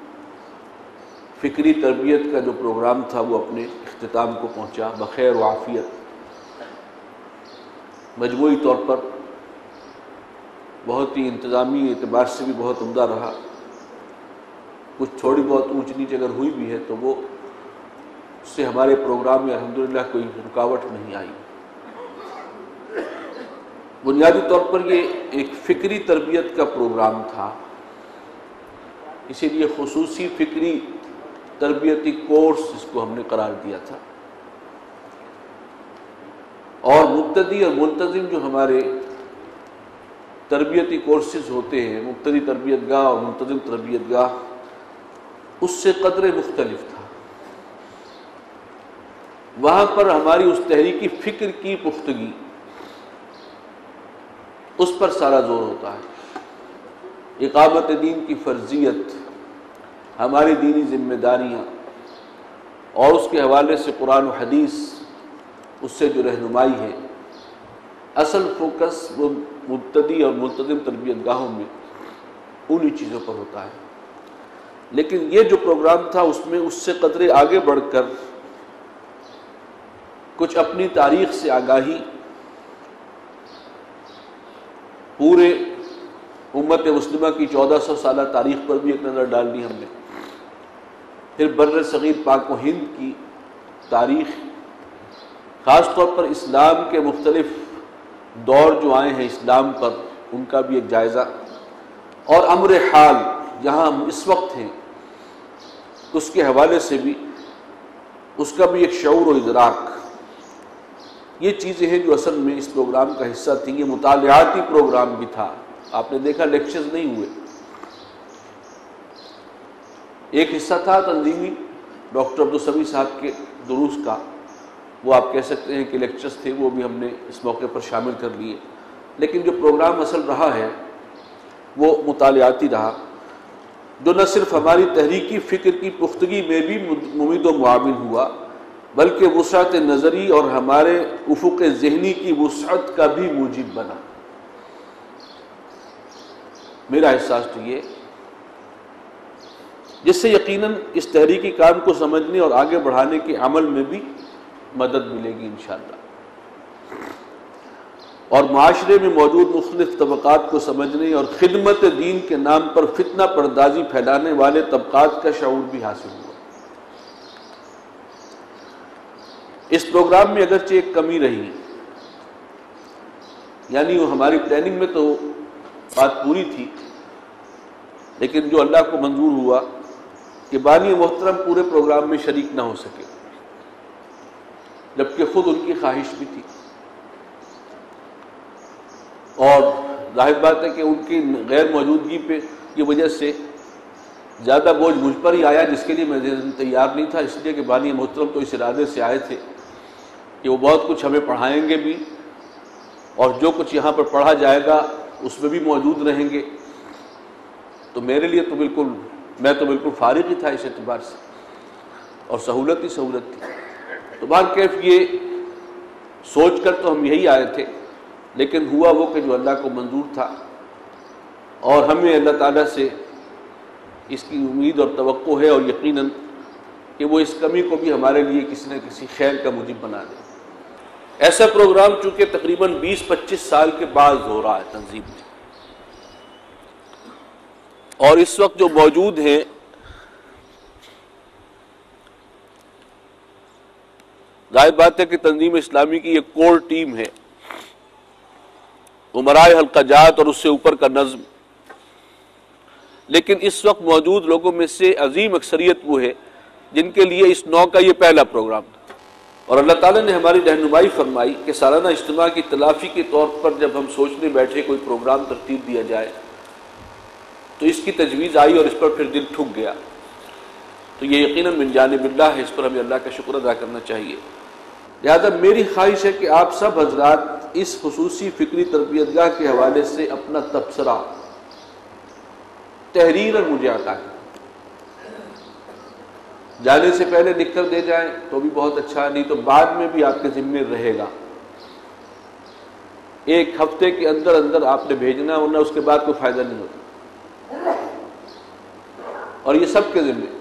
فکری تربیت کا جو پروگرام تھا وہ اپنے اختتام کو پہنچا بخیر و عافیت۔ مجموعی طور پر بہت ہی انتظامی اعتبار سے بھی بہت عمدہ رہا، کچھ تھوڑی بہت اونچ نیچ اگر ہوئی بھی ہے تو وہ اس سے ہمارے پروگرام میں الحمدللہ کوئی رکاوٹ نہیں آئی۔ بنیادی طور پر یہ ایک فکری تربیت کا پروگرام تھا، اسی لیے خصوصی فکری تربیتی کورس اس کو ہم نے قرار دیا تھا، اور مبتدی اور منتظم جو ہمارے تربیتی کورسز ہوتے ہیں، مبتدی تربیت گاہ اور منتظم تربیت گاہ، اس سے قدرے مختلف تھا۔ وہاں پر ہماری اس تحریکی فکر کی پختگی، اس پر سارا زور ہوتا ہے۔ اقامت دین کی فرضیت، ہماری دینی ذمہ داریاں، اور اس کے حوالے سے قرآن و حدیث، اس سے جو رہنمائی ہے، اصل فوکس وہ مبتدی اور منتظم تربیت گاہوں میں انہی چیزوں پر ہوتا ہے۔ لیکن یہ جو پروگرام تھا اس میں اس سے قدرے آگے بڑھ کر کچھ اپنی تاریخ سے آگاہی، پورے امت مسلمہ کی 1400 سالہ تاریخ پر بھی ایک نظر ڈال لی ہم نے، پھر بر صغیر پاک و ہند کی تاریخ، خاص طور پر اسلام کے مختلف دور جو آئے ہیں اسلام پر، ان کا بھی ایک جائزہ، اور امر حال جہاں ہم اس وقت ہیں اس کے حوالے سے بھی اس کا بھی ایک شعور و ادراک۔ یہ چیزیں ہیں جو اصل میں اس پروگرام کا حصہ تھیں۔ یہ مطالعاتی پروگرام بھی تھا، آپ نے دیکھا لیکچرز نہیں ہوئے۔ ایک حصہ تھا تنظیمی ڈاکٹر عبدالسمیع صاحب کے دروس کا، وہ آپ کہہ سکتے ہیں کہ لیکچرز تھے، وہ بھی ہم نے اس موقع پر شامل کر لیے۔ لیکن جو پروگرام اصل رہا ہے وہ مطالعاتی رہا، جو نہ صرف ہماری تحریکی فکر کی پختگی میں بھی ممید و معاون ہوا، بلکہ وسعت نظری اور ہمارے افق ذہنی کی وسعت کا بھی موجب بنا۔ میرا احساس تو یہ، جس سے یقیناً اس تحریکی کام کو سمجھنے اور آگے بڑھانے کے عمل میں بھی مدد ملے گی انشاءاللہ، اور معاشرے میں موجود مختلف طبقات کو سمجھنے اور خدمت دین کے نام پر فتنہ پردازی پھیلانے والے طبقات کا شعور بھی حاصل ہوا۔ اس پروگرام میں اگرچہ ایک کمی رہی، یعنی وہ ہماری پلاننگ میں تو بات پوری تھی، لیکن جو اللہ کو منظور ہوا کہ بانی محترم پورے پروگرام میں شریک نہ ہو سکے، جبکہ خود ان کی خواہش بھی تھی. اور ظاہر بات ہے کہ ان کی غیر موجودگی پہ کی وجہ سے زیادہ بوجھ مجھ پر ہی آیا، جس کے لیے میں تیار نہیں تھا، اس لیے کہ بانی محترم تو اس ارادے سے آئے تھے کہ وہ بہت کچھ ہمیں پڑھائیں گے بھی، اور جو کچھ یہاں پر پڑھا جائے گا اس میں بھی موجود رہیں گے. تو میرے لیے تو میں تو بالکل فارغ ہی تھا اس اعتبار سے، اور سہولت ہی سہولت تھی. تو بہرکیف یہ سوچ کر تو ہم یہی آئے تھے، لیکن ہوا وہ کہ جو اللہ کو منظور تھا، اور ہمیں اللہ تعالیٰ سے اس کی امید اور توقع ہے، اور یقیناً کہ وہ اس کمی کو بھی ہمارے لیے کسی نہ کسی خیر کا موجب بنا دے. ایسا پروگرام چونکہ تقریباً 20-25 سال کے بعد ہو رہا ہے تنظیم میں، اور اس وقت جو موجود ہیں ظاہر بات ہے کہ تنظیم اسلامی کی ایک کور ٹیم ہے، امرائے حلقہ جات اور اس سے اوپر کا نظم، لیکن اس وقت موجود لوگوں میں سے عظیم اکثریت وہ ہے جن کے لیے اس نوع کا یہ پہلا پروگرام تھا. اور اللہ تعالیٰ نے ہماری رہنمائی فرمائی کہ سالانہ اجتماع کی تلافی کے طور پر جب ہم سوچنے بیٹھے کوئی پروگرام ترتیب دیا جائے تو اس کی تجویز آئی، اور اس پر پھر دل ٹھک گیا. تو یہ یقیناً من جانب اللہ ہے، اس پر ہمیں اللہ کا شکر ادا کرنا چاہیے. لہذا میری خواہش ہے کہ آپ سب حضرات اس خصوصی فکری تربیت گاہ کے حوالے سے اپنا تبصرہ تحریراً مجھے عطا کریں. جانے سے پہلے لکھ کر دے جائیں تو بھی بہت اچھا، نہیں تو بعد میں بھی آپ کے ذمے رہے گا. ایک ہفتے کے اندر اندر آپ نے بھیجنا، ورنہ اس کے بعد کوئی فائدہ نہیں ہوتا. اور یہ سب کے ذمے،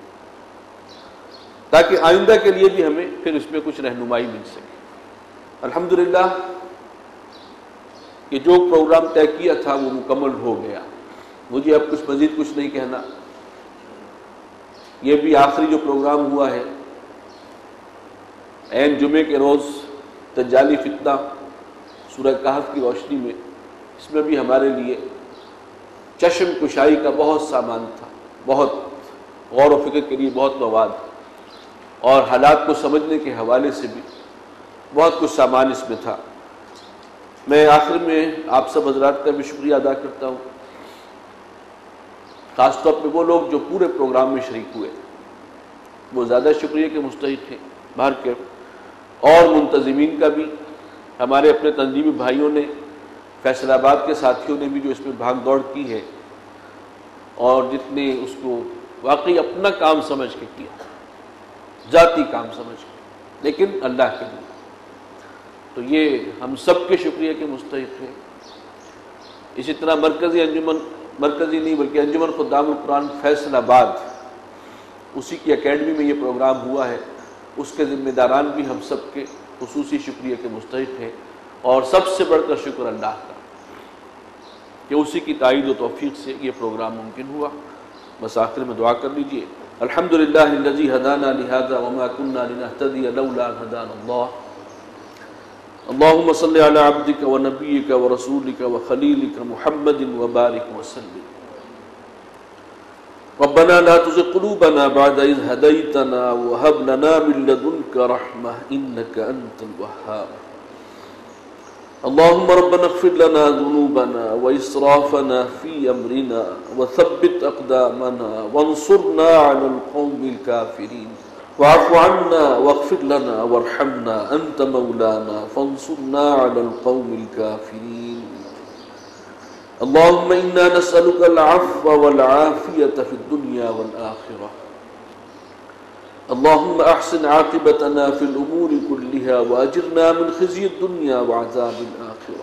تاکہ آئندہ کے لیے بھی ہمیں پھر اس میں کچھ رہنمائی مل سکے. الحمدللہ کہ جو پروگرام طے کیا تھا وہ مکمل ہو گیا. مجھے اب مزید کچھ نہیں کہنا. یہ بھی آخری جو پروگرام ہوا ہے عین جمعے کے روز دجالی فتنہ سورہ کہف کی روشنی میں، اس میں بھی ہمارے لیے چشم کشائی کا بہت سامان تھا، بہت غور و فکر کے لیے بہت مواد، اور حالات کو سمجھنے کے حوالے سے بھی بہت کچھ سامان اس میں تھا. میں آخر میں آپ سب حضرات کا بھی شکریہ ادا کرتا ہوں، خاص طور پہ وہ لوگ جو پورے پروگرام میں شریک ہوئے، وہ زیادہ شکریہ کے مستحق ہیں. باہر کے اور منتظمین کا بھی، ہمارے اپنے تنظیمی بھائیوں نے، فیصل آباد کے ساتھیوں نے بھی جو اس میں بھاگ دوڑ کی ہے، اور جتنے اس کو واقعی اپنا کام سمجھ کے کیا، ذاتی کام سمجھ کے، لیکن اللہ کے لیے، تو یہ ہم سب کے شکریہ کے مستحق ہیں. اسی طرح مرکزی نہیں بلکہ انجمن خدام القرآن فیصل آباد، اسی کی اکیڈمی میں یہ پروگرام ہوا ہے، اس کے ذمہ داران بھی ہم سب کے خصوصی شکریہ کے مستحق ہیں. اور سب سے بڑھ کر شکر اللہ کا کہ اسی کی تائید و توفیق سے یہ پروگرام ممکن ہوا. بس آخر میں دعا کر لیجئے. الحمدللہ الذی ہدانا لہذا وما کنا لنہتدی لولا ان ہدانا اللہ. اللہم صلی علی عبدک و نبیک و رسولک و خلیلک محمد و بارک وسلم. ربنا لا تزغ قلوبنا بعد إذ هديتنا وهب لنا من لدنك رحمة إنك أنت الوهاب. اللهم ربنا اغفر لنا ذنوبنا وإسرافنا في أمرنا وثبت أقدامنا وانصرنا على القوم الكافرين. واعف عنا واغفر لنا وارحمنا أنت مولانا فانصرنا على القوم الكافرين. اللهم إنا نسألك العفو والعافية في الدنيا والآخرة. اللهم أحسن عاقبتنا في الأمور كلها وأجرنا من خزي الدنيا وعذاب الآخرة.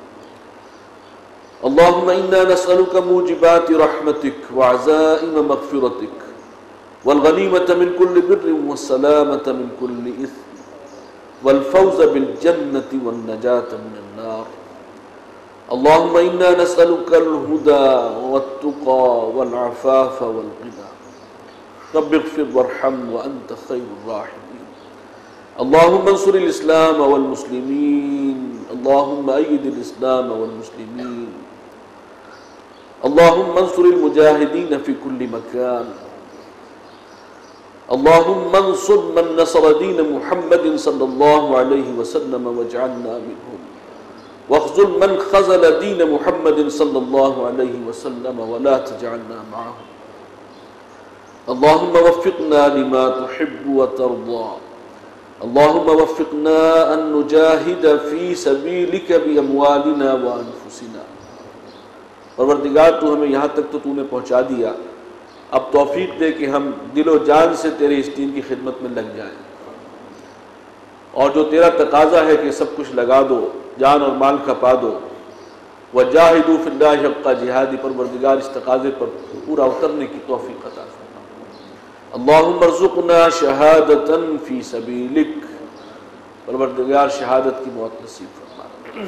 اللهم إنا نسألك موجبات رحمتك وعزائم مغفرتك والغنيمة من كل بر والسلامة من كل إثم والفوز بالجنة والنجاة من النار. اللهم إنا نسألك الهدى والتقى والعفاف والغنى. رب اغفر وارحم وأنت خير الراحمين. اللهم انصر الإسلام والمسلمين. اللهم أيد الإسلام والمسلمين. اللهم انصر المجاهدين في كل مكان. اللهم انصر من نصر دين محمد صلى الله عليه وسلم واجعلنا منهم واخذل من خذل دين محمد صلى الله عليه وسلم ولا تجعلنا معهم. اللهم وفقنا لما تحب وترضى. اللهم وفقنا أن نجاهد في سبيلك بأموالنا وأنفسنا. پروردگار تو ہمیں یہاں تک تو نے پہنچا دیا، اب توفیق دے کہ ہم دل و جان سے تیرے اس دین کی خدمت میں لگ جائیں، اور جو تیرا تقاضا ہے کہ سب کچھ لگا دو، جان اور مال کھپا دو. وجاہدوا فی اللہ حق جہادی، پروردگار اس تقاضے پر پورا اترنے کی توفیق عطا فرما. اللہم ارزقنا شہادتا فی سبیلک، پروردگار شہادت کی موت نصیب فرما.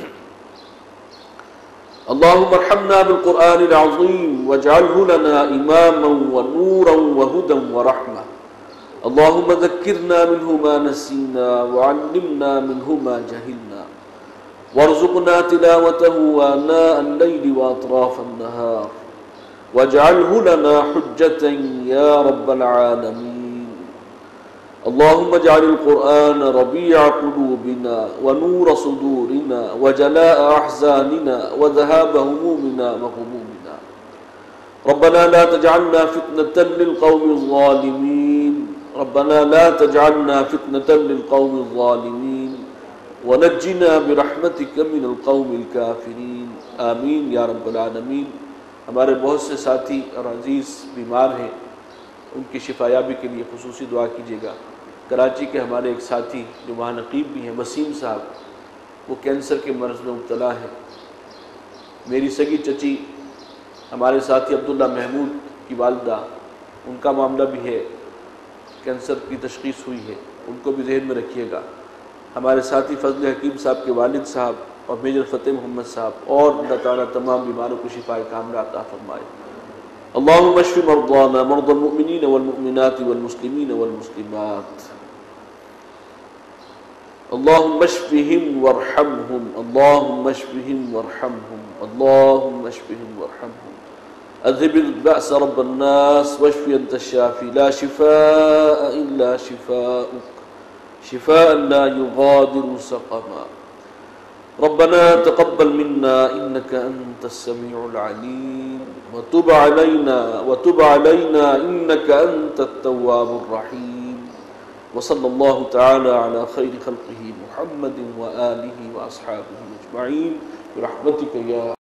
اللہم ارحمنا بالقرآن العظیم واجعلہ لنا اماما ونورا وہدا ورحمہ. اللہم ذکرنا منہ ما نسینا وعلمنا منہ ما جہلنا وارزقنا تلاوته آناء الليل وأطراف النهار واجعله لنا حجة يا رب العالمين. اللهم اجعل القرآن ربيع قلوبنا ونور صدورنا وجلاء أحزاننا وذهاب همومنا وغمومنا. ربنا لا تجعلنا فتنة للقوم الظالمين. ربنا لا تجعلنا فتنة للقوم الظالمين ونجنا برحمتك من القوم الكافرين. آمین یا رب العالمین. ہمارے بہت سے ساتھی اور عزیز بیمار ہیں، ان کی شفایابی کے لیے خصوصی دعا کیجیے گا. کراچی کے ہمارے ایک ساتھی جو وہاں نقیب بھی ہیں، وسیم صاحب، وہ کینسر کے مرض میں مبتلا ہے. میری سگی چچی ہمارے ساتھی عبداللہ محمود کی والدہ، ان کا معاملہ بھی ہے، کینسر کی تشخیص ہوئی ہے، ان کو بھی ذہن میں رکھیے گا. ہمارے ساتھی فضل حکیم صاحب کے والد صاحب اور میجر فتح محمد صاحب، اور اللہ تعالیٰ تمام بیماروں کو شفائے کاملہ عطا فرمائے. اللہم اشف مرضانا مرضى المؤمنین والمؤمنات والمسلمین والمسلمات. اللہم اشفہم وارحمہم. اللہم اشفہم وارحمہم. اللہم اشفہم وارحمہم. اذهب البأس رب الناس واشف انت الشافي لا شفاء الا شفاؤك شفاء لا يغادر سقما. ربنا تقبل منا انك انت السميع العليم وتب علينا انك انت التواب الرحيم. وصلى الله تعالى على خير خلقه محمد وآله وأصحابه أجمعين برحمتك يا